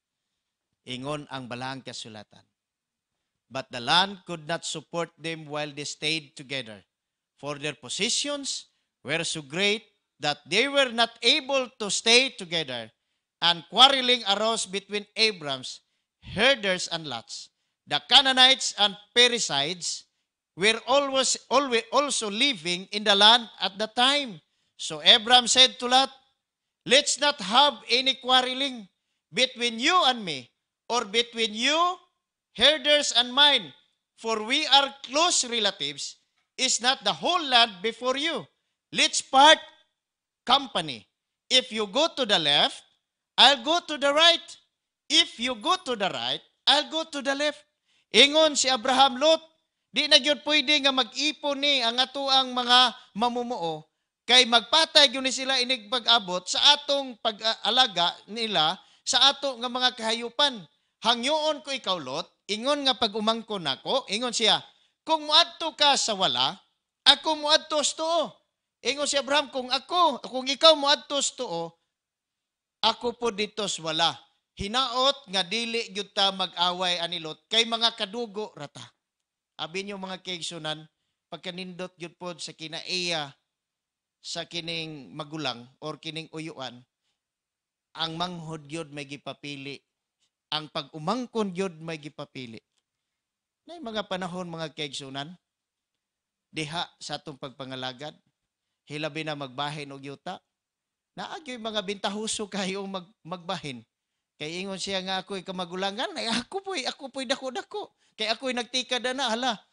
ingon ang balang kasulatan. But the land could not support them while they stayed together, for their positions were so great that they were not able to stay together, and quarreling arose between Abram's herders and Lot's. The Canaanites and Perizzites were always, always also living in the land at the time. So Abram said to Lot, let's not have any quarreling between you and me, or between you, herders, and mine, for we are close relatives. Is not the whole land before you? Let's part company. If you go to the left, I'll go to the right. If you go to the right, I'll go to the left. Ingon si Abraham, Lot, di na gyud pwede nga mag-ipon ni ang ato ang mga mamumuo, kay magpatay gyud ni sila inig pag-abot sa atong pag-alaga nila sa ato nga mga kahayupan. Hangyoon ko ikaw, Lot, ingon nga pag umangkon nako, ingon siya, kung muadto ka sa wala, ako muadto sa tuo. Ingon si Abraham, kung ako, kung ikaw muadto sa tuo, ako po dito sa wala. Hinaot nga dili gyud ta mag-away ani Lot kay mga kadugo rata. Abi niyo mga kaigsunan, pagkanindot gyud pod sa kinaiya sa kining magulang or kining uyuan, ang manghod gyud may gipapili. Ang pag-umangkon gyud may gipapili. Nay mga panahon mga kaigsunan, diha sa atong pagpangalagad, hilabi na magbahin og yuta, naagyoy mga bintahuso kayo mag, magbahin. Kay ingon siya nga ako'y kamagulangan, ay ako po'y, ako po'y dako-dako. Kay ako'y nagtikad na, hala,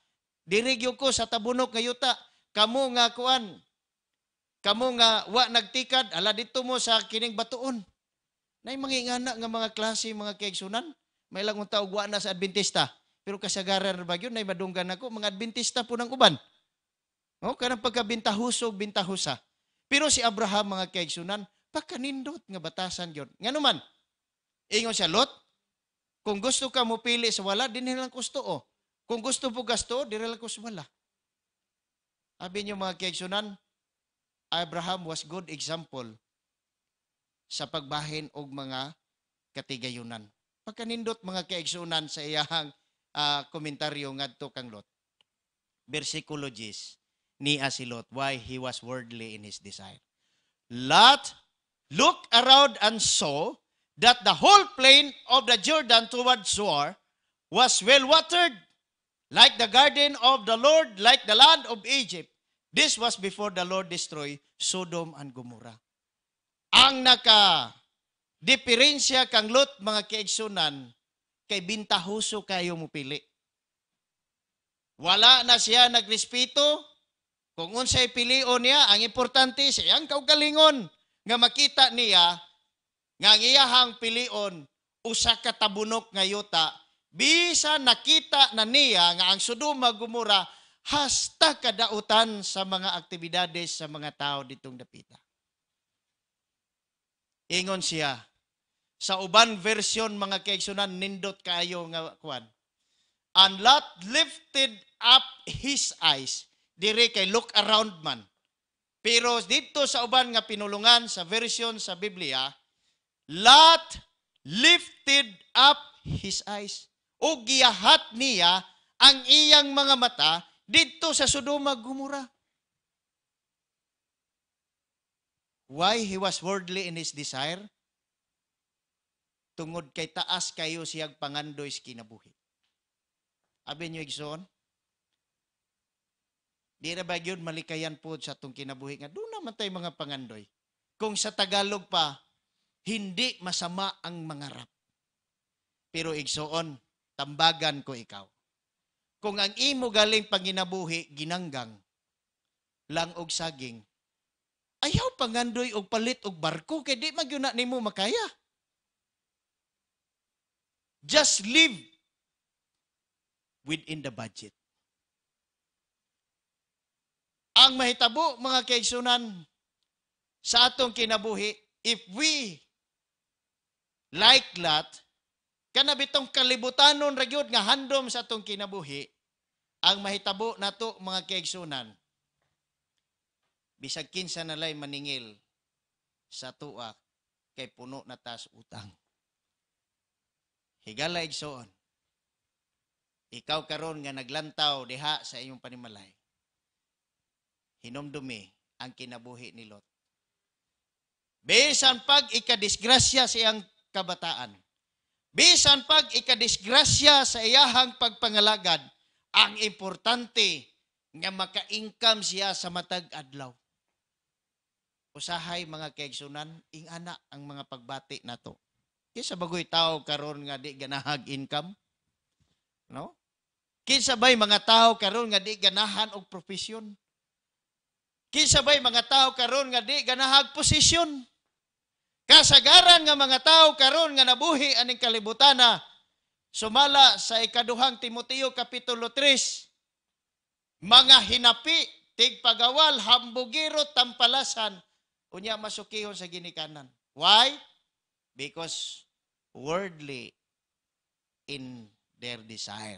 Dirigyo ko sa tabunok nga yuta. Kamo nga kuan. Kamo nga wa nagtikad. Ala dito mo sa kining batuon. Nay mangingana nga mga klase, mga kaigsunan. May lang unta og wa na sa Adventista. Pero kasagaran ba yun, nay madunggan ako, mga Adventista po ng uban. O, kanang pagkabintahusog, bintahusa. Pero si Abraham, mga kaigsunan, pagkanindot nga batasan yun. Nga naman, ingon siya, Lot, kung gusto ka mo pili sa wala, din lang gusto o. Kung gusto po gasto, din lang gusto wala. Sabi niyo mga kaigsunan, Abraham was good example sa pagbahin og mga katigayunan. Pagkanindot mga kaigsunan sa iyahang uh, komentaryo ngadto kang Lot. Versikulo ten, niya si Lot, why he was worldly in his desire. Lot looked around and saw that the whole plain of the Jordan toward Zoar was well watered, like the garden of the Lord, like the land of Egypt. This was before the Lord destroyed Sodom and Gomorrah. Ang naka diferensya kang Lot, mga kaigsunan, kay bintahuso kayo mo pili. Wala na siya nagrespeto. Kung unsay pilion niya, ang importante siyang kaugalingon nga makita niya nga ang iyahang pilion usa ka tabunok nga yuta, bisa nakita na niya nga ang Sodoma Gomorrah hasta kadautan sa mga aktibidades sa mga tao ditong dapita. Ingon siya, sa uban version mga kaigsunan, nindot kayo nga kuan. And Lot lifted up his eyes. Dire kay look around man. Pero dito sa uban nga pinulungan sa version sa Biblia, Lot lifted up his eyes. O giyahat niya ang iyang mga mata dito sa Sodoma Gomorrah. Why he was worldly in his desire? Tungod kay taas kayo siyag pangandoy sa kinabuhi. Abi nyo igsoon, di na ba yun malikayan po sa itong kinabuhi nga, doon naman tayo mga pangandoy. Kung sa Tagalog pa, hindi masama ang mangarap. Pero igsoon, tambagan ko ikaw. Kung ang imo galing panginabuhi, ginanggang, lang og saging, ayaw pangandoy og palit og barko, kaya di magyuna nimo makaya. Just live within the budget. Ang mahitabo, mga kaigsunan, sa atong kinabuhi, if we like Lot, kanabitong kalibutanon ragyod nga handom sa atong kinabuhi, ang mahitabo nato mga kaigsunan, bisag kinsa nalay maningil sa tuwa kay puno na tas utang. Higala igsoon, ikaw karon nga naglantaw diha sa iyong panimalay, hinomdumi ang kinabuhi ni Lot. Bisan pag ikadisgrasya sa iyang kabataan, bisan pag ikadisgrasya sa iyahang pagpangalagad, ang importante nga maka-income siya sa matag adlaw. Usahay mga kaigsunan, ingana ang mga pagbati nato. Kinsa bagoy tao karon nga di ganahag income? No? Kinsa bay mga tao karon nga di ganahan og profesyon? Kinsa bay mga tao karon nga di ganahag posisyon? Kasagaran nga mga tao karon nga nabuhi aning kalibutana, sumala sa ikaduhang Timoteo kapitulo tres, mga hinapi, tigpagawal, hambugiro, tampalasan, unya masukihon sa ginikanan. Why? Because worldly in their desire.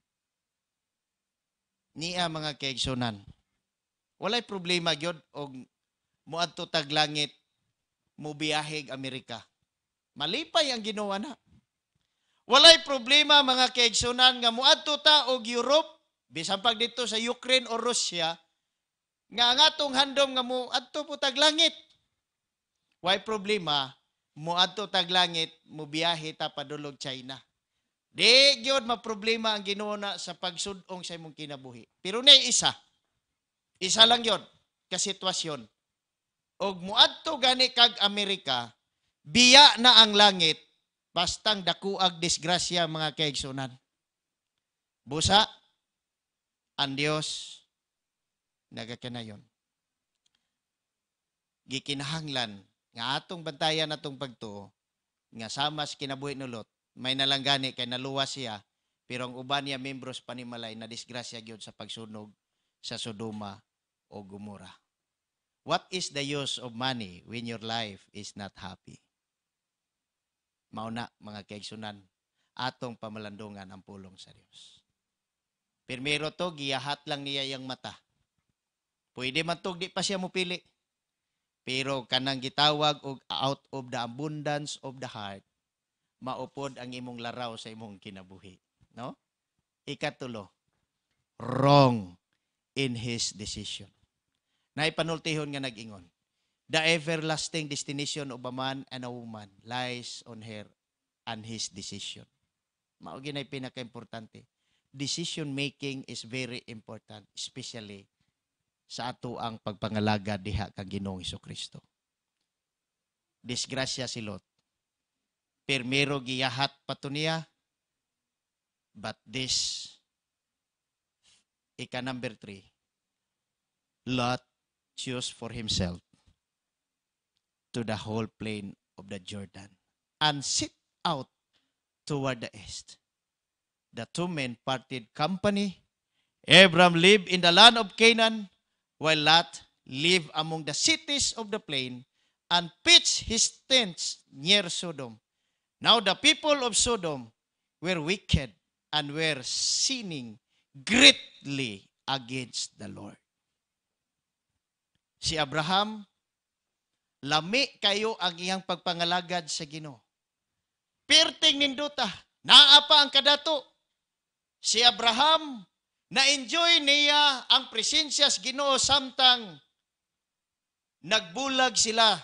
Niya mga kaigsunan, walay problema gyud og muadto tag langit, mubiyahig Amerika. Malipay ang ginawa na. Walay problema mga kaigsunan nga muadto ta og Europe, bisan pag dito sa Ukraine o Russia, nga ang atong handom nga muadto po tag langit. Why problema? Muadto tag langit, mubiyahe ta padulog China. Di gyud maproblema ang Ginoo na sa pagsudong sa imong kinabuhi. Pero nay isa. Isa lang yun ka sitwasyon. Og muadto gani kag Amerika, biya na ang langit, bastang dakuag disgrasya mga kaigsunan. Busa, ang Dios nagakanayon. Gikinahanglan nga atong bantayan atong pagtuo nga sama sa kinabuhi ni Lot, may nalanggani kay naluwas siya, pero ang uban niya membros panimalay na disgrasya gyud sa pagsunog sa Sodoma o Gomora. What is the use of money when your life is not happy? Mauna mga kaigsunan, atong pamalandungan ang pulong sa Dios. Primero to, giyahat lang niya yung mata. Pwede man to, di pa siya mupili. Pero kanang gitawag og out of the abundance of the heart, maupod ang imong laraw sa imong kinabuhi. No? Ikatulo, wrong in his decision. Naipanultihon nga nag-ingon, the everlasting destination of a man and a woman lies on her and his decision. Mao ginay pinaka-importante. Decision making is very important, especially sa ato ang pagpangalaga diha kang Ginoong Hesukristo. Disgrasya si Lot. Primero giyahat pato niya, but this, ika number three, Lot chose for himself to the whole plain of the Jordan and set out toward the east. The two men parted company. Abram lived in the land of Canaan, while Lot lived among the cities of the plain and pitched his tents near Sodom. Now the people of Sodom were wicked and were sinning greatly against the Lord. Si Abraham, lami kayo ang iyang pagpangalagad sa Ginoo. Perting ninduta, naapa ang kadato. Si Abraham, na-enjoy niya ang presensya sa Ginoo samtang nagbulag sila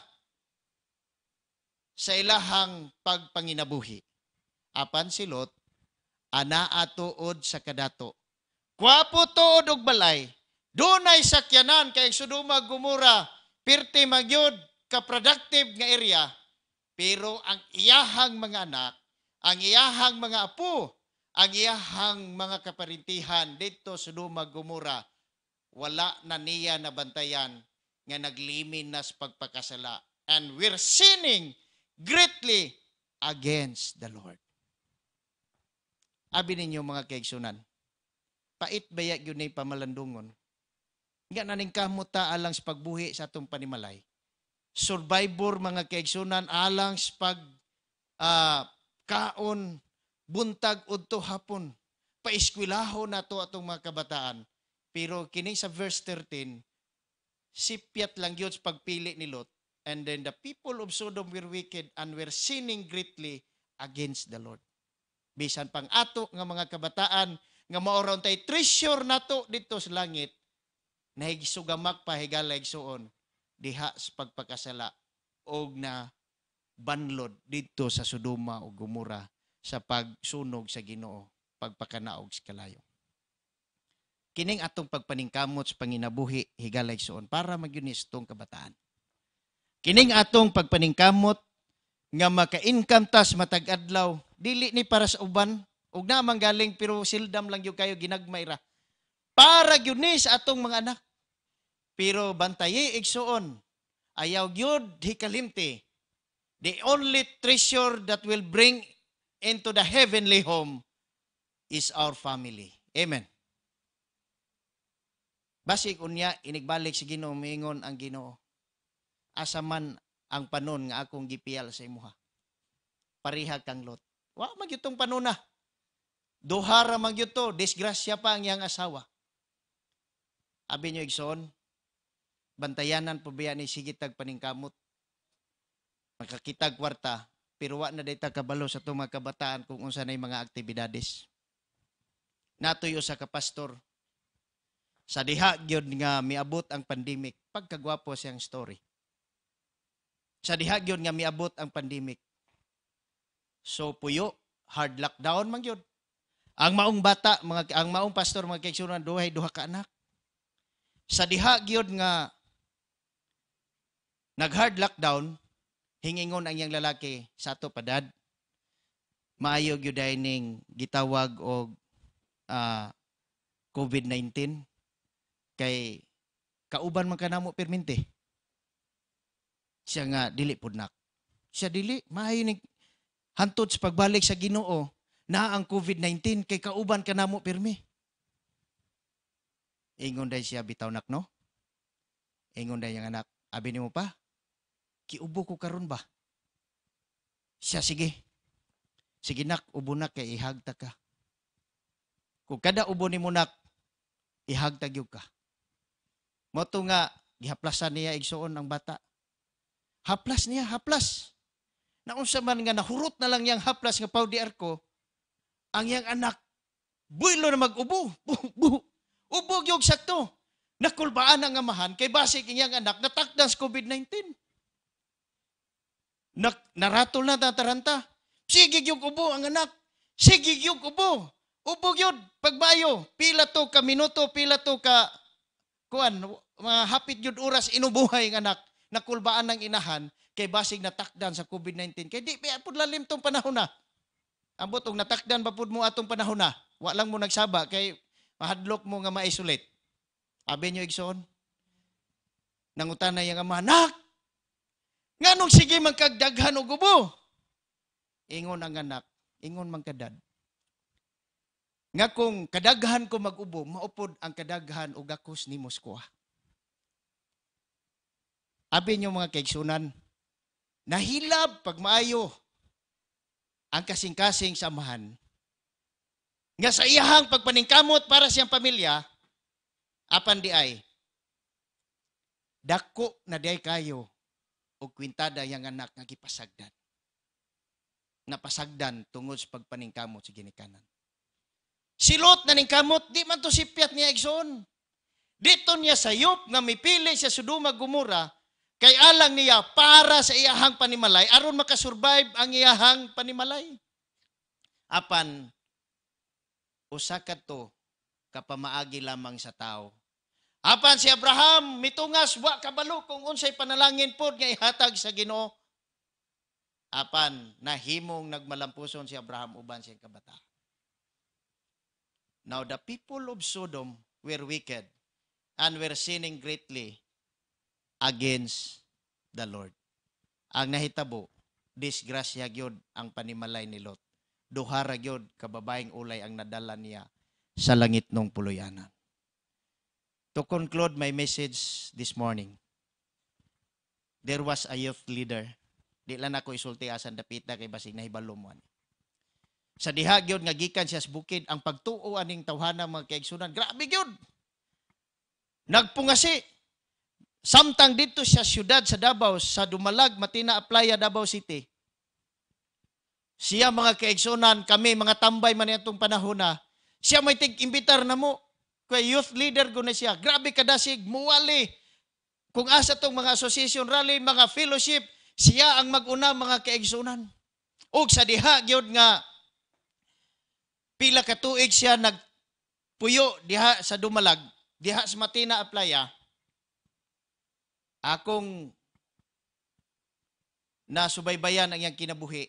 sa ilahang pagpanginabuhi. Apan si Lot, anaa tuod sa kadato. Kwapo tuod og balay, dunay sakyanan kay Sodoma Gomora, pirti magyud ka productive nga area, pero ang iyahang mga anak, ang iyahang mga apo, ang iyahang mga kaparintihan dito sa Sodoma Gomora, wala na niya nabantayan nga naglimin na sa pagpakasala. And we're sinning greatly against the Lord. Abi ninyo mga kaigsunan, pait baya yun na pamalandungon. Nga naning kamuta alang sa pagbuhi sa atong panimalay. Survivor mga kaigsunan alang sa pag uh, kaon, buntag udto hapon. Paiskwilahon nato atong mga kabataan. Pero kining sa verse thirteen, sipyat lang yun sa pagpili ni Lot. And then the people of Sodom were wicked and were sinning greatly against the Lord. Bisan pang ato nga mga kabataan, nga maoron tay treasure nato dito sa langit, nahigsugamak pa higala higsuon, diha sa pagpakasala, og na banlod dito sa Sodoma o Gomora sa pagsunog sa Ginoo, pagpakanaog sa kalayo. Kining atong pagpaningkamot sa panginabuhi, higala higsuon, para magyunis tong kabataan. Kining atong pagpaningkamot nga maka-income tas matag adlaw, dili ni para sa uban, ug na manggaling pero sildam lang yung kayo ginagmay ra. Para gyud ni sa atong mga anak. Pero bantayi igsuon, ayaw gyud hikalimti. The only treasure that will bring into the heavenly home is our family. Amen. Basig unya inigbalik sa Ginoo, miingon ang Ginoo, asa man ang panon nga akong gipiyal sa imuha. Pariha kang Lot. Wa magyutong panuna. Duhara magyuto, disgrasya pa ang iyang asawa. Abi nyo igsoon, bantayanan po biya ni sigitag paningkamot. Makakitag kwarta, pero wa na dayta kabalo sa itong mga kabataan kung unsa na mga aktibidades. Natuyo sa kapastor. Sa diha gyud nga miabot ang pandemic, pagkagwapo siyang story. Sa diha gyud nga miabot ang pandemic. So puyo, hard lockdown man gyud. Ang maong bata, mga ang maong pastor mga kaigsunan duhay duha ka anak. Sa diha gyud nga nag hard lockdown, hingingon ang iyang lalaki sa ato padad. Maayo gyud ning gitawag og uh, COVID nineteen kay kauban man kanamo permente. Siya nga dili pud nak. Siya dili maayo ni hantod sa pagbalik sa Ginoo na ang COVID nineteen kay kauban kanamo pirmi. Ingon day siya bitaw nak no. Ingon day yang anak, abi nimo pa. Kiubo ko karon ba? Siya sige. Sige nak, ubo nak kay ihagta ka. Kung kada ubo nimo nak ihagtag gyud ka. Moto nga gihaplasan niya igsuon ang bata. Haplas niya, haplas. Naunsa man nga nahurot na lang yang haplas nga pawdi arko, ang yang anak builo na mag-ubo. Bu, ubo gyud sakto. Nakulbaan ang amahan kay basig iyang anak natakdan sa COVID nineteen. Nak naratol na tataranta. Sige gyud ubo ang anak. Sige gyud ubo. Ubo gyud pagbayo. Pila to ka minuto, pila to ka kuan, mga hapit gyud oras inubuhay ang anak. Nakulbaan ng inahan kay basig natakdan sa COVID nineteen. Kay di pa pud lalim tong panahon na. Ambot og natakdan ba pud mo atong panahon na. Wa lang mo nagsaba kay mahadlok mo nga ma-isolate. Abi nyo igsoon. Nangutan na yung ama, nak! Nganong sige magkagdaghan o gubo? Ingon ang anak, ingon mang kadad. Nga kung kadaghan ko mag-ubo, maupod ang kadaghan o gakos ni Moskwa. Abi nyo mga kaigsunan, nahilab pag maayo ang kasing-kasing samahan. Nga sa iyahang pagpaningkamot para siyang pamilya, apan di ay, dako na di ay kayo o kwintada yang anak nga gipasagdan. Napasagdan tungod sa pagpaningkamot sa ginikanan. Silot na ningkamot, di man to sipyat niya igsoon. Dito niya sayop nga mipili siya Sodoma Gomora, kay alang niya para sa iyahang panimalay, aron makasurvive ang iyahang panimalay. Apan, usa kadto kapamaagi lamang sa tao. Apan si Abraham mitungas wa kabalo kung unsay panalangin pod nga ihatag sa Ginoo. Apan nahimong nagmalampuson si Abraham uban siyang kabata. Now the people of Sodom were wicked and were sinning greatly against the Lord. Ang nahitabo, disgrasya gyud ang panimalay ni Lot. Duhara gyud kababaeng ulay ang nadala niya sa langit nung puluyanan. To conclude my message this morning, there was a youth leader. Di lang ako isulti asan dapita kay basig nahibalo mo. Sa diha gyud nga gikan siya sa bukid ang pagtuo aning tawhana mga kaigsunan. Grabe gyud. Nagpungasi. Samtang dito sa syudad sa Davao, sa Dumalag, Matina, Aplaya, Davao City. Siya mga kaigsunan, kami mga tambay man itong panahon na, siya may tig-imbitar na mo. Kaya youth leader ko na siya. Grabe kadasig, muwali. Kung asa tong mga association rally, mga fellowship, siya ang mag-una mga kaigsunan. O sa diha, gyud nga, pila ka tuig siya nagpuyo diha sa Dumalag, diha sa Matina, Aplaya. Akong nasubaybayan ang iyang kinabuhi.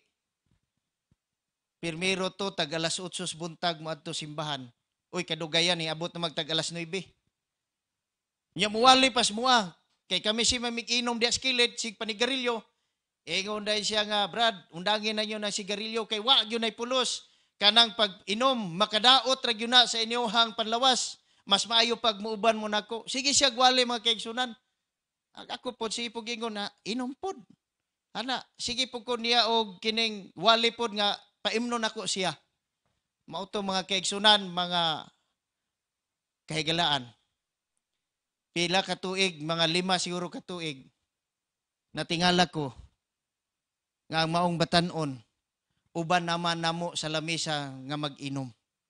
Pirmero to, tag alas otsos buntag mo adto simbahan. Uy, kadugayan ni abot na magtag alas nuebe. Nya muwali pas mua. Kay kami si mamig-inom di skillet, sig panigarilyo. Ingon dahil siya nga, Brad, undangin na nyo na sigarilyo kay wa yun ay pulos. Kanang pag-inom, makadaot ra yun na sa inyohang panlawas. Mas maayo pag muuban mo nako. Sige siya gwali mga kaigsunan. Ako po, sige po gingon na, inom pod. Ana, sige po ko niya o kining wali pod nga, paimno nako siya. Mauto mga kaigsunan, mga kahigalaan. Pila katuig, mga lima siguro katuig, natingala ko, nga ang maong batanon, uban naman namo sa lamisa nga mag-inom.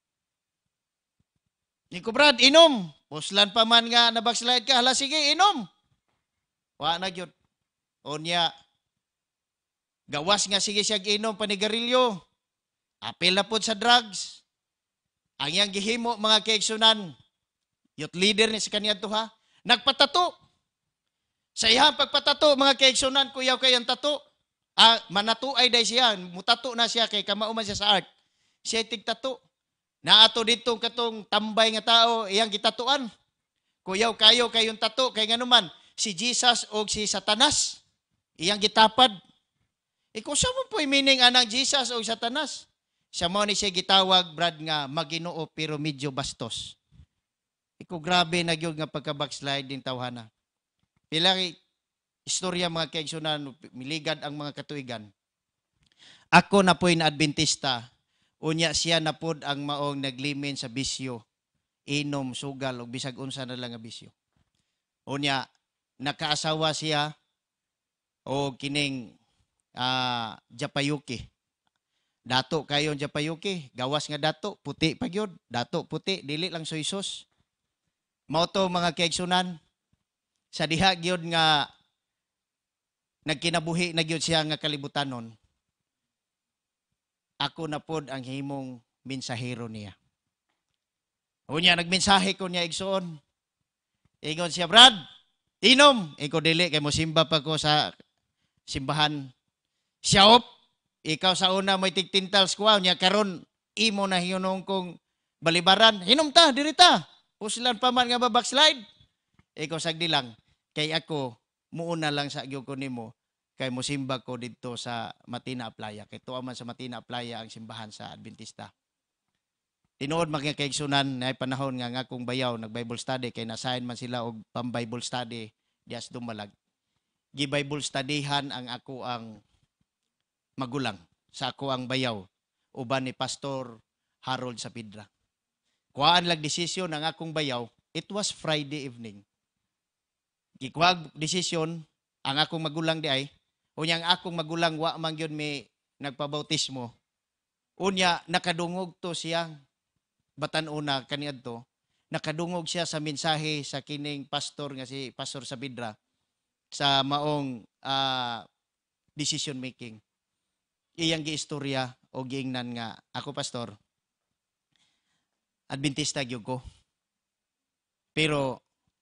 Niko Brad, inom. Puslan pa man nga nabakslide ka, hala sige, inom. Wa na gyud. Onya, gawas nga sige siya giinom panigarilyo. Apil na po sa drugs. Ang iyang gihimo mga kaigsunan, youth leader ni sa kanya to ha, nagpatato. Sa iyang pagpatato mga kaigsunan, kuyaw kayang tato. Ah, manatuay day siya, mutato na siya kay kamauman siya sa art. Siya tigtato. Na ato dito katong tambay nga tao, iyang gitatuan. Kuyaw kayo kayong tato, kay nga naman, si Jesus o si Satanas, iyang gitapad. Ikaw sa mo po meaning anang Jesus o Satanas? Siya mo ni siya gitawag, Brad, nga maginoo pero medyo bastos. Ikaw grabe na gyud nga pagka-backslide din tawhana. Pila istorya mga kaigsunan, miligad ang mga katuigan. Ako na po'y na Adventista, unya siya na pod ang maong naglimin sa bisyo, inom, sugal, o bisag unsa na lang nga bisyo. Unya, nakaasawa siya o kining uh, Japayuki. Dato kayo Japayuki, gawas nga dato, puti pa gyud, dato puti, dili lang soy-sos. Mao to mga kaigsunan, sa diha gyud nga nagkinabuhi na gyud siya nga kalibutanon. Ako na pod ang himong mensahero niya. Unya nagmensahe ko niya igsoon. Ingon siya, Brad, inom. Iko dili kay mo simba pa ko sa simbahan. Siya op, ikaw sa una may tigtintals ko niya karon imo na hinung kong balibaran. Hinom ta, diri ta. Puslan pa man nga ba backslide. Ikaw sagdi lang kay ako muuna lang sa gyud ko nimo kay mosimba ko didto sa Matina Playa. Kay tuwa man sa Matina Playa ang simbahan sa Adventista. Tinuod mga kaigsunan na panahon nga nga akong bayaw nag-Bible study kay nasayn man sila og pang-Bible study dias dumalag. Gi-Bible studyhan ang ako ang magulang sa ako ang bayaw uban ni Pastor Harold Sapidra. Kuhaan lag desisyon ang akong bayaw. It was Friday evening. Gikuhag desisyon ang akong magulang di ay unya ang akong magulang wa man gyud may nagpabautismo. Unya nakadungog to siya batan-una kaniadto, nakadungog siya sa mensahe sa kining pastor nga si Pastor Sabidra sa maong uh, decision making. Iyang giistorya o giingnan nga ako pastor Adventista gyud ko. Pero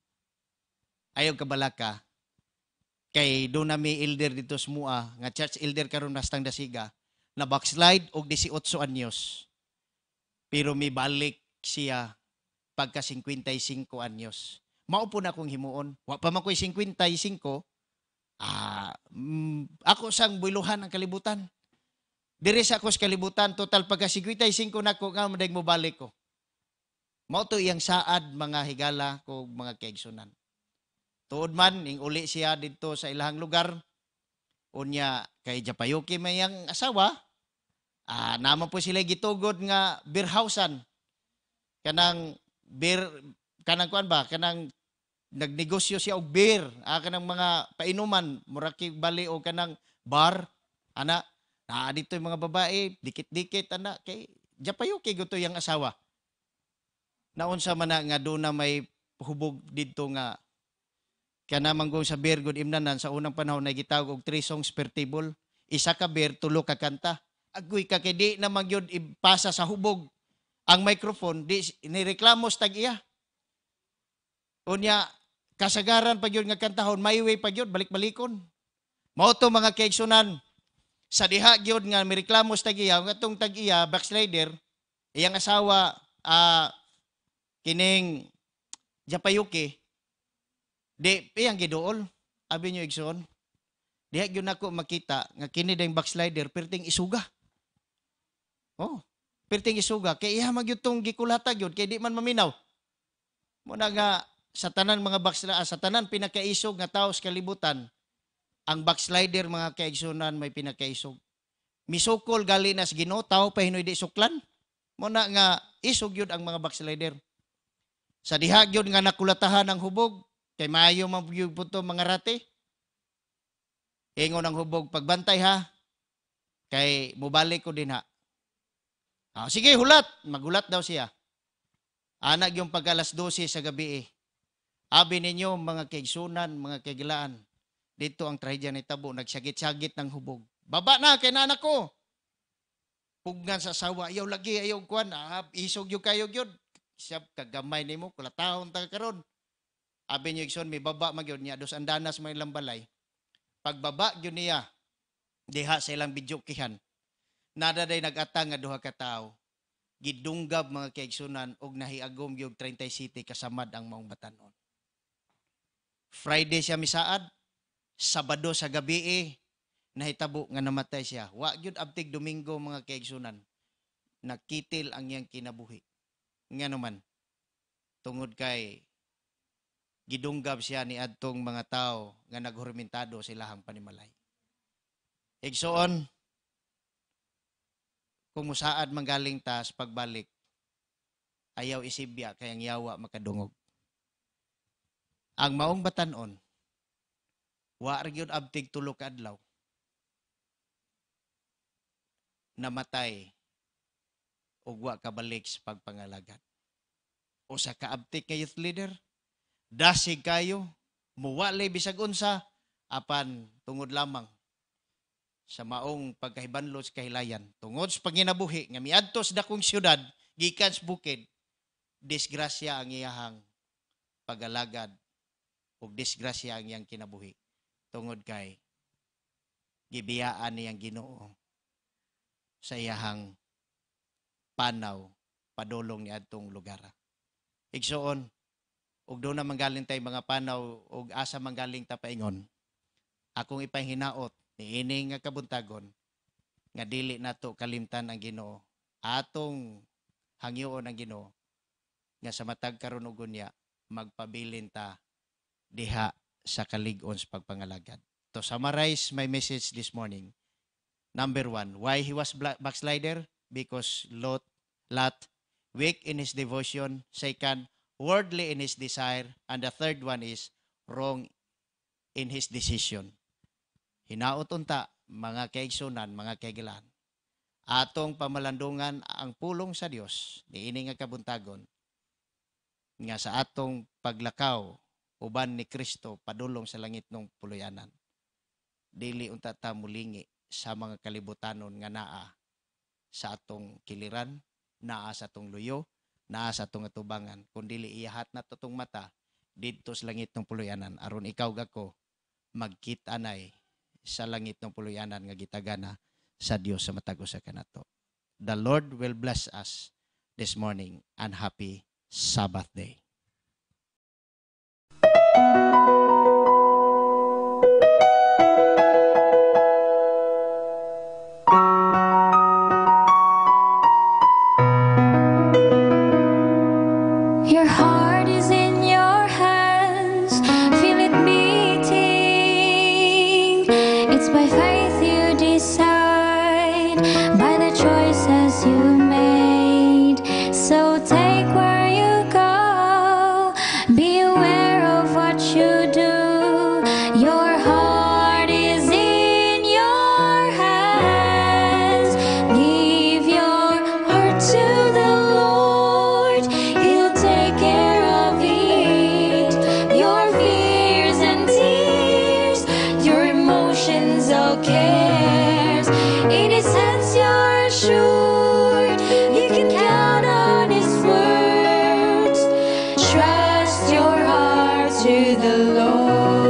ayaw kabalaka kay do na may elder dito sa mua nga church elder karon nastang dasiga na backslide og eighteen anyos. Pero may balik siya pagka fifty-five anyos. Maupo na akong himuon. Wa pa man ko'y fifty-five, ah, mm, ako sang builuhan ang kalibutan. Diri sa ako sa kalibutan, total pagka fifty-five na ko, nga madag mo balik ko. Mao to iyang saad mga higala ko mga kaigsunan. Tuod man, ing uli siya dito sa ilahang lugar. Unya, kay Japayuki mayang asawa, Ah, naman po sila gitugod nga beer housean. Kanang beer kanang kuan ba? Kanang nagnegosyo siya og beer, ah, kanang mga painuman, muraki bali o kanang bar, ana. Na dito yung mga babae, dikit-dikit ana kay Japayuki guto yang asawa. Naunsa man na nga do na may hubog didto nga kana manggong sa beer good imnanan sa unang panahon na gitawag og three songs per table. Isa ka beer, tulo ka kanta. Agoy ka kay di naman yun ipasa sa hubog ang microphone, di nireklamo sa tag-iya. Unya, kasagaran pag yun nga kantahon, may way pag yun, balik-balikon. Mao to mga kaigsunan, sa diha yun nga mireklamo sa tag-iya, nga itong tag-iya, backslider, iyang asawa, uh, kining Japayuki, di, iyang gidool, abi nyo igsoon, diha yun ako makita, nga kini dayong backslider, perting isuga. Oh, perting isuga. Kaya iya magyutong gikulatag yun, kaya di man maminaw. Muna nga, sa tanan mga backslider, sa tanan pinakaisog nga tao sa kalibutan, ang backslider mga kaigsunan may pinakaisog. Misukol gali nas Ginoo, tao pa hinoy di suklan. Muna nga, isog yun ang mga backslider. Sa diha yun nga nakulatahan ng hubog, kay maayo mabugyog po to mga rate. Ingon ang hubog, pagbantay ha, kay mubalik ko din ha. Ah, sige, hulat. Magulat daw siya. Anak yung pag alas dose sa gabi eh. Abi ninyo, mga kaigsunan, mga kaigilaan, dito ang trahedya ni Tabo, nagsagit-sagit ng hubog. Baba na, kay nanak ko. Pugnan sa sawa, ayaw lagi, ayaw kuan, ah, isog yung kayo yun. Siya, kagamay ni mo, kulatahon taga karon. Abi niyo, Igson, may baba magyod niya, dos andanas may ilang balay. Pagbaba yun niya, diha sa ilang bidyokihan. Nada day nag-atang nga duha ka tao. gidunggab mga kaigsunan og nahiagom gyud thirty-seven kasamad ang maong batanon. Friday siya misaad, Sabado sa gabi eh, nahitabo nga namatay siya. Wa gyud abtig Domingo mga kaigsunan. Nakitil ang iyang kinabuhi. Nga naman, tungod kay gidunggab siya ni adtong mga tao nga naghurmentado silahang panimalay. Igsoon, kung musaad manggaling ta sa pagbalik, ayaw isibya kay ang yawa makadungog. Ang maong batanon, wa ra gyud abtig tulo ka adlaw. Namatay ug wa kabalik sa pagpangalagad. O sa kaabtik nga youth leader, dasig kayo, muwalay bisag unsa, apan tungod lamang sa maong pagkahibanlo sa kahilayan. Tungod sa panginabuhi, nga miadto sa dakong siyudad, gikan sa bukid, disgrasya ang iyahang pagalagad o disgrasya ang iyang kinabuhi. Tungod kay gibiyaan niyang Ginoo sa iyahang panaw, padulong ni adtong lugar. Igsoon, ug do na manggaling tay mga panaw ug asa manggaling ta paingon. Akong ipahinaot ni ini nga kabuntagon nga dili nato kalimtan ang Ginoo. Atong hangyoon ang Ginoo nga sa matag karon ug unya magpabilin ta diha sa kalig-on sa pagpangalagad. To summarize my message this morning. Number one, why he was backslider? Because Lot, Lot weak in his devotion. Second, worldly in his desire. And the third one is wrong in his decision. Hinaot unta, mga kaigsunan, mga kaigilan. Atong pamalandungan ang pulong sa Dios ni ini nga kabuntagon nga sa atong paglakaw uban ni Kristo padulong sa langit ng puluyanan. Dili unta ta mulingi sa mga kalibutanon nga naa sa atong kiliran, naa sa atong luyo, naa sa atong atubangan, kundili iyahat na totong mata didto sa langit ng puluyanan aron ikaw gako magkit-anay sa langit ng puluyanan nga gitagana sa Dios sa matag usa kanato. The Lord will bless us this morning and happy Sabbath day. Your heart is in your hands, feel it beating. It's by faith you decide, by the choices you made. So take where you go, be aware of what you do. Your heart is in your hands. Give your heart to the Lord, He'll take care of it. Your fears and tears, your emotions, all cares. In His hands you're assured, you can count on His words. Trust your heart to the Lord.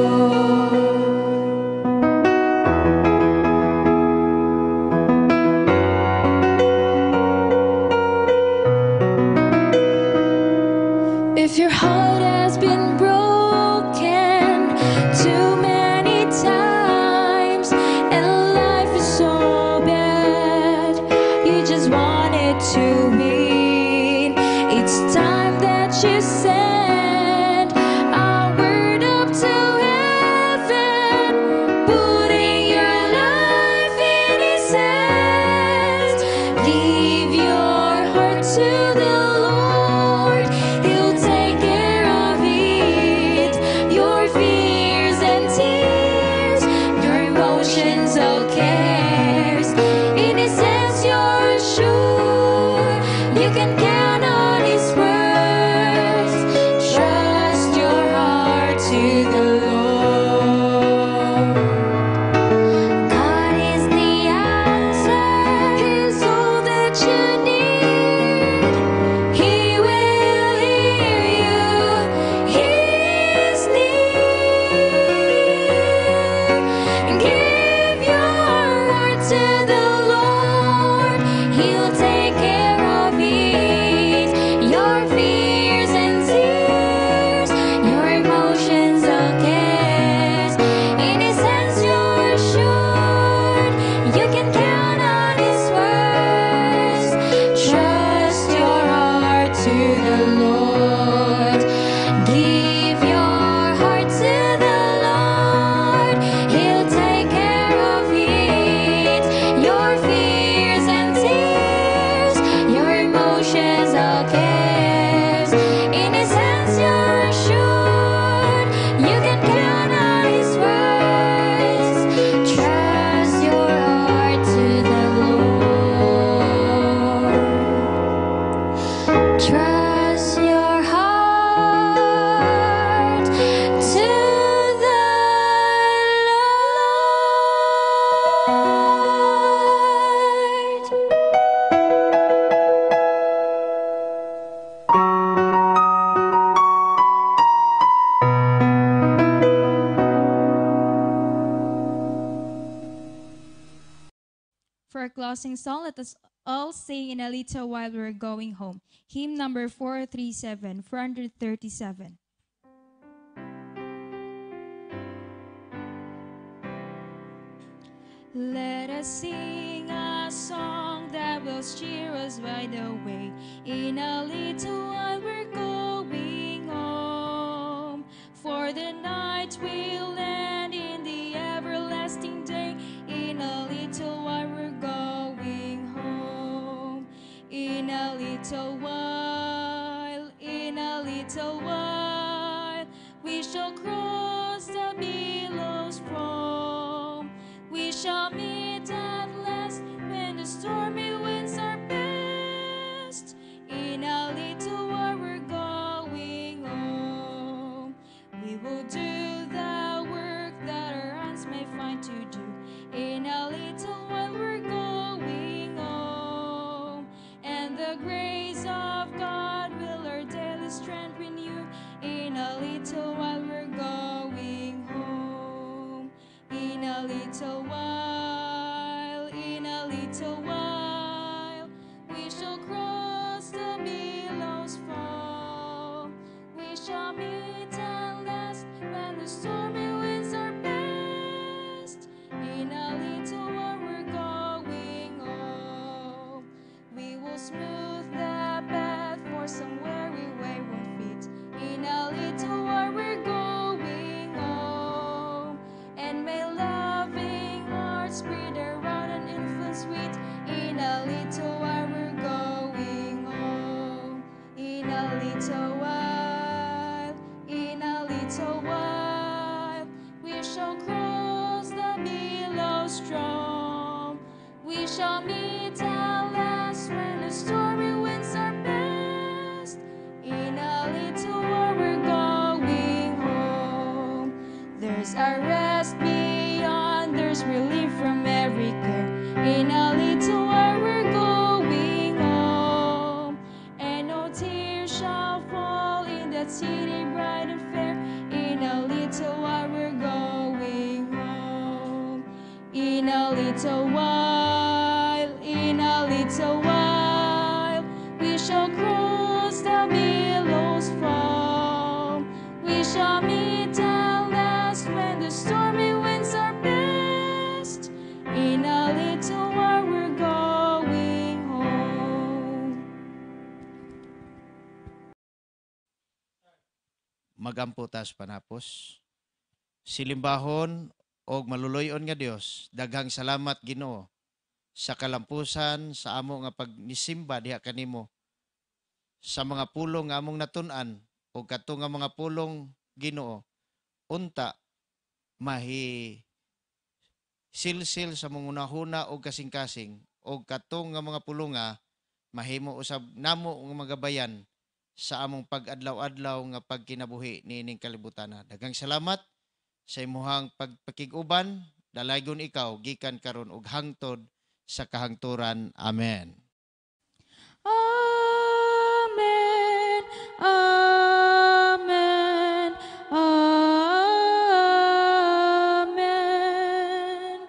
If your heart has been broken too many times and life is so bad, you just want it to win, it's time that you send a word up to heaven, putting your life in His hands. Leave your heart to the Lord, He'll take care of it. Your fears and tears, your emotions, all cares. In His hands you're sure, you can count on His words. closing song, let us all sing in a little while we're going home. Hymn number four thirty-seven, four thirty-seven. Let us sing a song that will cheer us by the way. In a little while we're going home. For the night will end in the everlasting day. In a little while we're going home. In a little while, in a little while, we shall cross the billows from. We shall meet at last when the stormy winds are past. In a little while we're going home. We will do the work that our hands may find to do. In a little while we're going home. And the grace of God will our daily strength renew. In a little while we're going home. In a little while, in a little while, we shall cross the billows from. We shall meet at last when the stormy winds are past. In a little while we're going home. We will smooth the path for some weary wayward feet. In a little while we're going home. And may loving hearts spread around and influence sweet. In a little while we're going home. In a little while, in a little while, we shall cross the billows strong. We shall meet at last when the stormy winds are past. In a little while we're going home. There's a rest beyond, there's relief from every care. In a little while we're going home. And no tears shall fall in that city bright and fair. In a little while we're going home. In a little while, in a little while, we shall cross the billows from. We shall meet at last when the stormy winds are past. In a little while we're going home. Magampo tas panapos. Silimbahon og maluloyon nga Dios, daghang salamat Ginoo sa kalampusan sa amo nga pagnisimba diha kanimo. Sa mga pulong nga among natun-an o kato nga mga pulong Ginoo, unta mahi silsil sa mga unahuna o kasing-kasing o kato nga mga pulonga mahimo usab namo nga magabayan sa among pag-adlaw-adlaw nga pagkinabuhi niining kalibutan. Daghang salamat sa imuhang pagpakig-uban, dalaygon ikaw gikan karon ug hangtod sa kahangturan. Amen. Amen. Amen. Amen.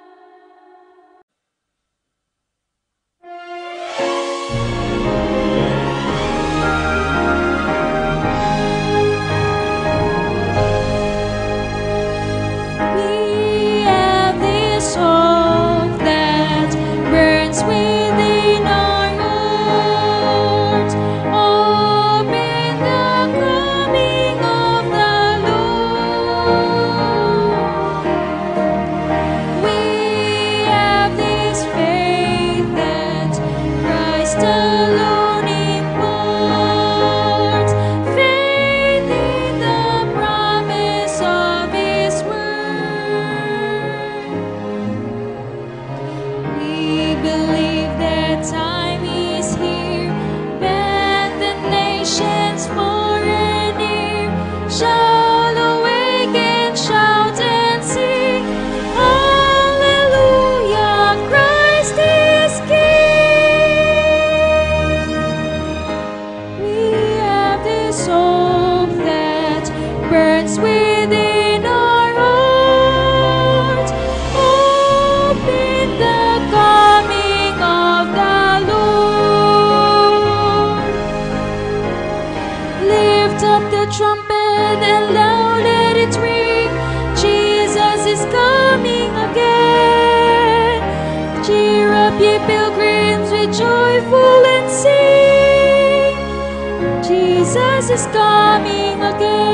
We have this hope that burns within our hearts. Hope in the coming of the Lord. We have this faith that Christ alone imparts. Faith in the promise of His word. We believe that time is here, when the nations far and near shall awake and shout and sing, Hallelujah, Christ is King. We have this hope that burns within our hearts. Hope in the coming of trumpet and loud let it ring. Jesus is coming again. Cheer up, ye pilgrims, with joyful and sing. Jesus is coming again.